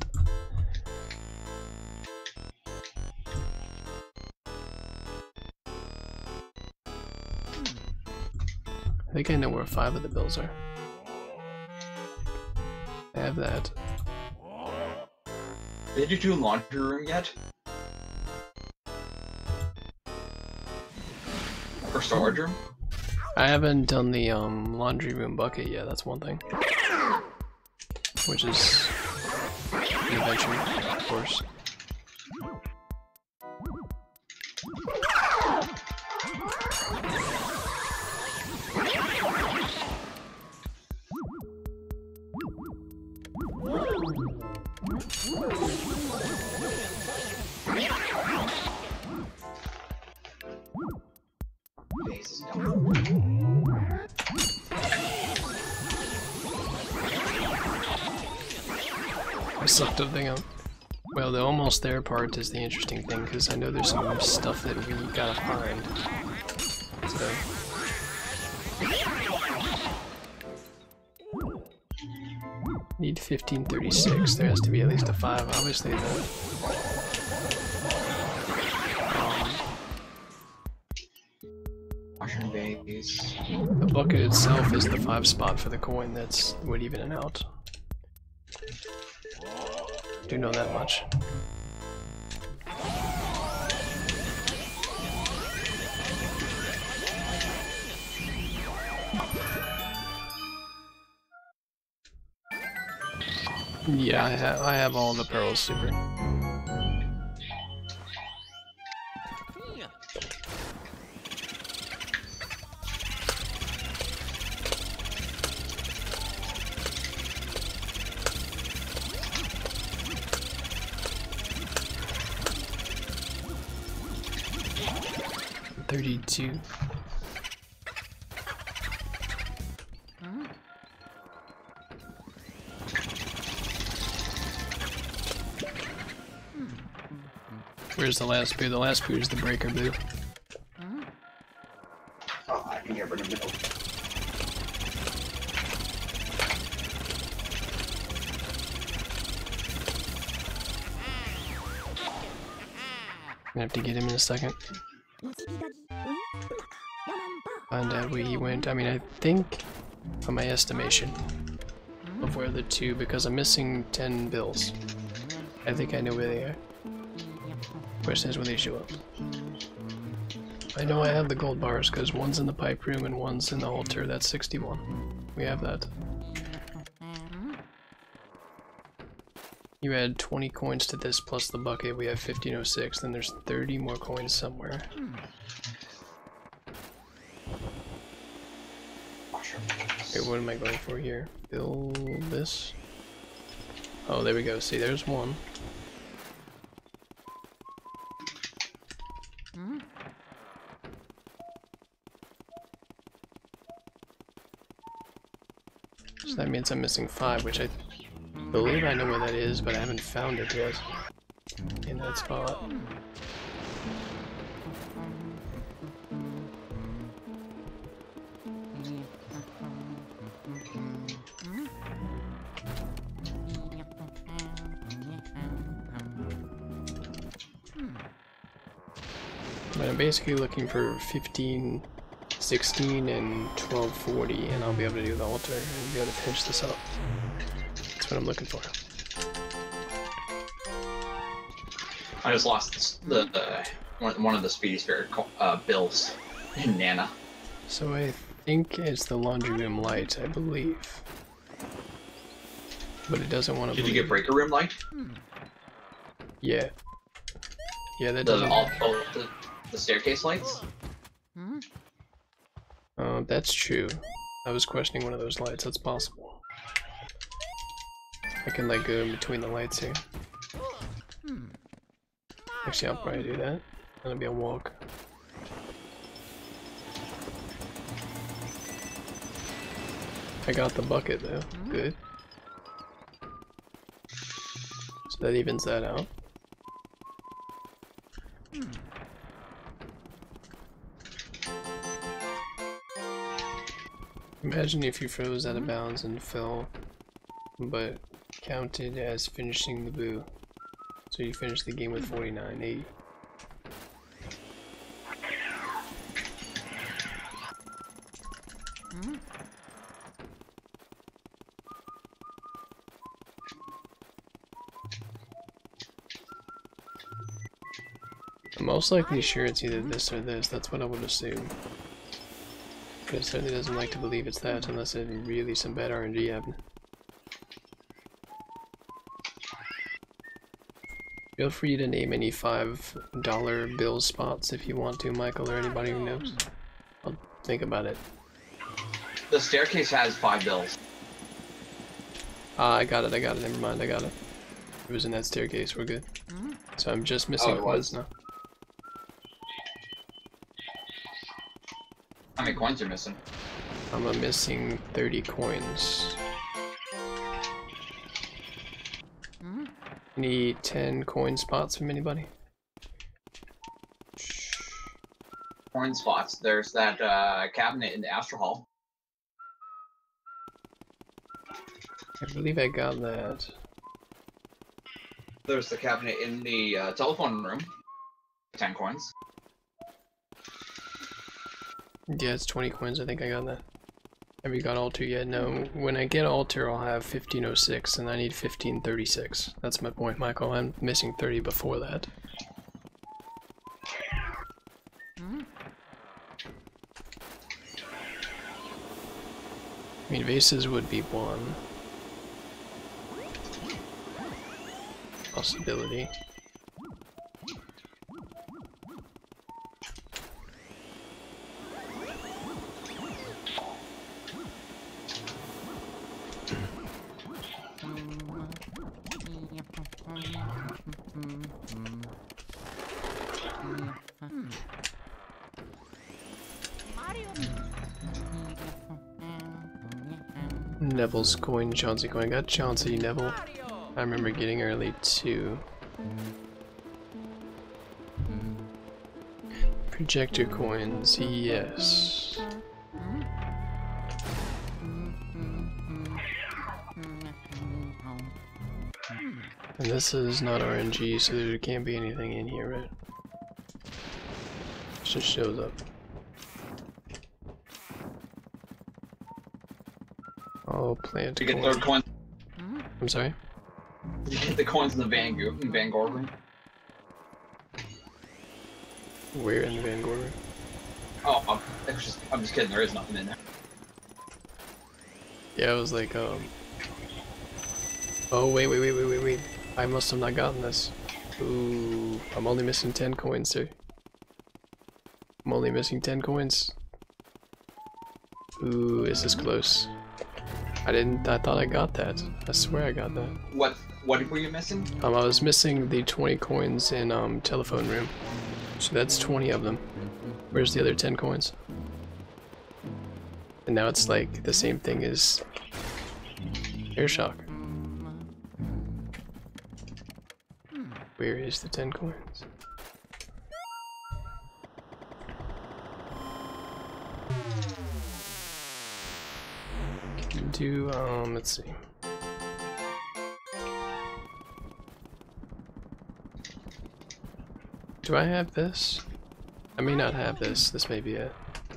I think I know where 5 of the bills are. I have that. Did you do laundry room yet? Or storage room? I haven't done the laundry room bucket yet, that's one thing. Which is an adventure, of course. I sucked the thing up. Well, the almost there part is the interesting thing, because I know there's some stuff that we gotta find. So. Need 1536. There has to be at least a 5, obviously. The bucket itself is the 5 spot for the coin. That's would even it out. Do know that much. Yeah, I have all the pearls, super. $32. Where's the last boo? The last boo is the breaker boo. Oh, I can get rid of it. I have to get him in a second. Find out where he went. I mean, I think, from my estimation of where the 2, because I'm missing 10 bills. I think I know where they are. Question is when they show up. I know I have the gold bars because one's in the pipe room and one's in the altar. That's 61. We have that. You add 20 coins to this plus the bucket. We have 1506. Then there's 30 more coins somewhere. Okay, what am I going for here? Build this. Oh, there we go. See, there's one. So that means I'm missing 5, which I believe I know where that is, but I haven't found it yet in that spot. But I'm basically looking for 15, 16, and 1240, and I'll be able to do the altar and be able to finish this up. That's what I'm looking for. I just lost one of the Speedy Spirit bills in Nana. So I think it's the laundry room light, I believe. But it doesn't want to. Did you get breaker room light? Yeah. Yeah, that doesn't. All the staircase lights? That's true. I was questioning one of those lights. That's possible. I can like go in between the lights here. Actually, I'll probably do that. That'll be a walk. I got the bucket though. Good. So that evens that out. Imagine if you froze out of bounds and fell, but counted as finishing the boo. So you finished the game with 49. I'm most likely sure it's either this or this. That's what I would assume. But it certainly doesn't like to believe it's that unless it's really some bad RNG happened. Feel free to name any $5 bill spots if you want to, Michael, or anybody who knows. I'll think about it. The staircase has 5 bills. Ah, I got it, never mind, I got it. It was in that staircase, we're good. So I'm just missing coins now. How many coins are missing? I'm missing 30 coins. Need 10 coin spots from anybody? Coin spots. There's that cabinet in the Astro Hall. I believe I got that. There's the cabinet in the telephone room. 10 coins. Yeah, it's 20 coins. I think I got that. Have you got altar yet? No. When I get altar, I'll have 1506, and I need 1536. That's my point, Michael. I'm missing 30 before that. I mean, vases would be one possibility. Neville's coin, Chauncey coin. I got Chauncey, Neville. I remember getting early too. Projector coins, yes. And this is not RNG, so there can't be anything in here, right? It just shows up. Oh, plant You get third coin. I'm sorry? You get the coins in the Vanguard room. Where in the Vanguard room? Oh, I'm just kidding. There is nothing in there. Yeah, I was like, oh, wait. I must have not gotten this. Ooh, I'm only missing 10 coins, sir. I'm only missing 10 coins. Ooh, this is close. I thought I got that. I swear I got that. What were you missing? I was missing the 20 coins in telephone room. So that's 20 of them. Where's the other 10 coins? And now it's like the same thing as Air Shock. Where is the 10 coins? Can do, let's see. Do I have this? I may not have this. This may be it.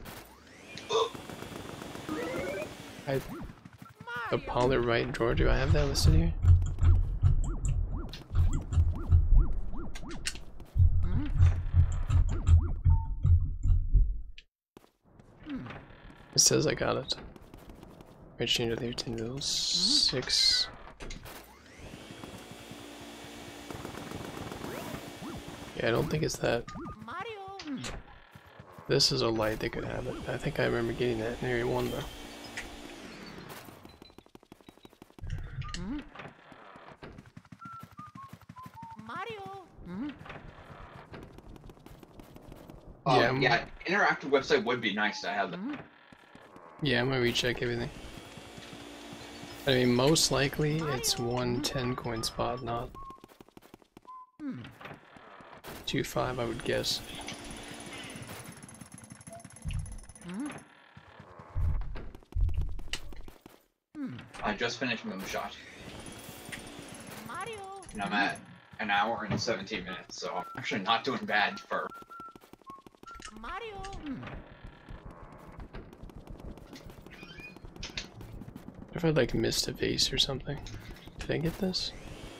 A Polar right drawer. Do I have that listed here? It says I got it. Right chain of the 10 wheels. 6. Yeah, I don't think it's that. Mario. This is a light that could have it. I think I remember getting that in Area 1 though. Mario. Yeah, interactive website would be nice to have. Yeah, I'm gonna recheck everything. I mean, most likely it's 1 10 coin spot, not 2 5, I would guess. just finished Moonshot, Mario. and I'm at an hour and 17 minutes, so I'm actually not doing bad for. Mario. If I like missed a vase or something. Did I get this?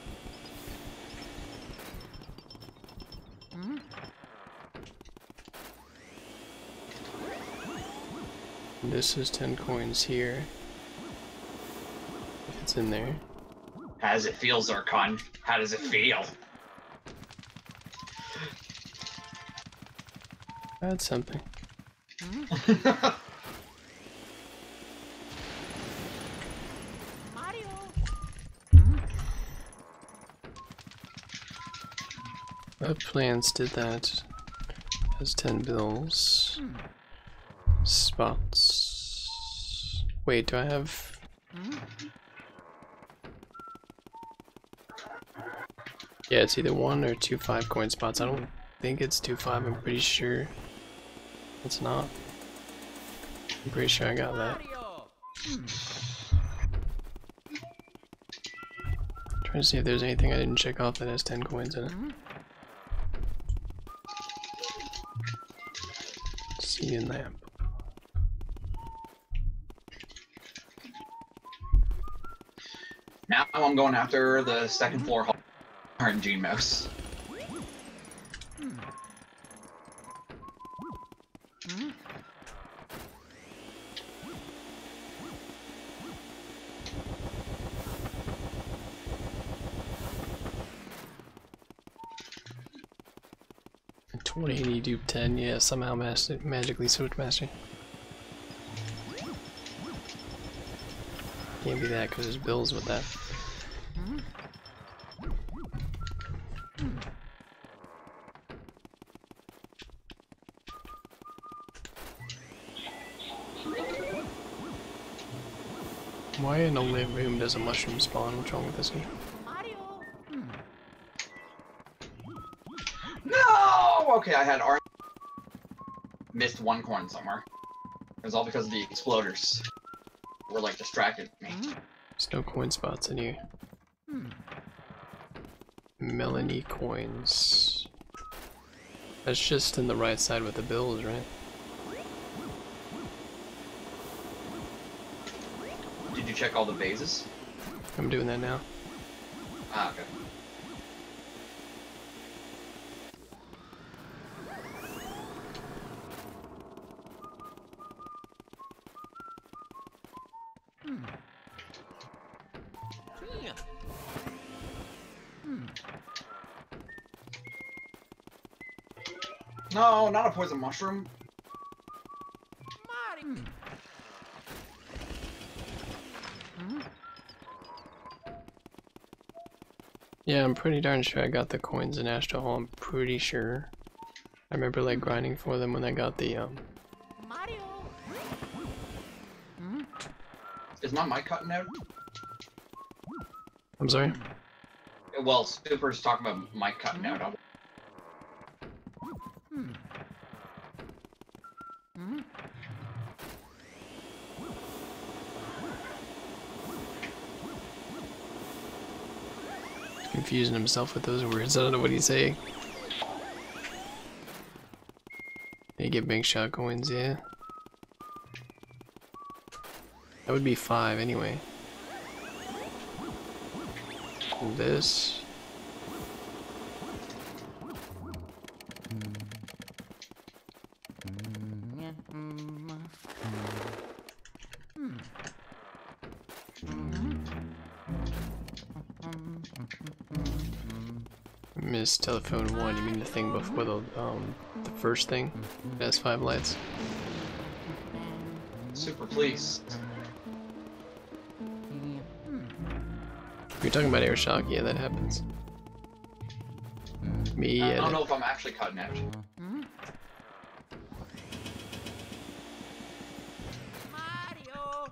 This is 10 coins here. If it's in there. How does it feel, Zircon? How does it feel? That's something. Mario. What plants did that? Has 10 bills. Spots. Wait, do I have... Yeah, it's either 1 or 2 5-coin spots. I don't think it's 2 5, I'm pretty sure. It's not. I'm pretty sure I got that. Trying to see if there's anything I didn't check off that has 10 coins in it. Sea lamp. Now I'm going after the second floor RNG mouse. And 20 and you do 10, yeah, somehow magically switch master. Can't be that because there's bills with that. Why in a lit room does a mushroom spawn? What's wrong with this game? Mario. No! Okay, I had missed 1 coin somewhere. It was all because of the exploders. Were like distracted me. There's no coin spots in here. Melanie coins. That's just in the right side with the bills, right? Did you check all the bases? I'm doing that now. Ah, okay. No, not a poison mushroom. Mario. Yeah, I'm pretty darn sure I got the coins in Astro Hall. I'm pretty sure. I remember like grinding for them when I got the Mario. Is my mic cutting out? I'm sorry? Well, Super's talking about mic cutting out. Confusing himself with those words. I don't know what he's saying. They get big shot coins, yeah. That would be 5 anyway. And this. Miss telephone 1, you mean the thing before the first thing? It has 5 lights. Super, please. If you're talking about air shock, yeah, that happens. Me, I yeah. don't know if I'm actually cutting out. Mario.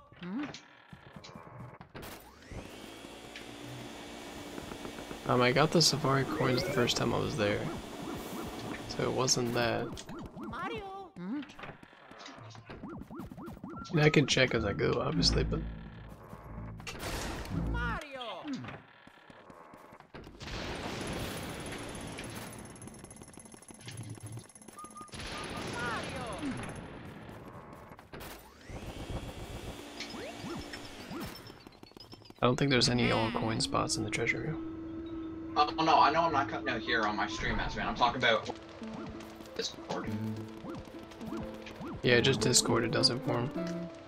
I got the Safari coins the first time I was there. So it wasn't that. Mario. I mean, I can check as I go, obviously, but don't think there's any all coin spots in the treasure room. Oh no, I know I'm not cutting out here on my stream as man. I'm talking about Discord. Yeah, just Discord, it does it for him.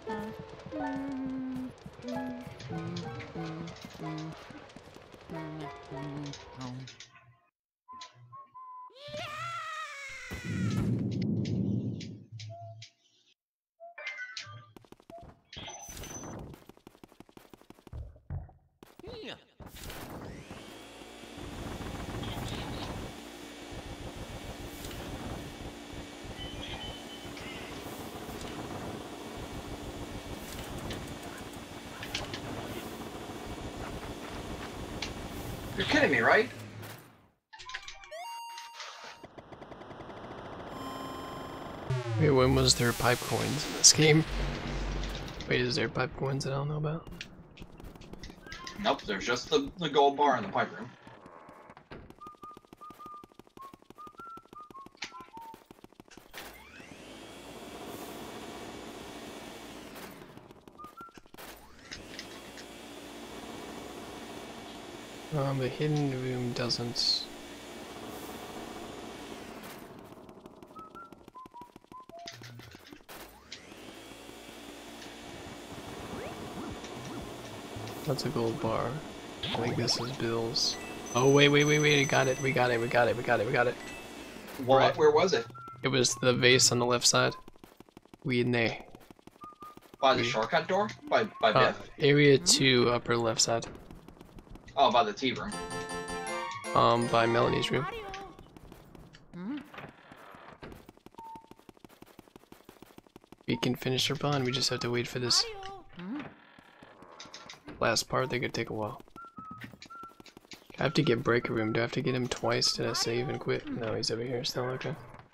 You're kidding me, right? Wait, when was there pipe coins in this game? Wait, is there pipe coins that I don't know about? Nope, there's just the gold bar in the pipe room. The hidden room doesn't. That's a gold bar. I think this is Bill's. Oh wait, we got it. What? Right. Where was it? It was the vase on the left side. We in there. By the shortcut door? By Biff? Area 2, upper left side. Oh, by the tea room. By Melanie's room. We can finish our bond, we just have to wait for this last part. That could take a while. I have to get Breaker Room. Do I have to get him twice? Did I save and quit? No, he's over here still, okay.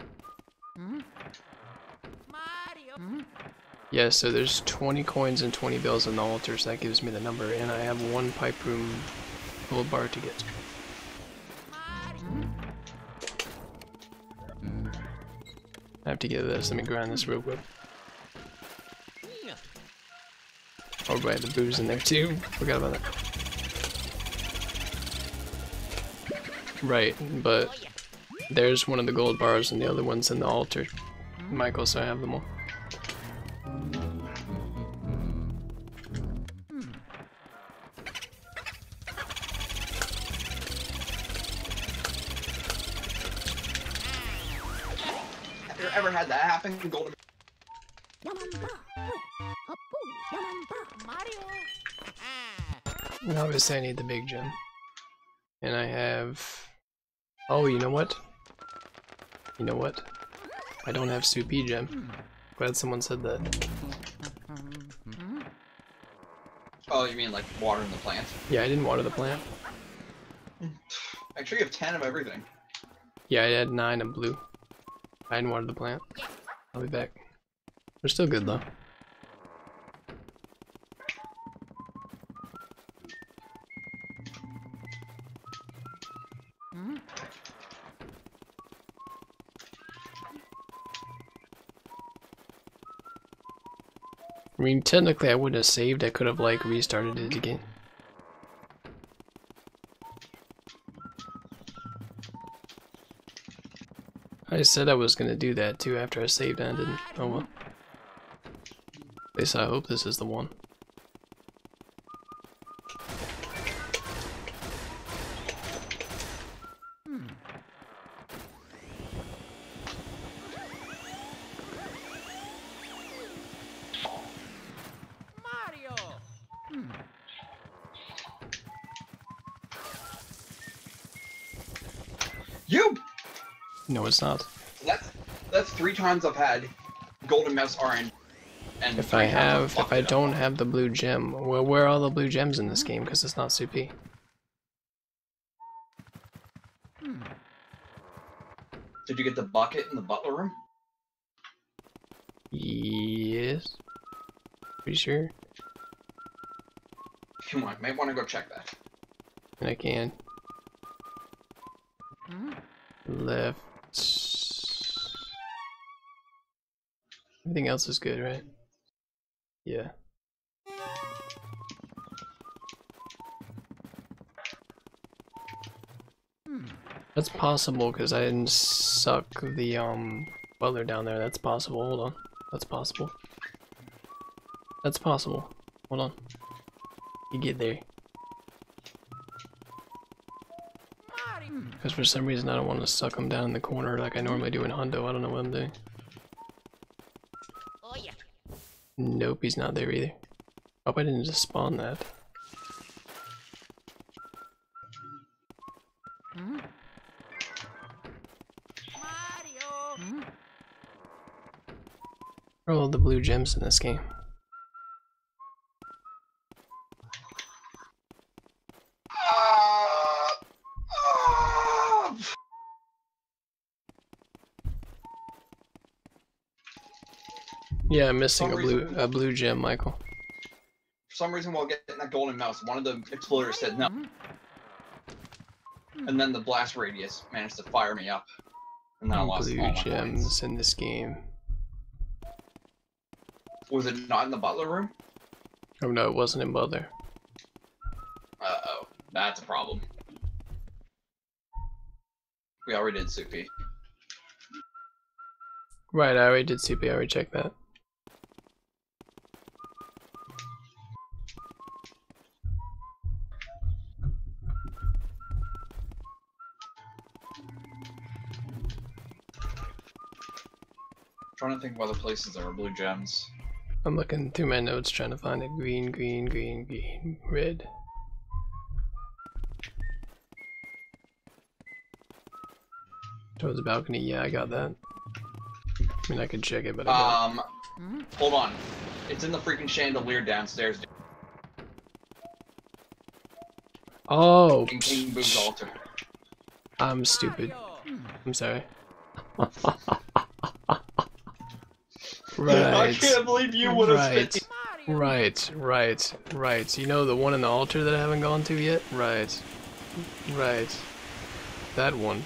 Yeah, so there's 20 coins and 20 bills in the altar, so that gives me the number, and I have one pipe room gold bar to get. I have to get this. Let me grind this real quick. Oh right, the booze in there too. Forgot about that. Right, but there's one of the gold bars and the other one's in the altar, Michael, so I have them all. Have you ever had that happen? Golden. Obviously I need the big gem. And I have... Oh, you know what? You know what? I don't have Soupy gem. Glad someone said that. Oh, you mean like watering the plant? Yeah, I didn't water the plant. Make sure you have 10 of everything. Yeah, I had 9 of blue. I didn't water the plant. I'll be back. They're still good though. I mean, technically I wouldn't have saved, I could have like restarted it again. I said I was gonna do that too after I saved and I didn't. Oh well. At least I hope this is the one. You! No, it's not. That's 3 times I've had Golden Mouse RNG. And If I don't have the blue gem, well, where are all the blue gems in this game? Because it's not Soupy. Did you get the bucket in the butler room? Yes. Pretty sure. Come on, might want to go check that. And I can. Left. Everything else is good, right? Yeah. That's possible because I didn't suck the butler down there. That's possible. Hold on. That's possible. That's possible. Hold on. You get there. Because for some reason I don't want to suck him down in the corner like I normally do in Hundo. I don't know what I'm doing. Oh yeah. Nope, he's not there either. Hope I didn't just spawn that. Mario. Where are all the blue gems in this game? Yeah, I'm missing a blue gem, Michael. For some reason, while getting that golden mouse, one of the exploders said no. And then the blast radius managed to fire me up. And then I lost all Blue my gems points. in this game. Was it not in the butler room? Oh no, it wasn't in Butler. Uh-oh. That's a problem. We already did Soupy. Right, I already did CP, I already checked that. Trying to think of other places that were blue gems. I'm looking through my notes trying to find it. Green, green, green, green, red. Towards the balcony, yeah, I got that. I mean, I could check it, but I don't. Hold on. It's in the freaking chandelier downstairs. Oh! In King Boo's altar. I'm stupid. I'm sorry. Right. I can't believe you would have spit. Right. You know the one in the altar that I haven't gone to yet? Right. That one.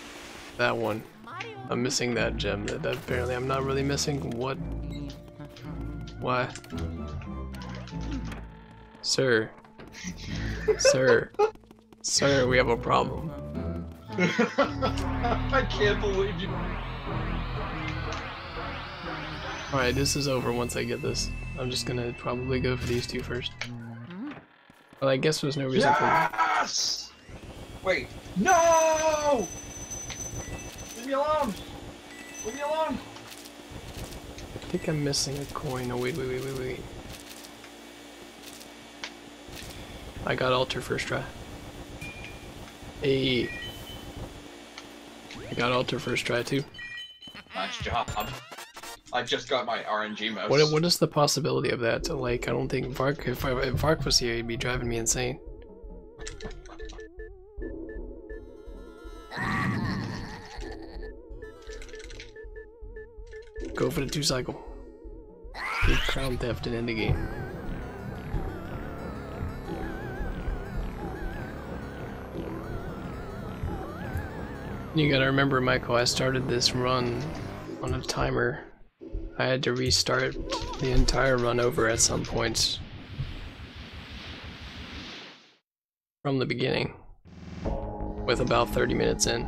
I'm missing that gem that apparently I'm not really missing. What? Why? Sir, we have a problem. I can't believe you. Alright, this is over once I get this. I'm just gonna probably go for these two first. Well, I guess there's no reason Yes! Wait. No! Leave me alone! Leave me alone! I think I'm missing a coin. Oh, wait. I got altar first try. Hey. I got altar first try too. Nice job. I just got my RNG mouse. What is the possibility of that? Like, I don't think Vark, if Vark was here, he'd be driving me insane. Go for the 2-cycle. Keep crown theft and end the game. You gotta remember, Michael, I started this run on a timer. I had to restart the entire run over at some points from the beginning with about 30 minutes in.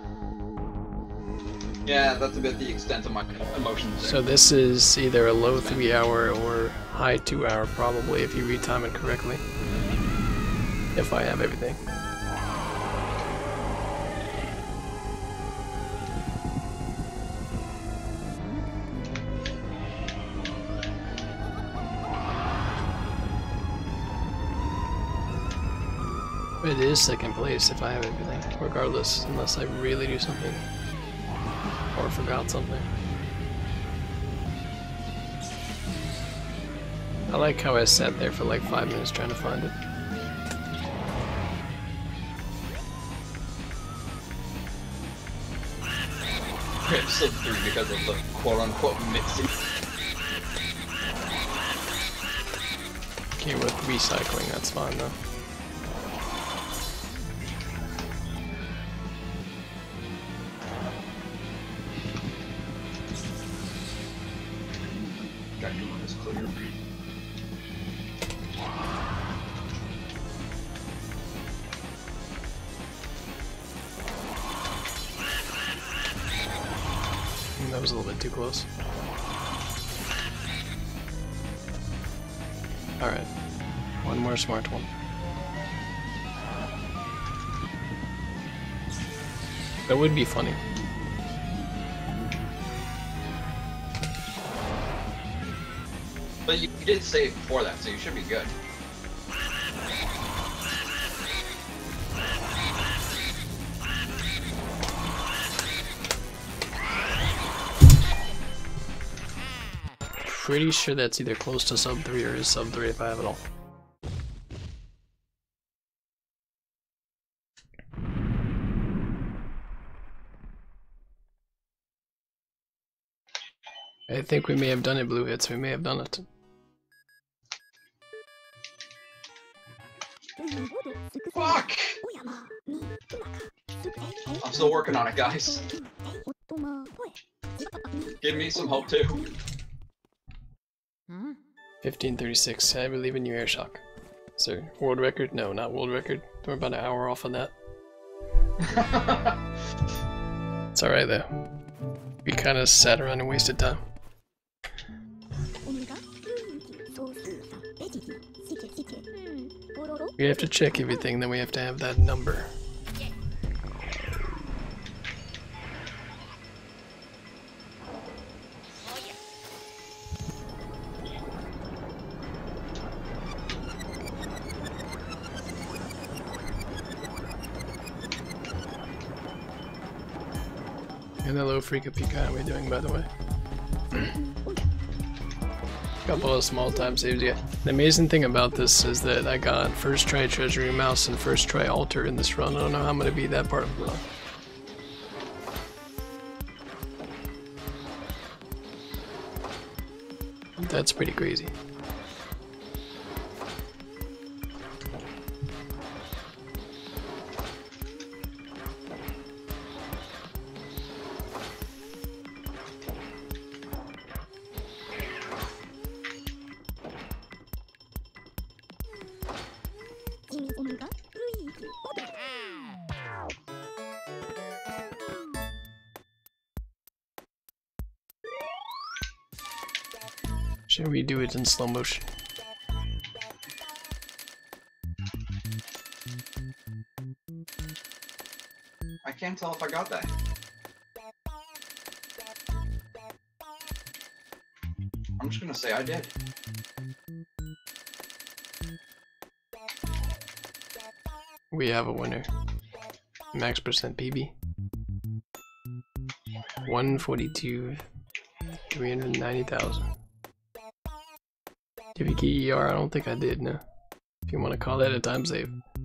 Yeah, that's a bit the extent of my emotions there. So this is either a low 3-hour or high 2-hour probably if you retime it correctly. If I have everything. It is second place if I have everything, regardless, unless I really do something. Or forgot something. I like how I sat there for like 5 minutes trying to find it. I'm still through because of the quote-unquote mixing. Okay, with recycling, that's fine though. that was a little bit too close. Alright. One more smart one. That would be funny. But you did save before that, so you should be good. Pretty sure that's either close to sub 3 or is sub 3 if I have it all. I think we may have done it, Blue Hits. We may have done it. Fuck! I'm still working on it, guys. Give me some hope too. 1536. I believe in you, Airshock. Sir, world record? No, not world record. We're about an hour off on that. It's alright though. We kind of sat around and wasted time. We have to check everything, then we have to have that number. And hello, Freaka Pika, how are we doing, by the way? Couple of small time saves, yeah. The amazing thing about this is that I got first try Treasury Mouse and first try Altar in this run. I don't know how I'm gonna beat that part of the run. That's pretty crazy. Should we do it in slow motion? I can't tell if I got that. I'm just gonna say I did. We have a winner. Max percent PB. 142, 390,000. Did we get ER? I don't think I did, no. If you want to call that a time save.